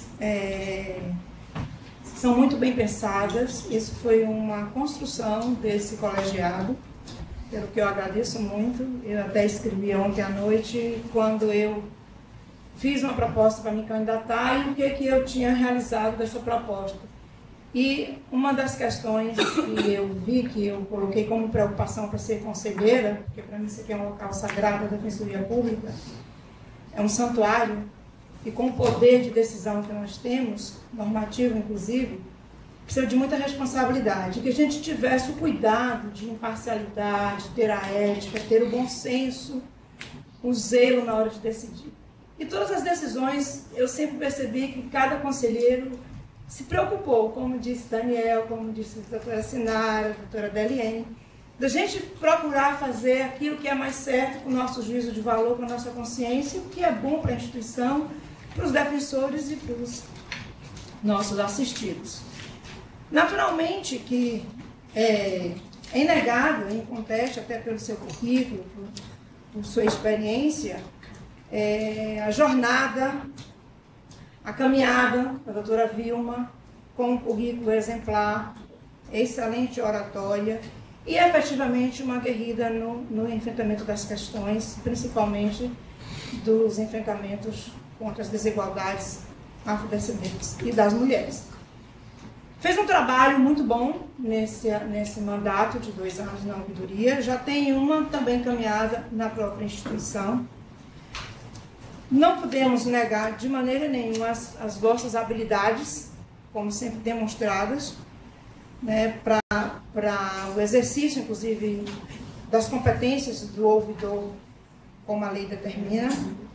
são muito bem pensadas. Isso foi uma construção desse colegiado, pelo que eu agradeço muito. Eu até escrevi ontem à noite, quando eu fiz uma proposta para me candidatar, e o que eu tinha realizado dessa proposta. E uma das questões que eu vi, que eu coloquei como preocupação para ser conselheira, porque para mim isso aqui é um local sagrado da Defensoria Pública, é um santuário, e com o poder de decisão que nós temos, normativo inclusive, precisa de muita responsabilidade, que a gente tivesse o cuidado de imparcialidade, ter a ética, ter o bom senso, o zelo na hora de decidir. E todas as decisões, eu sempre percebi que cada conselheiro se preocupou, como disse Daniel, como disse a doutora Sinara, a doutora Deliene, da gente procurar fazer aquilo que é mais certo com o nosso juízo de valor, com a nossa consciência, o que é bom para a instituição, para os defensores e para os nossos assistidos. Naturalmente que é inegável, em contexto, até pelo seu currículo, por sua experiência, a jornada, a caminhada da doutora Vilma, com um currículo exemplar, excelente oratória e efetivamente uma aguerrida no enfrentamento das questões, principalmente dos enfrentamentos contra as desigualdades afrodescendentes e das mulheres. Fez um trabalho muito bom nesse mandato de 2 anos na ouvidoria, já tem uma também caminhada na própria instituição. Não podemos negar de maneira nenhuma as vossas habilidades, como sempre demonstradas, né, para o exercício, inclusive, das competências do ouvidor, como a lei determina.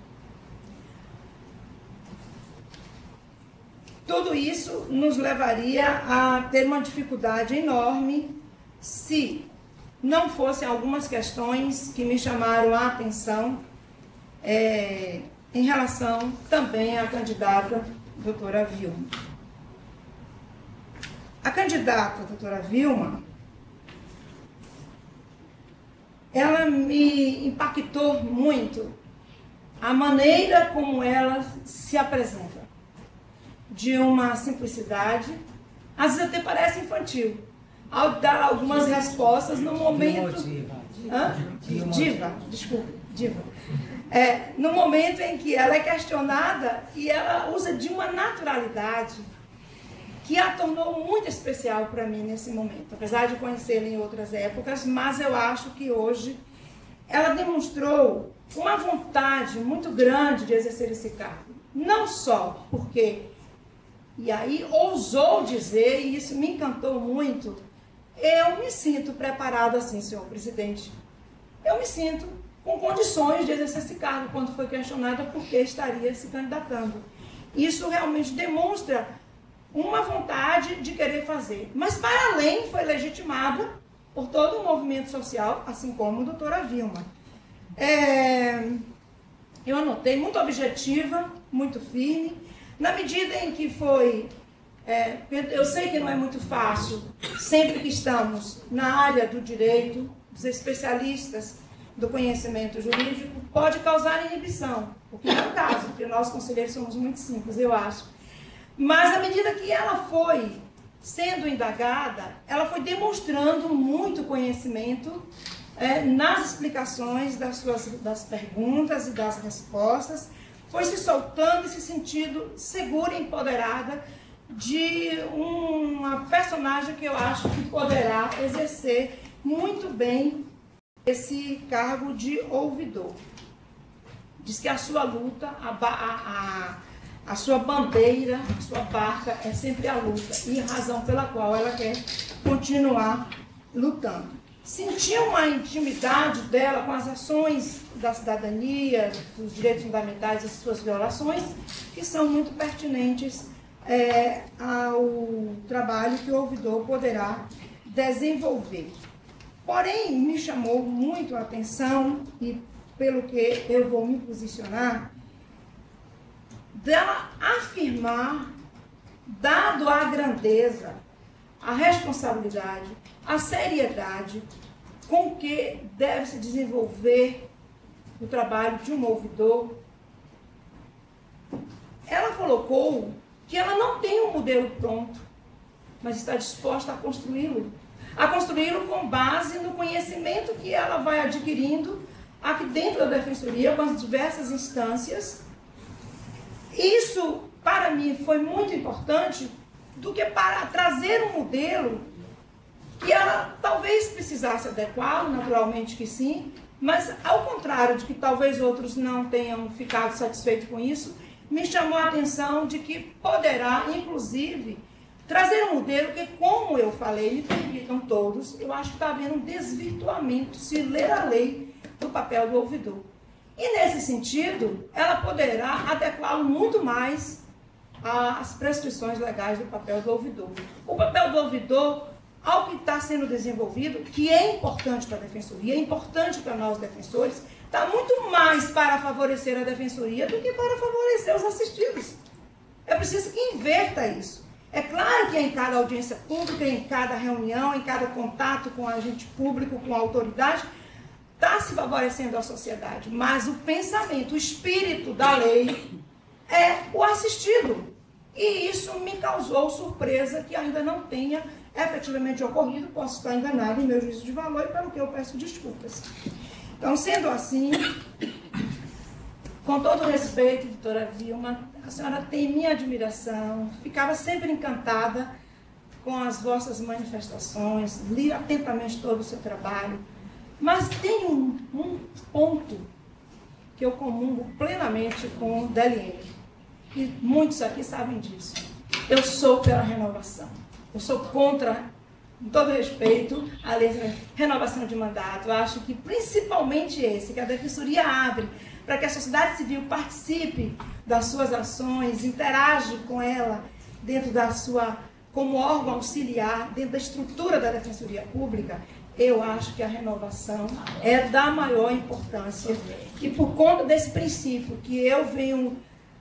Tudo isso nos levaria a ter uma dificuldade enorme se não fossem algumas questões que me chamaram a atenção em relação também à candidata doutora Vilma. A candidata doutora Vilma, ela me impactou muito a maneira como ela se apresenta. De uma simplicidade, às vezes até parece infantil, ao dar algumas respostas no momento... Diva. No momento em que ela é questionada e ela usa de uma naturalidade que a tornou muito especial para mim nesse momento, apesar de conhecê-la em outras épocas, mas eu acho que hoje ela demonstrou uma vontade muito grande de exercer esse cargo. Não só porque, e aí ousou dizer, e isso me encantou muito, eu me sinto preparada assim, senhor presidente. Eu me sinto com condições de exercer esse cargo, quando foi questionada por que estaria se candidatando. Isso realmente demonstra uma vontade de querer fazer. Mas, para além, foi legitimada por todo o movimento social, assim como a doutora Vilma. Eu anotei, muito objetiva, muito firme, na medida em que foi... eu sei que não é muito fácil, sempre que estamos na área do direito, os especialistas do conhecimento jurídico, pode causar inibição, o que não é o caso, porque nós conselheiros somos muito simples, eu acho. Mas, à medida que ela foi sendo indagada, ela foi demonstrando muito conhecimento nas explicações das perguntas e das respostas, foi se soltando e se sentindo segura e empoderada de uma personagem que eu acho que poderá exercer muito bem esse cargo de ouvidor. Diz que a sua luta, a sua bandeira, a sua barca é sempre a luta, e a razão pela qual ela quer continuar lutando. Senti uma intimidade dela com as ações da cidadania, dos direitos fundamentais e suas violações, que são muito pertinentes ao trabalho que o ouvidor poderá desenvolver. Porém, me chamou muito a atenção, e pelo que eu vou me posicionar, dela afirmar, dado a grandeza, a responsabilidade, a seriedade com que deve se desenvolver o trabalho de um ouvidor, ela colocou que ela não tem um modelo pronto, mas está disposta a construí-lo com base no conhecimento que ela vai adquirindo aqui dentro da Defensoria, com as diversas instâncias. Isso, para mim, foi muito importante, do que para trazer um modelo que ela talvez precisasse adequá-lo, naturalmente que sim, mas ao contrário de que talvez outros não tenham ficado satisfeitos com isso, me chamou a atenção de que poderá, inclusive, trazer um modelo que, como eu falei, me permitam todos, eu acho que está havendo um desvirtuamento, se ler a lei, do papel do ouvidor. E, nesse sentido, ela poderá adequá-lo muito mais às prescrições legais do papel do ouvidor. O papel do ouvidor, ao que está sendo desenvolvido, que é importante para a Defensoria, é importante para nós defensores, está muito mais para favorecer a Defensoria do que para favorecer os assistidos. É preciso que inverta isso. É claro que em cada audiência pública, em cada reunião, em cada contato com agente público, com a autoridade, está se favorecendo a sociedade, mas o pensamento, o espírito da lei é o assistido. E isso me causou surpresa que ainda não tenha efetivamente ocorrido. Posso estar enganado em meu juízo de valor, e pelo que eu peço desculpas. Então, sendo assim, com todo respeito, doutora Vilma, a senhora tem minha admiração, ficava sempre encantada com as vossas manifestações, li atentamente todo o seu trabalho, mas tem um ponto que eu comungo plenamente com o DLN, e muitos aqui sabem disso. Eu sou pela renovação, eu sou contra, com todo respeito, a lei de renovação de mandato. Eu acho que principalmente esse, que a Defensoria abre para que a sociedade civil participe das suas ações, interage com ela dentro da sua, como órgão auxiliar, dentro da estrutura da Defensoria Pública. Eu acho que a renovação é da maior importância, e por conta desse princípio que eu venho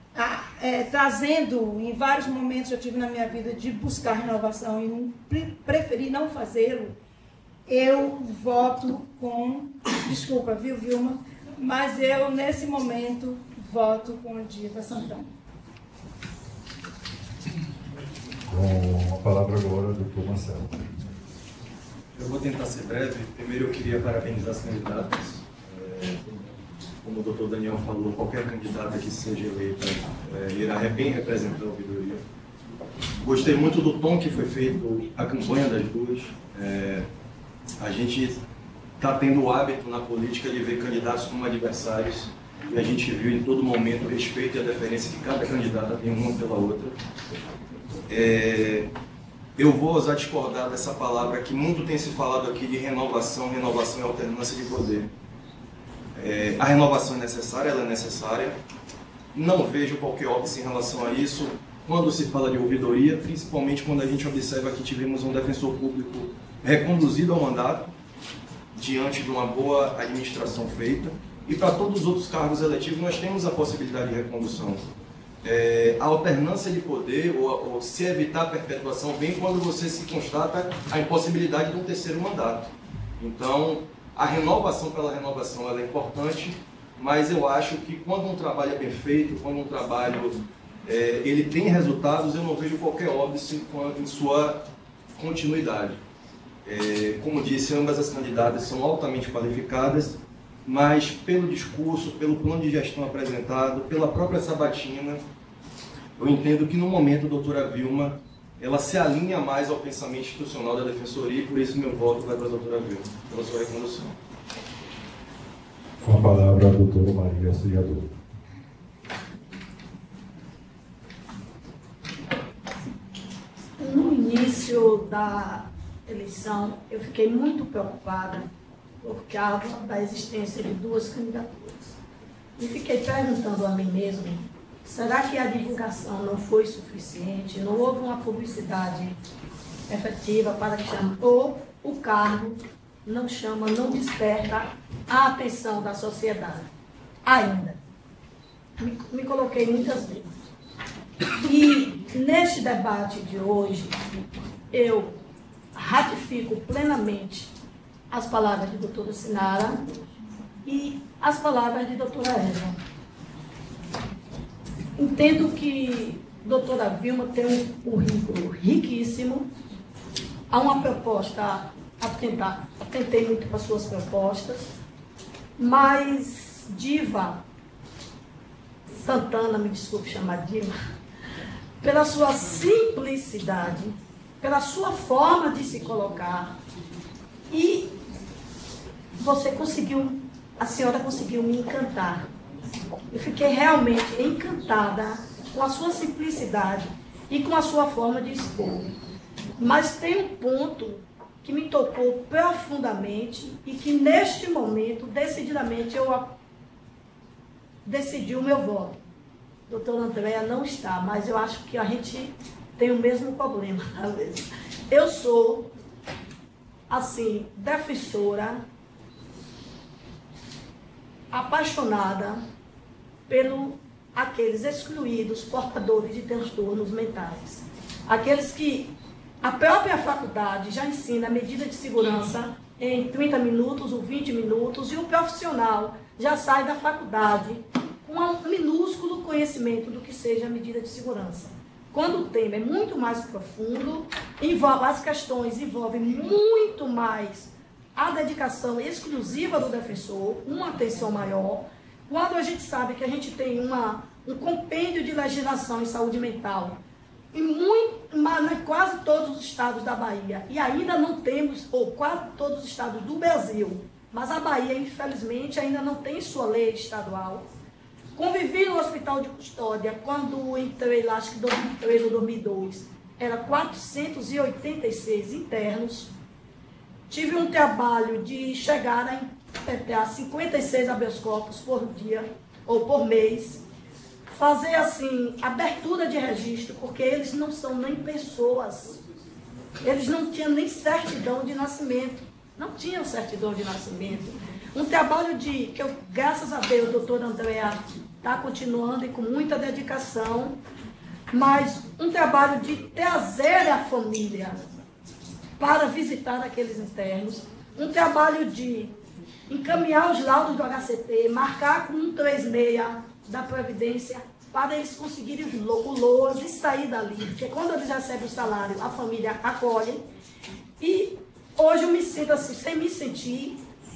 trazendo em vários momentos que eu tive na minha vida de buscar renovação e preferi não fazê-lo, eu voto com, desculpa, viu, Vilma, mas eu nesse momento voto com a Diva Santana. Com a palavra agora, o doutor Marcelo. Eu vou tentar ser breve. Primeiro, eu queria parabenizar as candidatas. Como o doutor Daniel falou, qualquer candidata que seja eleita irá bem representar a ouvidoria. Gostei muito do tom que foi feito a campanha das duas. A gente está tendo o hábito na política de ver candidatos como adversários, e a gente viu em todo momento o respeito e a deferência que cada candidata tem uma pela outra. Eu vou ousar discordar dessa palavra que muito tem se falado aqui de renovação. Renovação e alternância de poder. A renovação é necessária, ela é necessária. Não vejo qualquer óbice em relação a isso. Quando se fala de ouvidoria, principalmente quando a gente observa que tivemos um defensor público reconduzido ao mandato, diante de uma boa administração feita, e para todos os outros cargos eletivos nós temos a possibilidade de recondução. A alternância de poder, ou se evitar a perpetuação, vem quando você se constata a impossibilidade de um terceiro mandato. Então, a renovação pela renovação ela é importante, mas eu acho que quando um trabalho é bem feito, quando um trabalho ele tem resultados, eu não vejo qualquer óbice em sua continuidade. Como disse, ambas as candidatas são altamente qualificadas, mas pelo discurso, pelo plano de gestão apresentado, pela própria sabatina, eu entendo que no momento a doutora Vilma, ela se alinha mais ao pensamento institucional da Defensoria, e por isso meu voto vai para a doutora Vilma, pela sua recondução. Com a palavra a doutora Maria Auxiliadora. No início da eleição, eu fiquei muito preocupada por causa da existência de duas candidaturas. E fiquei perguntando a mim mesma, será que a divulgação não foi suficiente? Não houve uma publicidade efetiva para que chame, ou o cargo não chama, não desperta a atenção da sociedade. Ainda. Me coloquei muitas vezes. E neste debate de hoje, eu ratifico plenamente as palavras de doutora Sinara e as palavras de doutora Eva. Entendo que doutora Vilma tem um currículo riquíssimo. Há uma proposta, atentei muito para as suas propostas, mas Diva Santana, me desculpe chamar Diva, pela sua simplicidade, pela sua forma de se colocar, e a senhora conseguiu me encantar. Eu fiquei realmente encantada com a sua simplicidade e com a sua forma de expor. Mas tem um ponto que me tocou profundamente e que neste momento, decididamente, eu decidi o meu voto. Doutora Andréa não está, mas eu acho que a gente tem o mesmo problema, às vezes. Eu sou, assim, defensora, apaixonada pelo aqueles excluídos, portadores de transtornos mentais. Aqueles que a própria faculdade já ensina a medida de segurança em 30 minutos ou 20 minutos, e o profissional já sai da faculdade com um minúsculo conhecimento do que seja a medida de segurança. Quando o tema é muito mais profundo, as questões envolvem muito mais a dedicação exclusiva do defensor, uma atenção maior. Quando a gente sabe que a gente tem um compêndio de legislação em saúde mental em quase todos os estados da Bahia, e ainda não temos, ou quase todos os estados do Brasil, mas a Bahia, infelizmente, ainda não tem sua lei estadual. Convivi no hospital de custódia, quando entrei lá, acho que em 2003 ou 2002, era 486 internos. Tive um trabalho de chegar a 56 habeas corpus por dia, ou por mês. Fazer, assim, abertura de registro, porque eles não são nem pessoas. Eles não tinham nem certidão de nascimento. Não tinham certidão de nascimento. Um trabalho que eu, graças a Deus, o doutor Andréa está continuando e com muita dedicação, mas um trabalho de trazer a família para visitar aqueles internos, um trabalho de encaminhar os laudos do HCT, marcar com 136 da Previdência, para eles conseguirem o LOAS e sair dali, porque quando eles recebem o salário, a família acolhe. E hoje eu me sinto assim, sem me sentir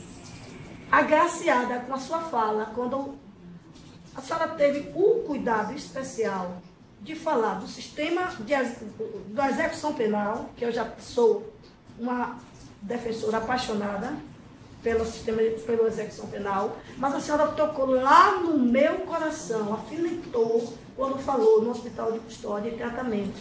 agraciada com a sua fala, quando a senhora teve o cuidado especial de falar do sistema da execução penal, que eu já sou uma defensora apaixonada pela execução penal, mas a senhora tocou lá no meu coração, afinetou quando falou no hospital de custódia e tratamento.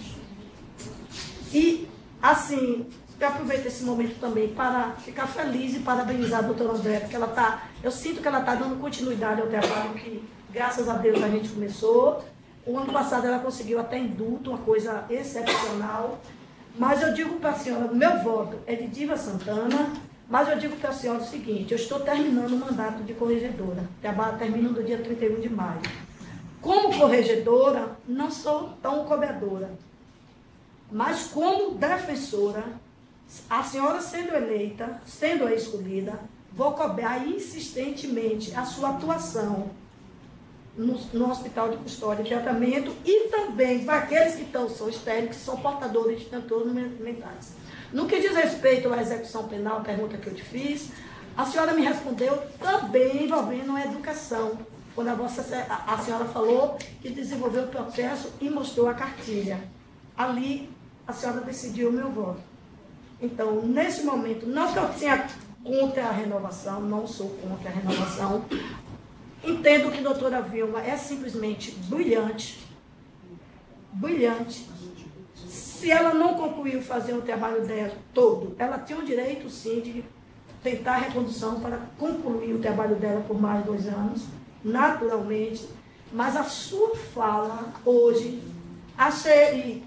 E, assim, eu aproveito esse momento também para ficar feliz e parabenizar a doutora Andréa, porque eu sinto que ela está dando continuidade ao trabalho que, graças a Deus, a gente começou. O ano passado ela conseguiu até indulto, uma coisa excepcional. Mas eu digo para a senhora, o meu voto é de Diva Santana, mas eu digo para a senhora o seguinte: eu estou terminando o mandato de corregedora, termino no dia 31 de maio. Como corregedora, não sou tão cobradora, mas como defensora, a senhora sendo eleita, sendo a escolhida, vou cobrar insistentemente a sua atuação no hospital de custódia e tratamento, e também para aqueles que são estéreis, que são portadores de transtornos mentais. No que diz respeito à execução penal, a pergunta que eu te fiz, a senhora me respondeu também envolvendo a educação, quando a senhora falou que desenvolveu o processo e mostrou a cartilha. Ali, a senhora decidiu o meu voto. Então, nesse momento, não que eu tenha contra a renovação, não sou contra a renovação. Entendo que a doutora Vilma é simplesmente brilhante, brilhante. Se ela não concluiu fazer o trabalho dela todo, ela tem o direito, sim, de tentar a recondução para concluir o trabalho dela por mais 2 anos, naturalmente. Mas a sua fala hoje, achei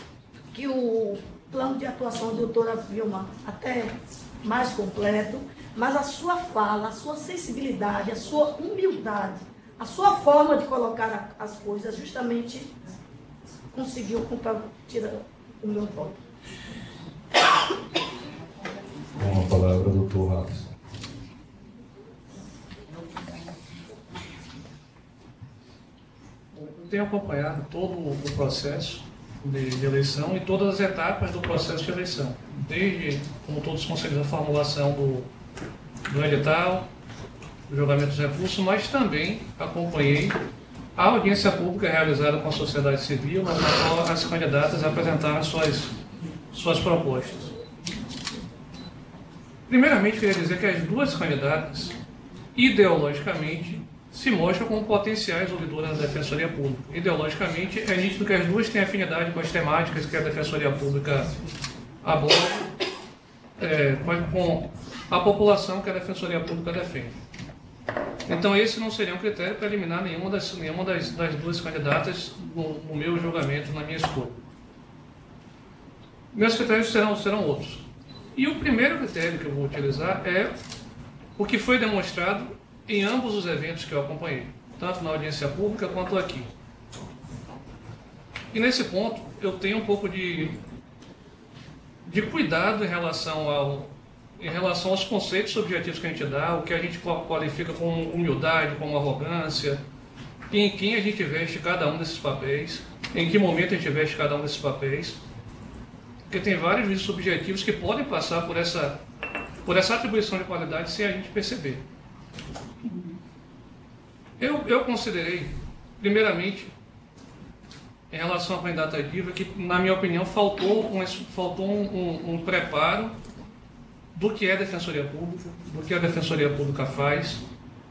que o plano de atuação da doutora Vilma até mais completo, mas a sua fala, a sua sensibilidade, a sua humildade, a sua forma de colocar as coisas justamente conseguiu tirar o meu voto. Com a palavra, doutor Ratos. Eu tenho acompanhado todo o processo de eleição e todas as etapas do processo de eleição, desde, como todos conseguiram, a formulação do edital, o julgamento dos recursos, mas também acompanhei a audiência pública realizada com a sociedade civil, na qual as candidatas apresentaram suas propostas. Primeiramente, queria dizer que as duas candidatas, ideologicamente, se mostram como potenciais ouvidoras da Defensoria Pública. Ideologicamente, é nítido que as duas têm afinidade com as temáticas que a Defensoria Pública aborda, com a população que a Defensoria Pública defende. Então, esse não seria um critério para eliminar nenhuma das duas candidatas no meu julgamento, na minha escolha. Meus critérios serão outros. E o primeiro critério que eu vou utilizar é o que foi demonstrado em ambos os eventos que eu acompanhei, tanto na audiência pública quanto aqui. E nesse ponto, eu tenho um pouco de cuidado em relação aos conceitos objetivos que a gente dá, o que a gente qualifica como humildade, como arrogância, em quem a gente veste cada um desses papéis, em que momento a gente veste cada um desses papéis, porque tem vários vícios subjetivos que podem passar por essa atribuição de qualidade sem a gente perceber. Eu considerei, primeiramente, em relação à candidata Diva, que, na minha opinião, faltou um preparo do que é Defensoria Pública, do que a Defensoria Pública faz,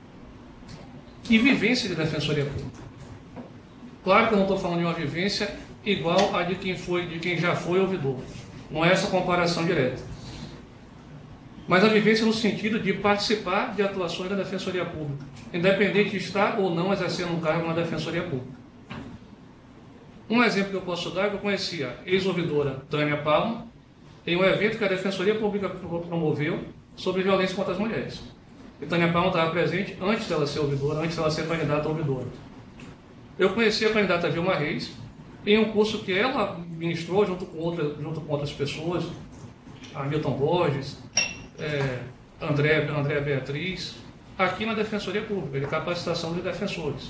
e vivência de Defensoria Pública. Claro que eu não estou falando de uma vivência igual a de quem já foi ouvidor. Não é essa comparação direta. Mas a vivência no sentido de participar de atuações da Defensoria Pública, independente de estar ou não exercendo um cargo na Defensoria Pública. Um exemplo que eu posso dar é que eu conheci a ex-ouvidora Tânia Palma em um evento que a Defensoria Pública promoveu sobre violência contra as mulheres. E Tânia Palma estava presente antes dela ser ouvidora, antes dela ser candidata a ouvidora. Eu conheci a candidata Vilma Reis em um curso que ela ministrou junto com outras pessoas, a Milton Borges, André Beatriz, aqui na Defensoria Pública, de capacitação de defensores.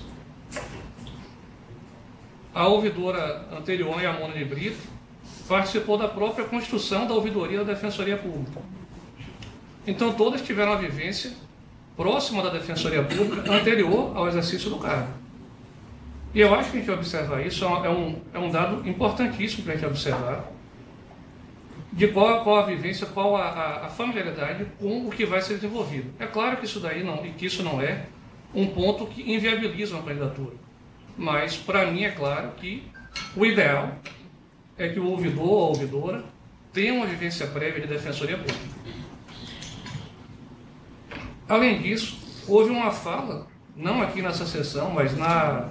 A ouvidora anterior, Yamona de Brito, participou da própria construção da ouvidoria da Defensoria Pública. Então, todas tiveram uma vivência próxima da Defensoria Pública, anterior ao exercício do cargo. E eu acho que a gente observar isso é um dado importantíssimo para a gente observar, de qual a vivência, qual a familiaridade com o que vai ser desenvolvido. É claro que isso não é um ponto que inviabiliza uma candidatura. Mas, para mim, é claro que o ideal é que o ouvidor ou a ouvidora tenha uma vivência prévia de Defensoria Pública. Além disso, houve uma fala, não aqui nessa sessão, mas na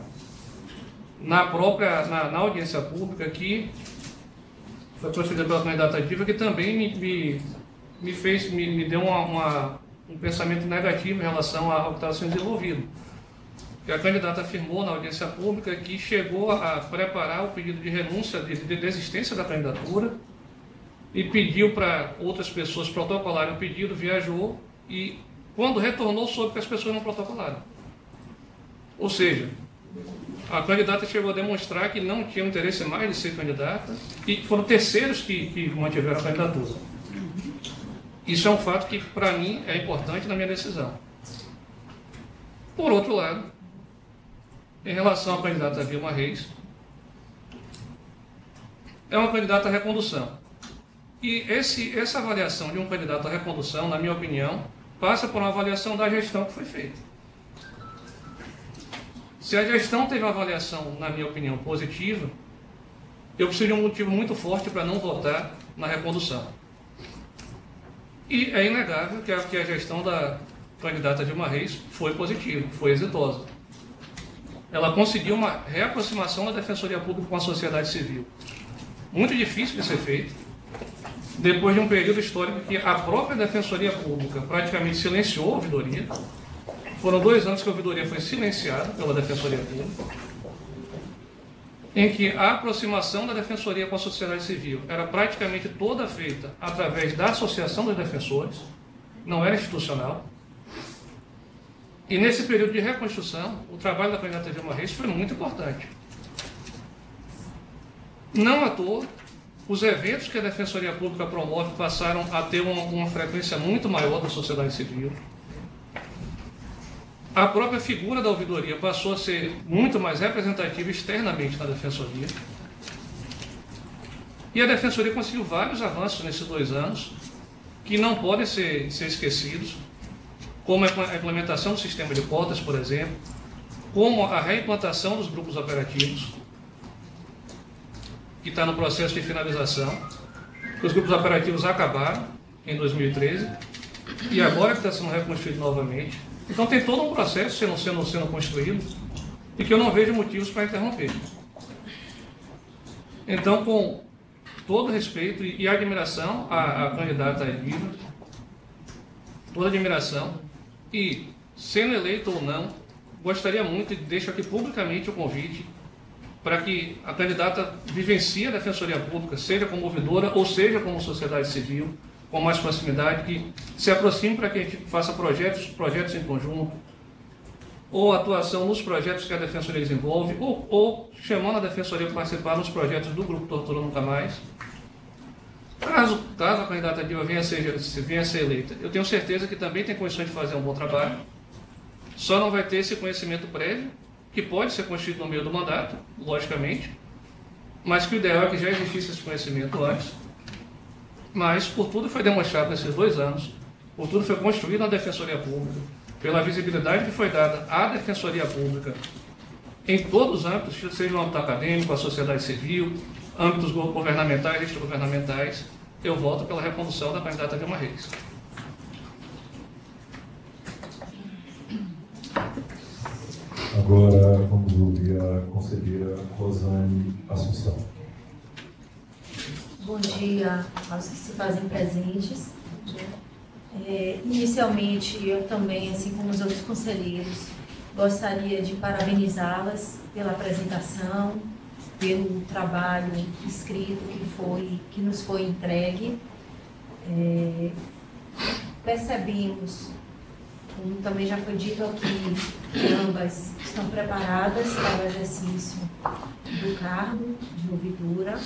audiência pública, que foi transferida pela candidata Diva, que também me deu um pensamento negativo em relação ao que estava sendo desenvolvido. Que a candidata afirmou na audiência pública que chegou a preparar o pedido de renúncia, de desistência da candidatura, e pediu para outras pessoas protocolarem o pedido, viajou, e quando retornou soube que as pessoas não protocolaram. Ou seja, a candidata chegou a demonstrar que não tinha interesse mais de ser candidata e foram terceiros que mantiveram a candidatura. Isso é um fato que, para mim, é importante na minha decisão. Por outro lado, em relação à candidata Vilma Reis, é uma candidata à recondução. E essa avaliação de um candidato à recondução, na minha opinião, passa por uma avaliação da gestão que foi feita. Se a gestão teve uma avaliação, na minha opinião, positiva, eu preciso de um motivo muito forte para não votar na recondução. E é inegável que a gestão da candidata Vilma Reis foi positiva, foi exitosa. Ela conseguiu uma reaproximação da Defensoria Pública com a sociedade civil. Muito difícil de ser feito. depois de um período histórico que a própria Defensoria Pública praticamente silenciou a ouvidoria. Foram 2 anos que a ouvidoria foi silenciada pela Defensoria Pública, em que a aproximação da Defensoria com a sociedade civil era praticamente toda feita através da Associação dos Defensores, não era institucional. E nesse período de reconstrução, o trabalho da candidata Vilma Reis foi muito importante. Não à toa, os eventos que a Defensoria Pública promove passaram a ter uma frequência muito maior da sociedade civil. A própria figura da ouvidoria passou a ser muito mais representativa externamente na Defensoria. E a Defensoria conseguiu vários avanços nesses 2 anos, que não podem ser esquecidos, como a implementação do sistema de cotas, por exemplo, como a reimplantação dos grupos operativos, que está no processo de finalização. Os grupos operativos acabaram em 2013 e agora que está sendo reconstruído novamente. Então tem todo um processo sendo construído e que eu não vejo motivos para interromper. Então, com todo respeito e admiração à candidata Elvira, toda admiração, e sendo eleito ou não, gostaria muito e deixo aqui publicamente o convite para que a candidata vivencie a Defensoria Pública, seja como ouvidora ou seja como sociedade civil, com mais proximidade, que se aproxime para que a gente faça projetos em conjunto, ou atuação nos projetos que a Defensoria desenvolve, ou chamando a Defensoria para participar nos projetos do Grupo Tortura Nunca Mais. Caso a candidata Dilma venha a ser eleita, eu tenho certeza que também tem condições de fazer um bom trabalho, só não vai ter esse conhecimento prévio, que pode ser construído no meio do mandato, logicamente, mas que o ideal é que já existisse esse conhecimento antes. Mas, por tudo foi demonstrado nesses 2 anos, por tudo foi construído na Defensoria Pública, pela visibilidade que foi dada à Defensoria Pública em todos os âmbitos, seja no âmbito acadêmico, a sociedade civil, âmbitos governamentais, extragovernamentais, eu voto pela recondução da candidata Vilma Reis. Agora vamos ouvir a conselheira Rosane Assunção. Bom dia aos que se fazem presentes. Inicialmente, eu também, assim como os outros conselheiros, gostaria de parabenizá-las pela apresentação, pelo trabalho escrito que nos foi entregue. Percebemos, como também já foi dito aqui, que ambas estão preparadas para o exercício do cargo de ouvidora,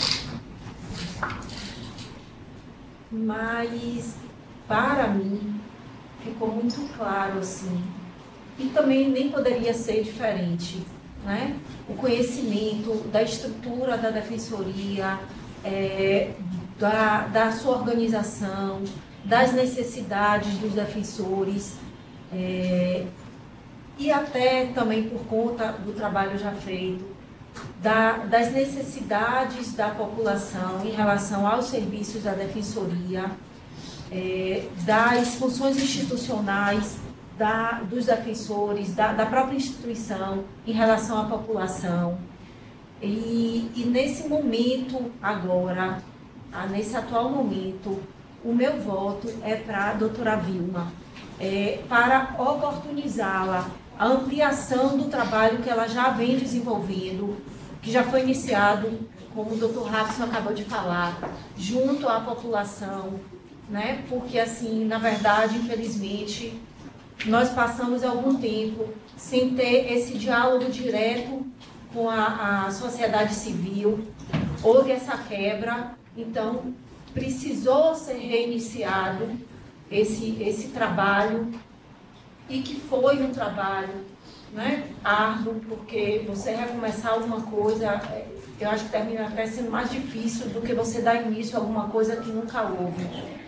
mas para mim ficou muito claro assim, e também nem poderia ser diferente, né? O conhecimento da estrutura da defensoria, da sua organização, das necessidades dos defensores, e até também por conta do trabalho já feito, das necessidades da população em relação aos serviços da defensoria, das funções institucionais dos defensores, da própria instituição em relação à população. E nesse momento agora, nesse atual momento, o meu voto é para a doutora Vilma, para oportunizá-la a ampliação do trabalho que ela já vem desenvolvendo, que já foi iniciado, como o doutor Raxson acabou de falar, junto à população, né? Porque, assim, na verdade, infelizmente, nós passamos algum tempo sem ter esse diálogo direto com a sociedade civil, houve essa quebra, então precisou ser reiniciado esse trabalho, e que foi um trabalho, né, árduo, porque você recomeçar alguma coisa, eu acho que termina até sendo mais difícil do que você dar início a alguma coisa que nunca houve.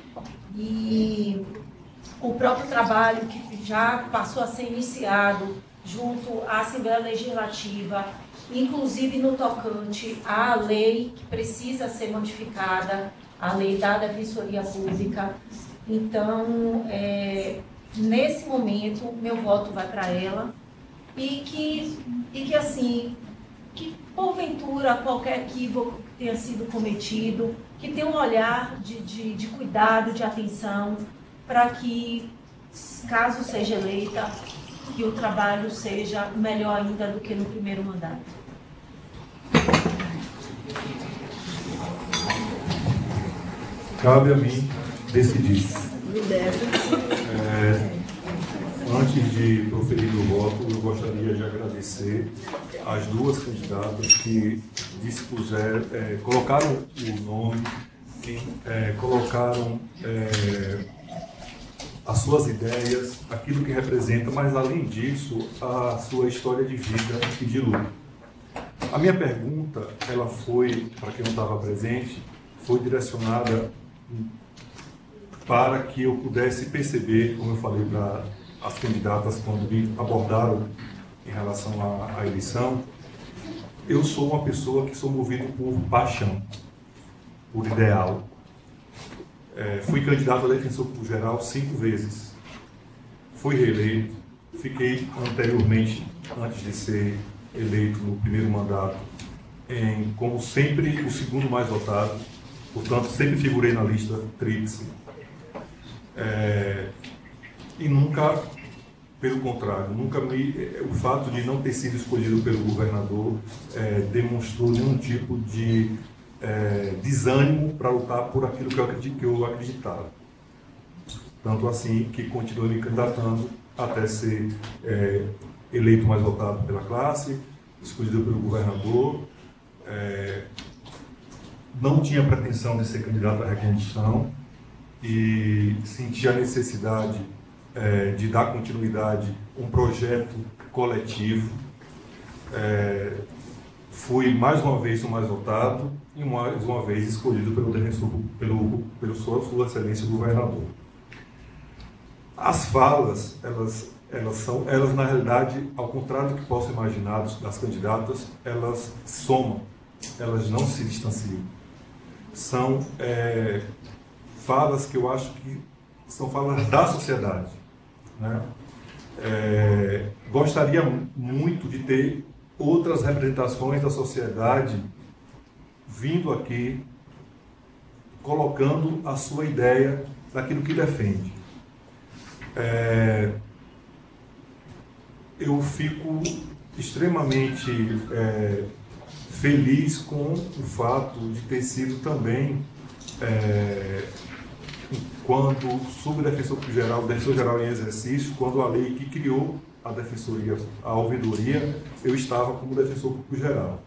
E o próprio trabalho que já passou a ser iniciado junto à Assembleia Legislativa, inclusive no tocante à lei que precisa ser modificada, a lei da Defensoria Pública. Então, nesse momento, meu voto vai para ela, e que assim, que porventura qualquer equívoco tenha sido cometido, que tenha um olhar de cuidado, de atenção, para que, caso seja eleita, que o trabalho seja melhor ainda do que no primeiro mandato. Cabe a mim decidir. Antes de proferir o voto, eu gostaria de agradecer às duas candidatas que dispuseram, colocaram o nome, colocaram as suas ideias, aquilo que representa, mas além disso, a sua história de vida e de luta. A minha pergunta, ela foi, para quem não estava presente, foi direcionada para que eu pudesse perceber, como eu falei para as candidatas quando me abordaram em relação à eleição, eu sou uma pessoa que sou movido por paixão, por ideal. Fui candidato a defensor público geral 5 vezes. Fui reeleito, fiquei anteriormente, antes de ser eleito no primeiro mandato, como sempre o segundo mais votado, portanto sempre figurei na lista tríplice. E nunca, pelo contrário, o fato de não ter sido escolhido pelo governador demonstrou nenhum tipo de desânimo para lutar por aquilo que eu acreditava. Tanto assim que continuei me candidatando até ser eleito mais votado pela classe, escolhido pelo governador. Não tinha pretensão de ser candidato à recondução e senti a necessidade de dar continuidade a um projeto coletivo. Fui mais uma vez o mais votado e mais uma vez escolhido pelo defensor, pelo sua excelência governador. As falas, elas na realidade, ao contrário do que posso imaginar das candidatas, elas somam, elas não se distanciam. São falas que eu acho que são falas da sociedade, né? Gostaria muito de ter outras representações da sociedade vindo aqui, colocando a sua ideia daquilo que defende. Eu fico extremamente feliz com o fato de ter sido também, quando subdefensor geral, defensor geral em exercício, quando a lei que criou a defensoria, a ouvidoria, eu estava como defensor público geral.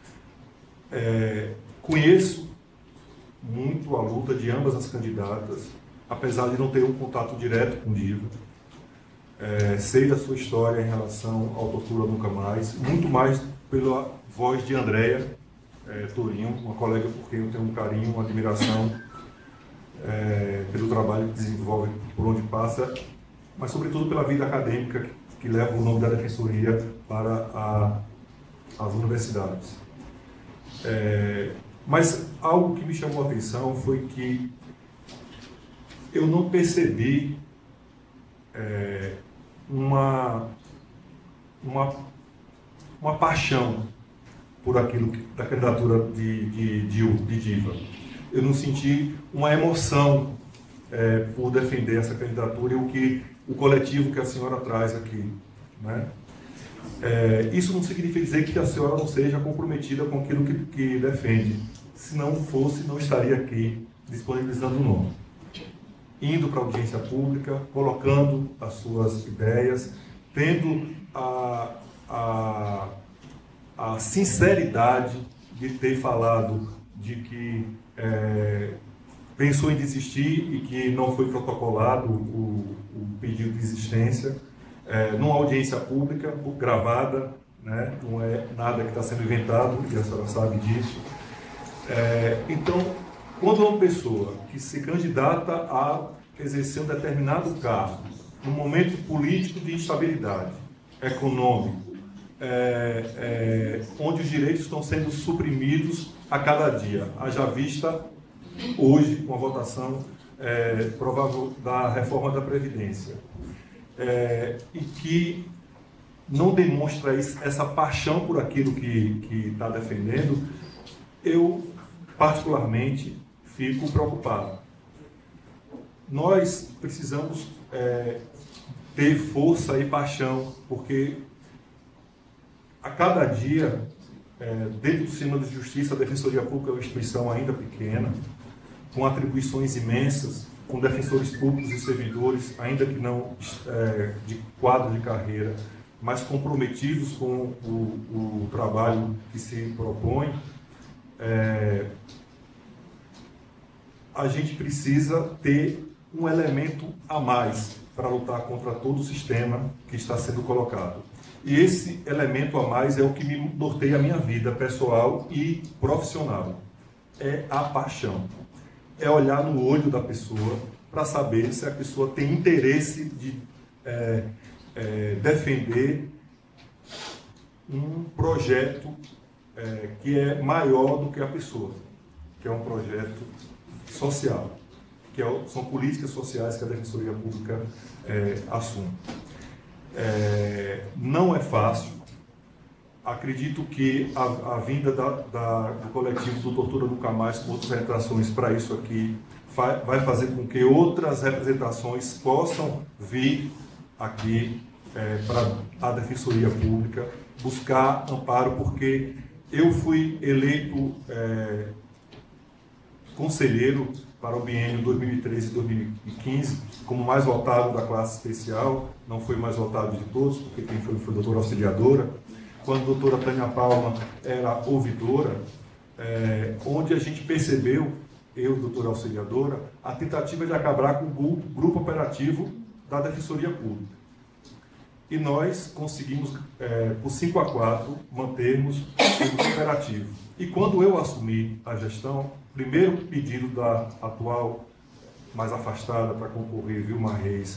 Conheço muito a luta de ambas as candidatas, apesar de não ter um contato direto com Diva. Sei da sua história em relação ao Tortura Nunca Mais, muito mais pela voz de Andréia Torinho, uma colega por quem eu tenho um carinho, uma admiração, pelo trabalho que desenvolve por onde passa, mas sobretudo pela vida acadêmica que leva o nome da defensoria para as universidades. Mas algo que me chamou a atenção foi que eu não percebi uma paixão por aquilo da candidatura de Diva. Eu não senti uma emoção por defender essa candidatura e o coletivo que a senhora traz aqui, né? Isso não significa dizer que a senhora não seja comprometida com aquilo que defende. Se não fosse, não estaria aqui disponibilizando o nome. Indo para a audiência pública, colocando as suas ideias, tendo a sinceridade de ter falado de que pensou em desistir e que não foi protocolado o pedido de desistência, numa audiência pública, gravada, né? Não é nada que está sendo inventado, e a senhora sabe disso. Então, quando uma pessoa que se candidata a exercer um determinado cargo, num momento político de instabilidade, econômico, onde os direitos estão sendo suprimidos a cada dia, haja vista hoje com a votação provável da reforma da Previdência, e que não demonstra essa paixão por aquilo que está defendendo, eu, particularmente, fico preocupado. Nós precisamos ter força e paixão, porque a cada dia, dentro do sistema de justiça, a Defensoria Pública é uma instituição ainda pequena, com atribuições imensas, com defensores públicos e servidores, ainda que não de quadro de carreira, mas comprometidos com o trabalho que se propõe. A gente precisa ter um elemento a mais para lutar contra todo o sistema que está sendo colocado. E esse elemento a mais é o que me norteia a minha vida pessoal e profissional. É a paixão. É olhar no olho da pessoa para saber se a pessoa tem interesse de defender um projeto que é maior do que a pessoa, que é um projeto social, que são políticas sociais que a Defensoria Pública assume. Não é fácil. Acredito que a vinda do coletivo do Tortura Nunca Mais, com outras representações para isso aqui, vai fazer com que outras representações possam vir aqui para a Defensoria Pública buscar amparo, porque eu fui eleito conselheiro para o biênio 2013 e 2015, como mais votado da classe especial, não foi mais votado de todos, porque quem foi a doutora auxiliadora, quando a doutora Tânia Palma era ouvidora, onde a gente percebeu, eu, doutora auxiliadora, a tentativa de acabar com o grupo operativo da Defensoria Pública. E nós conseguimos, por 5-4, mantermos o grupo operativo. E quando eu assumi a gestão, o primeiro pedido da atual, mais afastada para concorrer, Vilma Reis,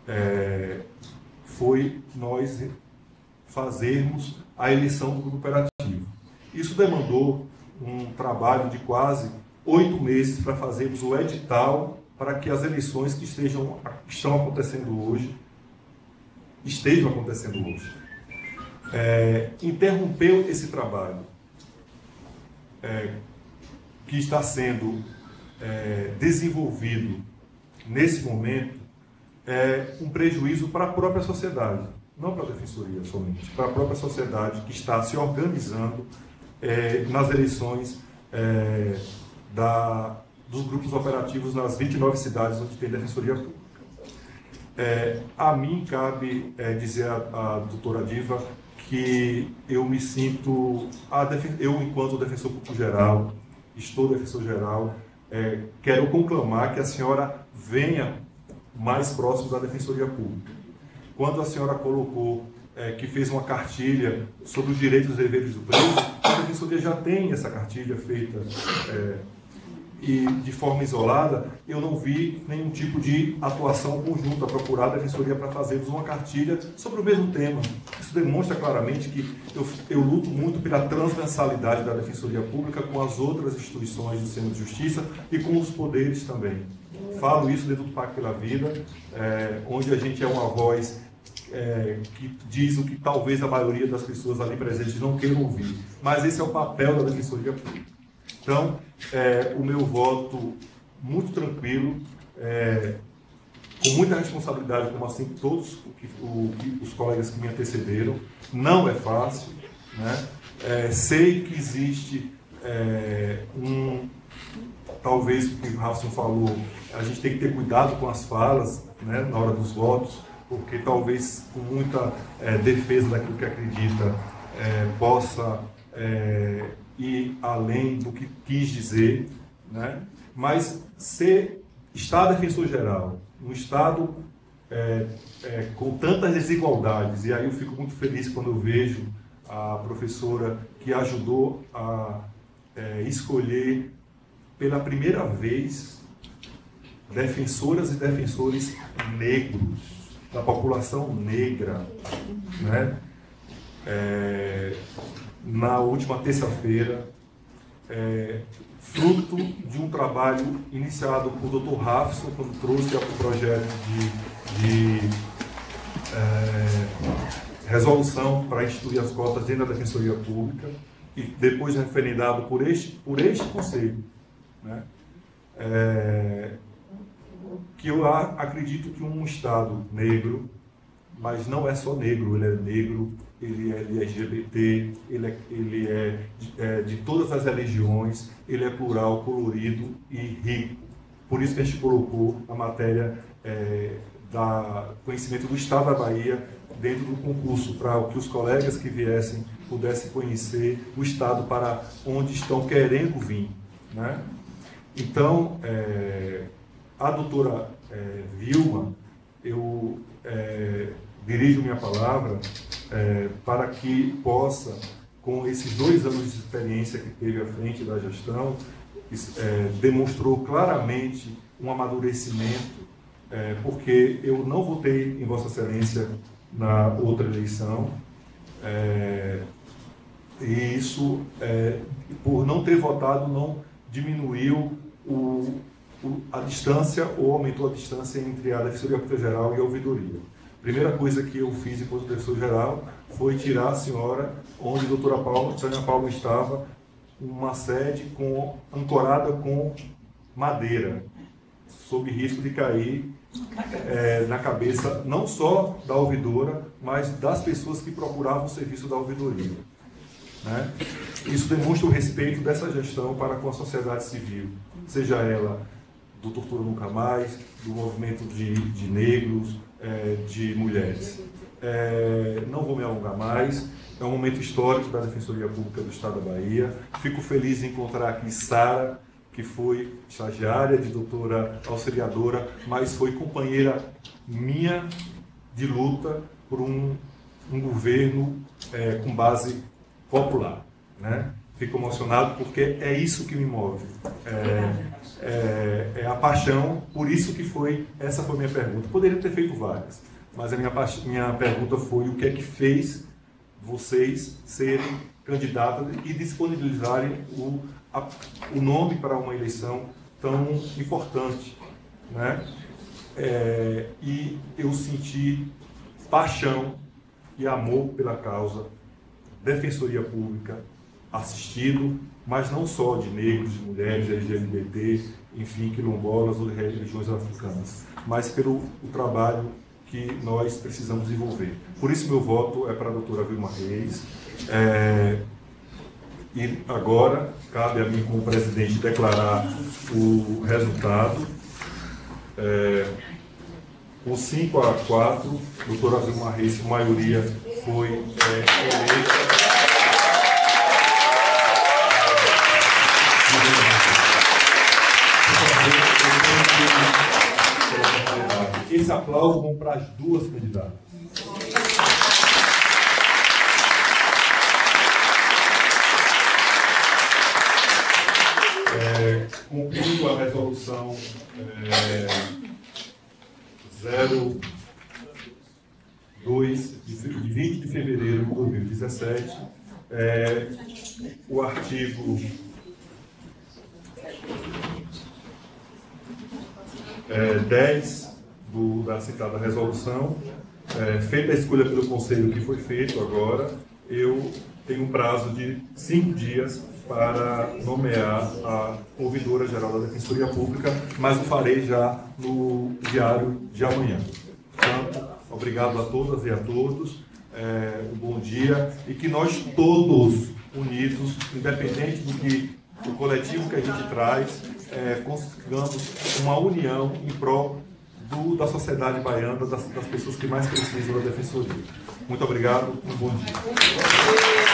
foi nós fazermos a eleição do grupo operativo. Isso demandou um trabalho de quase 8 meses para fazermos o edital para que as eleições que estão acontecendo hoje estejam acontecendo hoje. Interrompeu esse trabalho que está sendo desenvolvido nesse momento um prejuízo para a própria sociedade, não para a Defensoria somente, para a própria sociedade que está se organizando nas eleições dos grupos operativos nas 29 cidades onde tem Defensoria Pública. A mim cabe dizer à doutora Diva que eu me sinto, eu enquanto defensor público geral, estou defensor geral, quero conclamar que a senhora venha mais próximo da Defensoria Pública. Quando a senhora colocou que fez uma cartilha sobre os direitos e deveres do preso, a Defensoria já tem essa cartilha feita e de forma isolada, eu não vi nenhum tipo de atuação conjunta procurada a Defensoria para fazermos uma cartilha sobre o mesmo tema. Isso demonstra claramente que eu luto muito pela transversalidade da Defensoria Pública com as outras instituições do sistema de justiça e com os poderes também. Falo isso dentro do Pacto pela Vida, onde a gente é uma voz que diz o que talvez a maioria das pessoas ali presentes não queiram ouvir. Mas esse é o papel da Defensoria Pública. Então, o meu voto muito tranquilo, com muita responsabilidade, como assim todos os colegas que me antecederam. Não é fácil, né? Sei que existe talvez o que o Ralson falou, a gente tem que ter cuidado com as falas, né, na hora dos votos, porque talvez com muita defesa daquilo que acredita possa ir além do que quis dizer, né? Mas ser Estado defensor geral, um Estado com tantas desigualdades, e aí eu fico muito feliz quando eu vejo a professora que ajudou a escolher pela primeira vez defensoras e defensores negros, da população negra, né? Na última terça-feira, fruto de um trabalho iniciado por Dr. Rafson, quando trouxe o projeto de resolução para instituir as cotas dentro da Defensoria Pública e depois referendado por este Conselho, né? Que eu acredito que um Estado negro, mas não é só negro, ele é negro, ele é LGBT, ele é de todas as religiões, ele é plural, colorido e rico. Por isso que a gente colocou a matéria da conhecimento do Estado da Bahia dentro do concurso, para que os colegas que viessem pudessem conhecer o Estado para onde estão querendo vir, né? Então, a doutora Vilma, eu dirijo minha palavra para que possa, com esses 2 anos de experiência que teve à frente da gestão, demonstrou claramente um amadurecimento, porque eu não votei em Vossa Excelência na outra eleição, e isso, por não ter votado, não diminuiu a distância ou aumentou a distância entre a Defensoria Pública Geral e a Ouvidoria. A primeira coisa que eu fiz enquanto Defensor Geral foi tirar a senhora onde a doutora Tânia Paula estava, uma sede ancorada com madeira, sob risco de cair na cabeça não só da ouvidora, mas das pessoas que procuravam o serviço da ouvidoria, né? Isso demonstra o respeito dessa gestão para com a sociedade civil, seja ela do Tortura Nunca Mais, do movimento de negros, de mulheres. Não vou me alongar mais, é um momento histórico da Defensoria Pública do Estado da Bahia. Fico feliz em encontrar aqui Sara, que foi estagiária de doutora auxiliadora, mas foi companheira minha de luta por um governo com base popular, né? Fico emocionado porque é isso que me move, é a paixão, por isso que essa foi a minha pergunta. Poderia ter feito várias, mas a minha pergunta foi o que é que fez vocês serem candidatas e disponibilizarem o nome para uma eleição tão importante, né? E eu senti paixão e amor pela causa Defensoria Pública, assistido, mas não só de negros, de mulheres, LGBT, enfim, quilombolas ou de religiões africanas, mas pelo trabalho que nós precisamos desenvolver. Por isso meu voto é para a doutora Vilma Reis. E agora cabe a mim, como presidente, declarar o resultado. Com 5-4, doutora Vilma Reis, por maioria, foi eleita. Esse aplauso vão para as 2 candidatas. Cumprindo a resolução 02 de 20 de fevereiro de 2017, o artigo 10 da citada resolução, feita a escolha pelo Conselho que foi feito agora, eu tenho um prazo de 5 dias para nomear a ouvidora geral da Defensoria Pública, mas o farei já no diário de amanhã. Portanto, obrigado a todas e a todos, um bom dia, e que nós todos unidos, independente do coletivo que a gente traz, consigamos uma união em prol da sociedade baiana, das pessoas que mais precisam da Defensoria. Muito obrigado, um bom dia.